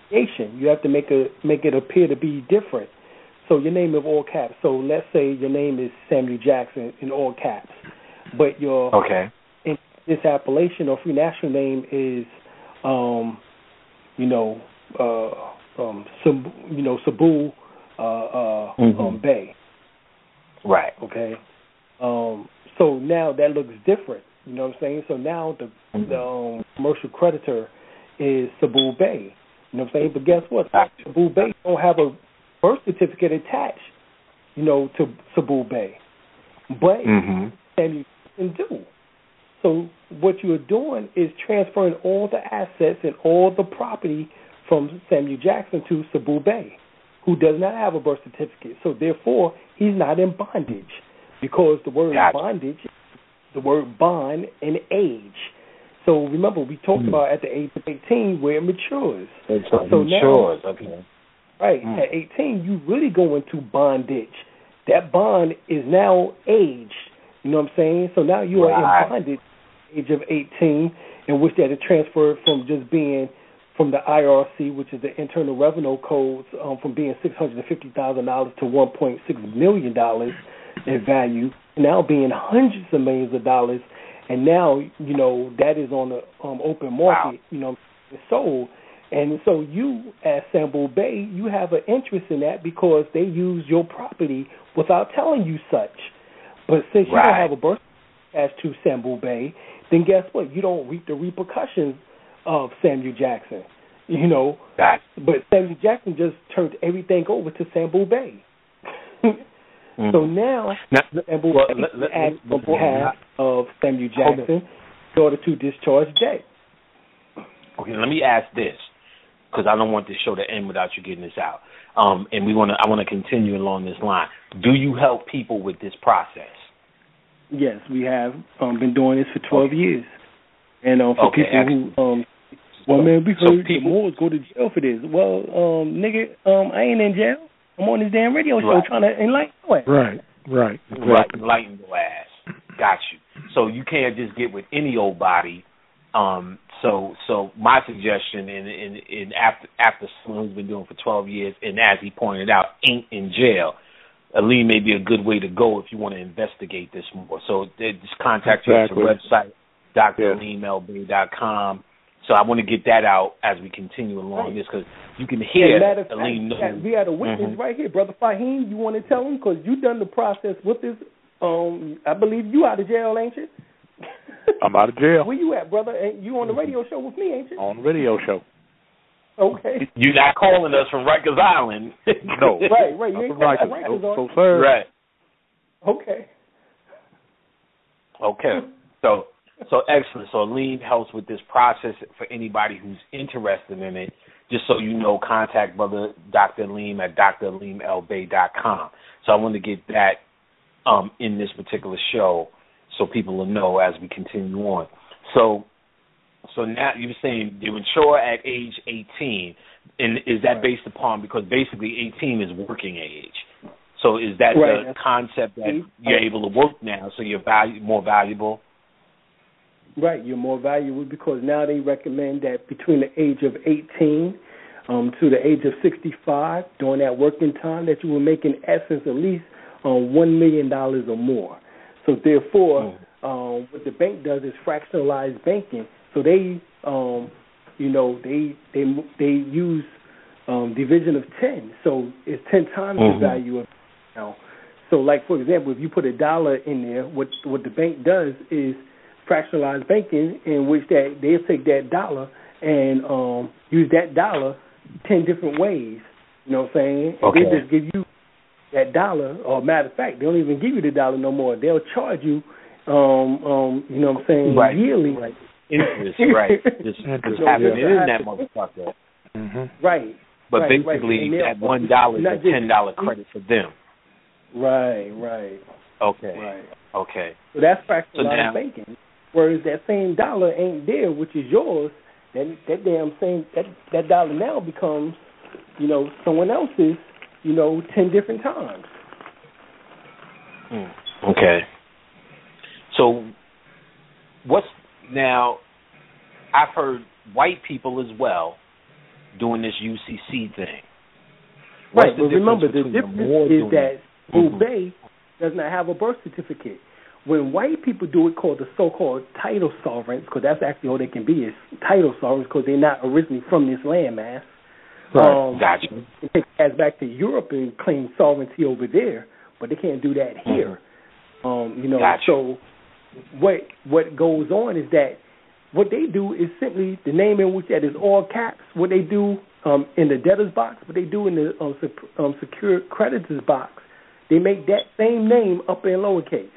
abbreviation. You have to make a make it appear to be different. So your name in all caps. So let's say your name is Samuel Jackson in all caps, but your okay. in this appellation or free national name is, um, you know, uh, um, Sab, you know, Sabu uh, uh, mm-hmm. um, Bay. Right. Okay. Um, so now that looks different. You know what I'm saying? So now the, mm-hmm. the um, commercial creditor is Sabu Bay. You know what I'm saying? But guess what? Sabu Bay don't have a birth certificate attached, you know, to Sabu Bay. But mm-hmm. Samuel Jackson do. So what you're doing is transferring all the assets and all the property from Samuel Jackson to Sabu Bay, who does not have a birth certificate. So therefore, he's not in bondage, because the word gotcha. bondage, the word bond, and age. So remember, we talked mm-hmm. about at the age of eighteen where it matures. It's so matures, now, okay. Right, mm. at eighteen, you really go into bondage. That bond is now aged. You know what I'm saying? So now you are right. in bondage at the age of eighteen, in which that is transferred from just being from the I R C, which is the Internal Revenue Codes, um, from being six hundred fifty thousand dollars to one point six million dollars in value, now being hundreds of millions of dollars, and now, you know, that is on the um, open market, wow. you know, sold. And so you, as Sabu Bay, you have an interest in that because they use your property without telling you such. But since you right. don't have a birth as to Sabu Bay, then guess what? You don't reap the repercussions of Samuel Jackson, you know. Right. But Samuel Jackson just turned everything over to Sabu Bay. mm-hmm. So now, now Sabu well, Bay let, let, acts on let, behalf of Samuel Jackson in order to discharge debt. Okay, let me ask this, because I don't want this show to end without you getting this out. Um, and we want to. I want to continue along this line. Do you help people with this process? Yes, we have um, been doing this for twelve okay. years. And um, for okay, people excellent. who, um, well, man, we so heard people, the Moors go to jail for this. Well, um, nigga, um, I ain't in jail. I'm on this damn radio show right. trying to enlighten you. Right, right, exactly. right. Enlighten your ass. Got you. So you can't just get with any old body. Um, so, so my suggestion, and in, in, in after after someone who's been doing it for twelve years, and as he pointed out, ain't in jail, Aleem may be a good way to go if you want to investigate this more. So just contact exactly. you at the website, D R Aleem L Bay dot com. So I want to get that out as we continue along right. this, because you can hear yeah, Aleem. Yeah, we had a witness mm-hmm. right here, Brother Fahim. You want to tell him, because you done the process with this. Um, I believe you out of jail, ain't you? I'm out of jail. Where you at, brother? You on the radio show with me, ain't you? On the radio show. Okay. You're not calling us from Rikers Island. No. Right, right. You ain't calling Rikers. Rikers so, on. so, sir. Right. Okay. Okay. So, so excellent. So Aleem helps with this process for anybody who's interested in it. Just so you know, contact Brother Doctor Aleem at D R Aleem L Bay dot com. So I want to get that um, in this particular show, so people will know as we continue on. So, so now you were saying you insure at age eighteen, and is that based upon, because basically eighteen is working age? So is that right. the concept that you're able to work now, so you're value, more valuable? Right, you're more valuable because now they recommend that between the age of eighteen um, to the age of sixty-five, during that working time, that you will make in essence at least um, one million dollars or more. So therefore, mm. um, what the bank does is fractionalize banking. So they, um, you know, they they they use um, division of ten. So it's ten times mm-hmm. the value of now. So, like for example, if you put a dollar in there, what what the bank does is fractionalized banking, in which that they'll take that dollar and um, use that dollar ten different ways. You know what I'm saying? Okay. They just give you that dollar, or matter of fact, they don't even give you the dollar no more. They'll charge you, um, um, you know what I'm saying, right. yearly. Right. Interest, right. Just, just having it in that motherfucker. Mm-hmm. Right. But right, basically, right. that one dollar is a ten dollar credit for them. Right, right. Okay. Right. Okay. So that's fractionalized so now, banking. Whereas that same dollar ain't there, which is yours. That that damn same that that dollar now becomes, you know, someone else's, you know, ten different times. Mm. Okay. So, what's now? I've heard white people as well doing this U C C thing. What's right, the but remember, the the difference is that mm-hmm. Ube does not have a birth certificate. When white people do it, called the so-called title sovereigns, because that's actually all they can be is title sovereigns, because they're not originally from this landmass. Right, um, gotcha. They take it back to Europe and claim sovereignty over there, but they can't do that here. Mm-hmm. Um, you know, gotcha. so what what goes on is that what they do is simply the name in which that is all caps. What they do um, in the debtors box, what they do in the um, sec- um, secure creditors box, they make that same name upper and lowercase.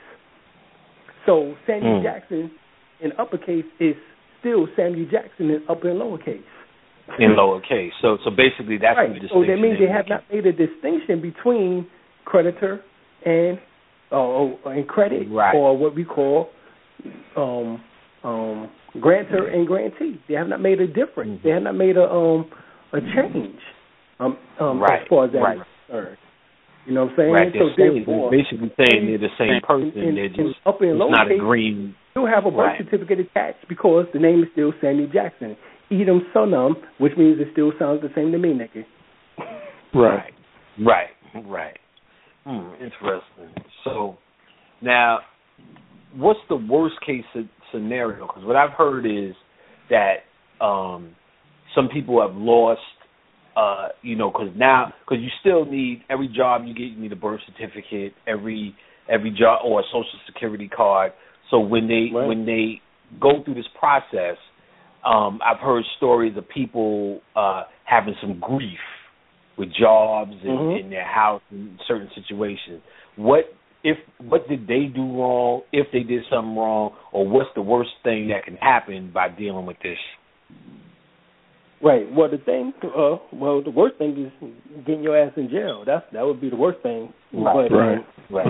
So Samuel mm. Jackson in uppercase is still Samuel Jackson in upper and lowercase. In lowercase. So so basically that's right. the distinction. So that means they have not made a distinction between creditor and uh, and credit, right. or what we call um, um, grantor and grantee. They have not made a difference. Mm-hmm. They have not made a um, a change um, um, right. as far as that right. is concerned. You know what I'm saying? Right. They're so saying, therefore, they're basically saying they're the same person. In, in, they're just upper and it's lower not case, a green. You have a birth right. certificate attached because the name is still Samuel Jackson. Edom Sonum, which means it still sounds the same to me, Nikki. Right. Right. Right. Hmm, interesting. So now, what's the worst case scenario? Because what I've heard is that um, some people have lost. Uh, you know, because now, because you still need every job you get, you need a birth certificate, every every job or a social security card. So when they right. when they go through this process, um, I've heard stories of people uh, having some grief with jobs and mm-hmm. in their house in certain situations. What if what did they do wrong? If they did something wrong, or what's the worst thing that can happen by dealing with this? Right. Well, the thing, uh, well, the worst thing is getting your ass in jail. That's that would be the worst thing. Right. But, right. Um,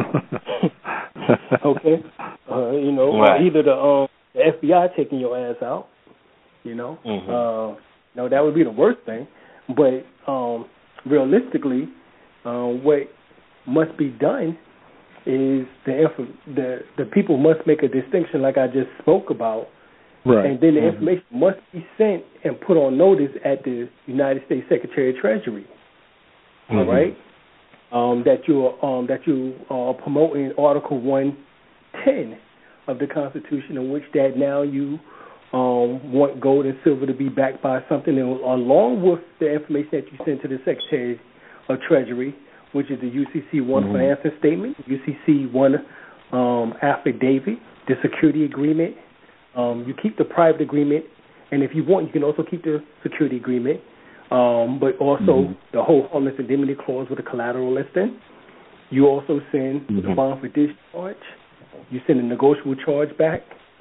right. okay. Uh, you know, right. either the um, the F B I taking your ass out. You know, mm-hmm. uh, no, that would be the worst thing. But um, realistically, uh, what must be done is the the the people must make a distinction, like I just spoke about. Right. And then the mm-hmm. information must be sent and put on notice at the United States Secretary of Treasury. Mm-hmm. All right, um, that you um, that you are promoting Article one ten of the Constitution, in which that now you um, want gold and silver to be backed by something, and along with the information that you send to the Secretary of Treasury, which is the U C C one mm-hmm. financing statement, U C C one um, affidavit, the security agreement. Um, you keep the private agreement, and if you want, you can also keep the security agreement, um, but also mm-hmm. the whole harmless indemnity clause with a collateral listing. You also send mm-hmm. the bond for discharge. You send a negotiable charge back,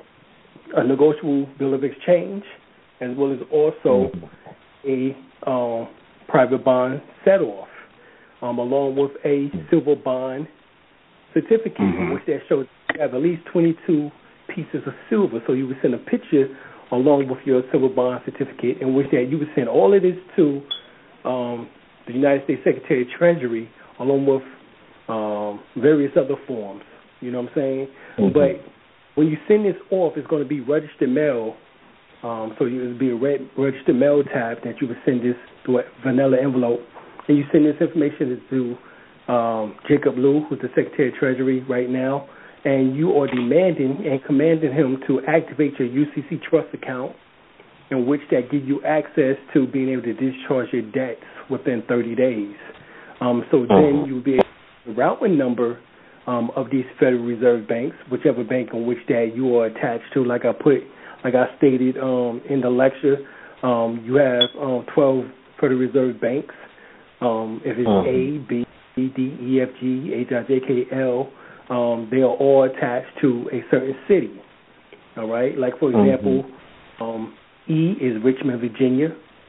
a negotiable bill of exchange, as well as also mm-hmm. a um, private bond set-off, um, along with a silver bond certificate, mm-hmm. in which that shows you have at least twenty-two pieces of silver. So you would send a picture along with your silver bond certificate, in which that you would send all of this to um, the United States Secretary of Treasury, along with um, various other forms. You know what I'm saying? Mm-hmm. But when you send this off, it's going to be registered mail. Um, so it would be a red, registered mail tab that you would send this to a vanilla envelope, and you send this information to um, Jacob Lew, who's the Secretary of Treasury right now. And you are demanding and commanding him to activate your U C C trust account, in which that gives you access to being able to discharge your debts within thirty days. Um, so uh-huh. then you'll be able to the routing number um, of these Federal Reserve banks, whichever bank in which that you are attached to. Like I put, like I stated um, in the lecture, um, you have um, twelve Federal Reserve banks. Um, if it's uh-huh. A, B, C, D, E, F, G, H, I, J, K, L. Um, they are all attached to a certain city, all right? Like, for example, mm-hmm. um, E is Richmond, Virginia,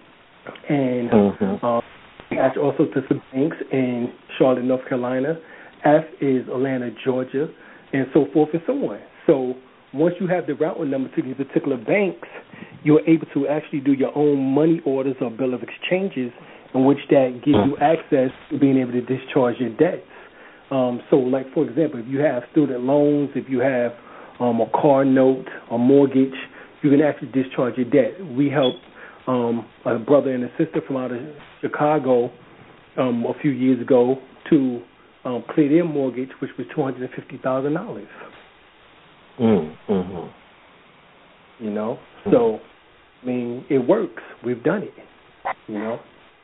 and mm-hmm. um, attached also to some banks in Charlotte, North Carolina. F is Atlanta, Georgia, and so forth and so on. So once you have the routing number to these particular banks, you're able to actually do your own money orders or bill of exchanges, in which that gives mm-hmm. you access to being able to discharge your debts. Um, so, like, for example, if you have student loans, if you have um, a car note, a mortgage, you can actually discharge your debt. We help um, a brother and a sister from out of Chicago um, a few years ago to um, clear their mortgage, which was two hundred fifty thousand dollars. Mm, mm-hmm. You know? So, I mean, it works. We've done it. You know?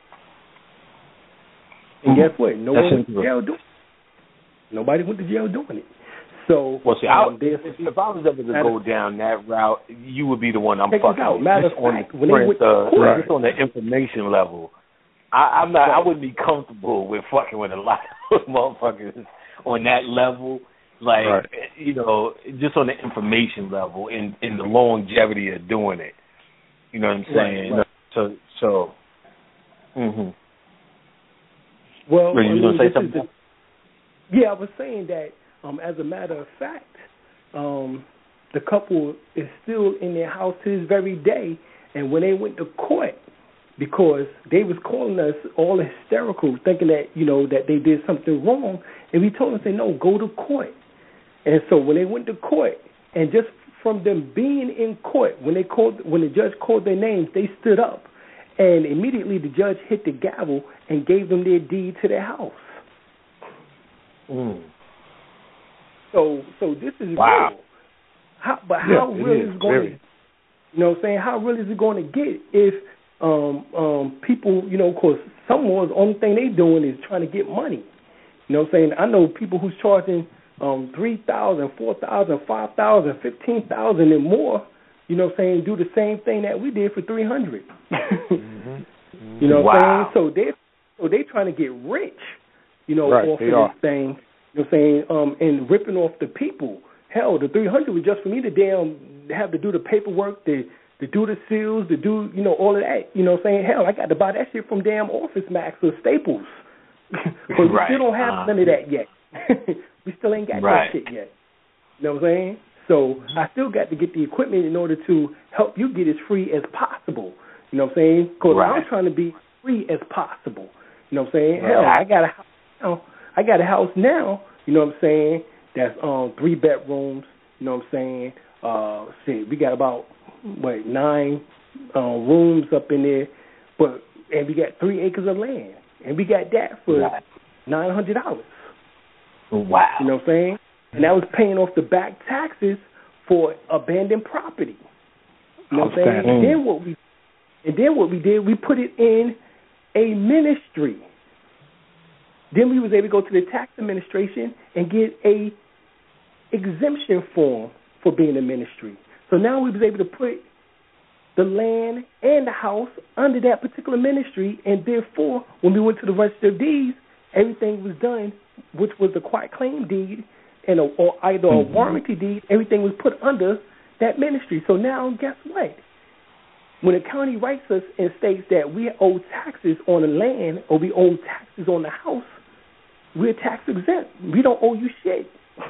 And mm-hmm. guess what? No one went to jail doing it. Nobody went to jail doing it. So, well, see, um, I, if, if I was ever to go down that route, you would be the one I'm Check fucking out. with. Matter Just of on fact, the when they went uh, to court, just on the information level. I, I'm not. Right. I wouldn't be comfortable with fucking with a lot of motherfuckers on that level. Like, right. you know, just on the information level and, and the longevity of doing it. You know what I'm saying? Right, right. So, so. Mhm. Well, Were you I mean, gonna say something? The, yeah, I was saying that. Um, as a matter of fact, um, the couple is still in their house to this very day. And when they went to court, because they was calling us all hysterical, thinking that, you know, that they did something wrong, and we told them, say, no, go to court. And so when they went to court, and just from them being in court, when they called, when the judge called their names, they stood up, and immediately the judge hit the gavel and gave them their deed to their house. Mm. So, so this is wow. real. How, but how yeah, real is, is it going to, you know what I'm saying, how real is it going to get if um, um, people, you know, of course, someone's only thing they doing is trying to get money. You know what I'm saying? I know people who's charging um, three thousand dollars, four thousand dollars, five thousand dollars, fifteen thousand dollars and more, you know what I'm saying, do the same thing that we did for three hundred dollars. mm-hmm. You know what I'm wow. saying? So they so they trying to get rich, you know, right, off of are. this thing. You know what I'm saying? Um, and ripping off the people. Hell, the three hundred was just for me to damn have to do the paperwork, to, to do the seals, to do, you know, all of that. You know what I'm saying? Hell, I got to buy that shit from damn Office Max or Staples. Because right. we still don't have uh, none of that yet. We still ain't got right. that shit yet. You know what I'm saying? So I still got to get the equipment in order to help you get as free as possible. You know what I'm saying? Because right. I'm trying to be free as possible. You know what I'm saying? Right. Hell, I got a house now. I got a house now, you know what I'm saying, that's um three bedrooms, you know what I'm saying? Uh shit, we got about what, nine uh, rooms up in there, but and we got three acres of land. And we got that for right. nine hundred dollars. Wow. You know what I'm saying? And that was paying off the back taxes for abandoned property. You know what I'm saying? And then what we and then what we did, we put it in a ministry. Then we was able to go to the tax administration and get a exemption form for being a ministry. So now we was able to put the land and the house under that particular ministry, and therefore, when we went to the register of deeds, everything was done, which was a quiet claim deed and a, or either a warranty deed. Everything was put under that ministry. So now, guess what? When the county writes us and states that we owe taxes on the land or we owe taxes on the house, we're tax exempt. We don't owe you shit.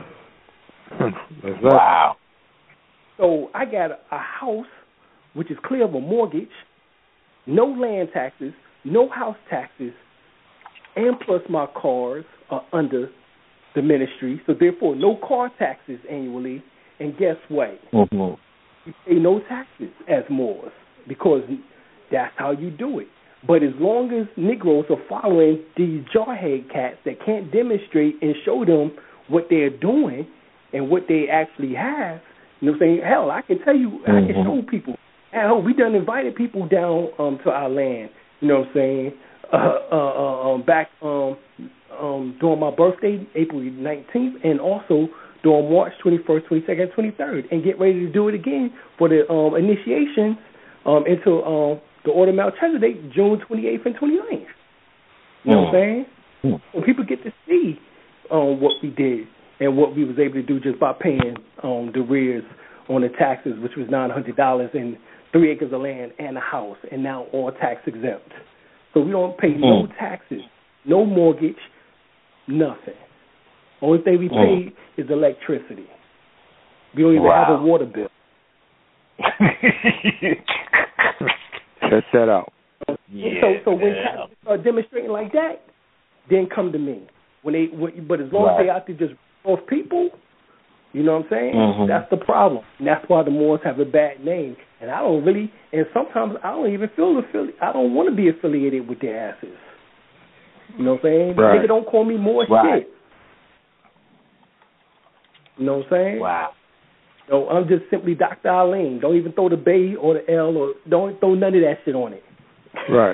Wow. So I got a, a house which is clear of a mortgage, no land taxes, no house taxes, and plus my cars are under the ministry, so therefore no car taxes annually. And guess what? Mm-hmm. You pay no taxes as Moors because that's how you do it. But as long as Negroes are following these jarhead cats that can't demonstrate and show them what they're doing and what they actually have, you know what I'm saying? Hell, I can tell you, mm-hmm. I can show people. Hell, we done invited people down um, to our land, you know what I'm saying, uh, uh, uh, um, back um, um, during my birthday, April nineteenth, and also during March twenty-first, twenty-second, twenty-third, and get ready to do it again for the um, initiations um, into um, the Order of Melchizedek, June twenty-eighth and twenty-ninth. You know mm. what I'm saying? Mm. When people get to see um, what we did and what we was able to do just by paying um, the rears on the taxes, which was nine hundred dollars and three acres of land and a house, and now all tax exempt. So we don't pay mm. no taxes, no mortgage, nothing. Only thing we pay mm. is electricity. We don't even wow. have a water bill. Check that out. Yeah, so so when yeah. taxes start demonstrating like that, then come to me. When they, when, but as long right. as they out there just off people, you know what I'm saying? Mm-hmm. That's the problem. And that's why the Moors have a bad name. And I don't really, and sometimes I don't even feel affiliated. I don't want to be affiliated with their asses. You know what I'm saying? Right. Nigga, don't call me more right. shit. You know what I'm saying? Wow. So I'm just simply Doctor Arlene. Don't even throw the Bay or the L, or don't throw none of that shit on it. Right.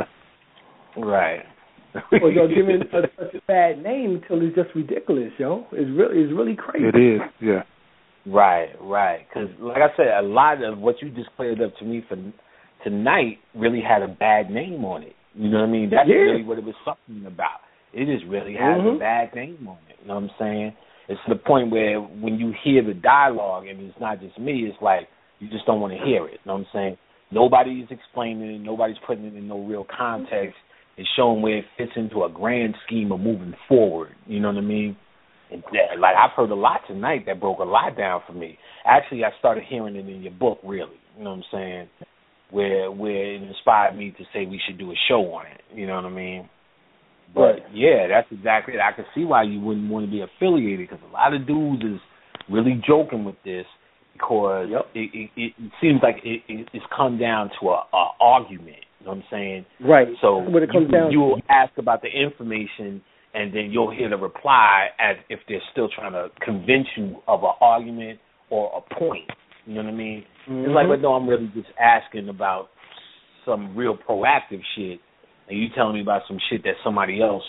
right. Or you're giving a, such a bad name until it's just ridiculous, yo. It's really, it's really crazy. It is, yeah. Right, right. Because, like I said, a lot of what you just cleared up to me for tonight really had a bad name on it. You know what I mean? That's yeah. really what it was talking about. It just really has mm-hmm. a bad name on it. You know what I'm saying? It's to the point where when you hear the dialogue, and it's not just me, it's like you just don't want to hear it. You know what I'm saying? Nobody's explaining it. Nobody's putting it in no real context. It's showing where it fits into a grand scheme of moving forward. You know what I mean? And that, like, I've heard a lot tonight that broke a lot down for me. Actually, I started hearing it in your book, really. You know what I'm saying? Where where it inspired me to say we should do a show on it. You know what I mean? But, right. yeah, that's exactly it. I can see why you wouldn't want to be affiliated, because a lot of dudes is really joking with this because yep. it, it, it seems like it, it, it's come down to a, a argument. You know what I'm saying? Right. So that's what it comes you, down you'll to. ask about the information, and then you'll hear the reply as if they're still trying to convince you of an argument or a point. You know what I mean? Mm-hmm. It's like, but no, I'm really just asking about some real proactive shit, and you telling me about some shit that somebody else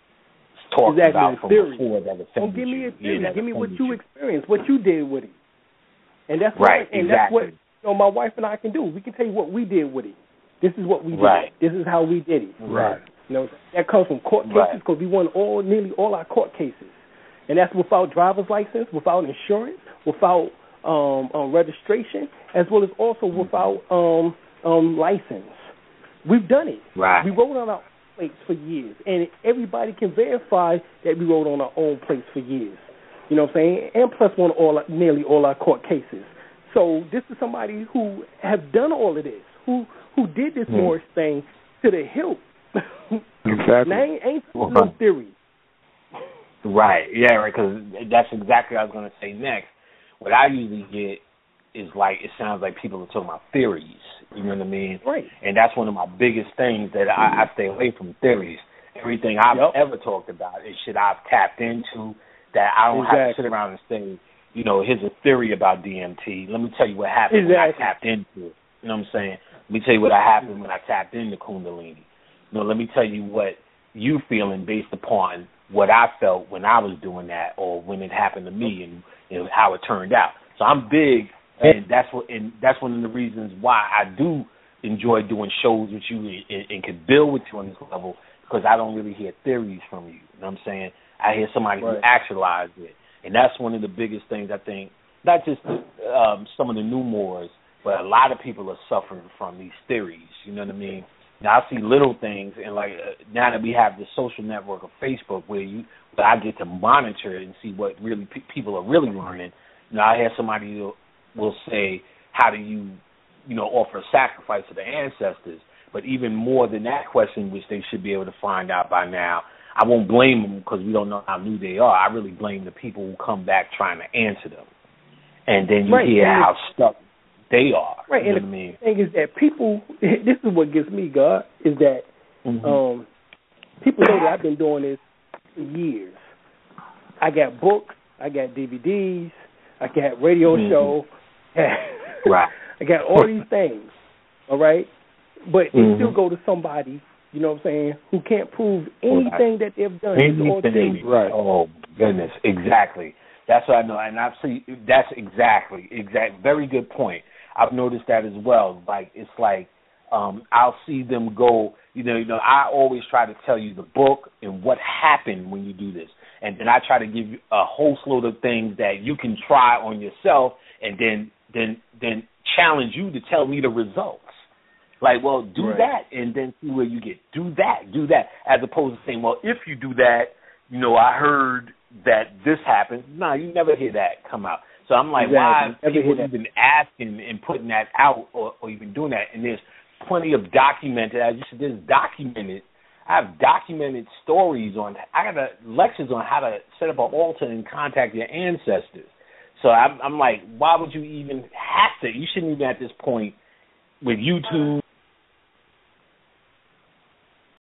talked exactly, about from theory. before that offended Don't give me you. a theory. Yeah, give me what you you experienced, what you did with it. And that's right, what, and exactly. that's what you know, my wife and I can do. We can tell you what we did with it. This is what we did. Right. This is how we did it. Right. You know, that comes from court cases because right. we won all nearly all our court cases, and that's without driver's license, without insurance, without um, um, registration, as well as also without um, um, license. We've done it. Right. We wrote on our plates for years, and everybody can verify that we wrote on our own plates for years. You know what I'm saying? And plus won all nearly all our court cases. So this is somebody who have done all of this, who who did this mm. Morris thing to the hilt. Exactly. Now, ain't, ain't no theory. Right. Yeah. Right. Because that's exactly what I was going to say next. What I usually get is like it sounds like people are talking about theories. You know what I mean? Right. And that's one of my biggest things that I, I stay away from theories. Everything I've yep. ever talked about is shit I've tapped into that I don't exactly. have to sit around and say, you know, here's a theory about D M T. Let me tell you what happened exactly. when I tapped into it. You know what I'm saying? Let me tell you what happened when I tapped into Kundalini. You know, let me tell you what you feeling based upon what I felt when I was doing that or when it happened to me and you know, how it turned out. So I'm big, and that's what, and that's one of the reasons why I do enjoy doing shows with you and, and can build with you on this level, because I don't really hear theories from you. You know what I'm saying? I hear somebody right. who actualized it. And that's one of the biggest things I think, not just the, um, some of the new Moors, but a lot of people are suffering from these theories. You know what I mean? Now, I see little things, and like uh, now that we have the social network of Facebook where you, where I get to monitor and see what really pe- people are really learning. You know, I hear somebody will, will say, how do you, you know, offer a sacrifice to the ancestors? But even more than that question, which they should be able to find out by now, I won't blame them because we don't know how new they are. I really blame the people who come back trying to answer them. And then you right. hear and how stuck they are. Right, you know and what I mean? the thing is that people, this is what gets me, God, is that mm-hmm. um, people know that I've been doing this for years. I got books, I got D V Ds, I got radio mm-hmm. show, right. I got all these things, all right? But mm-hmm. they still go to somebody, you know what I'm saying, who can't prove anything right. that they've done. Anything. Right. Oh, goodness, exactly. That's what I know, and I've seen, that's exactly, exact. Very good point. I've noticed that as well. Like, it's like um, I'll see them go, you know, you know, I always try to tell you the book and what happened when you do this. And then I try to give you a whole load of things that you can try on yourself and then then then challenge you to tell me the results. Like, well, do right. that and then see where you get. Do that, do that, as opposed to saying, well, if you do that, you know, I heard that this happened. No, you never hear that come out. So I'm like, exactly. why are never people even asking and putting that out or, or even doing that? And there's plenty of documented, as you said, there's documented. I have documented stories on, I got a, lectures on how to set up an altar and contact your ancestors. So I'm, I'm like, why would you even have to. You shouldn't even at this point with YouTube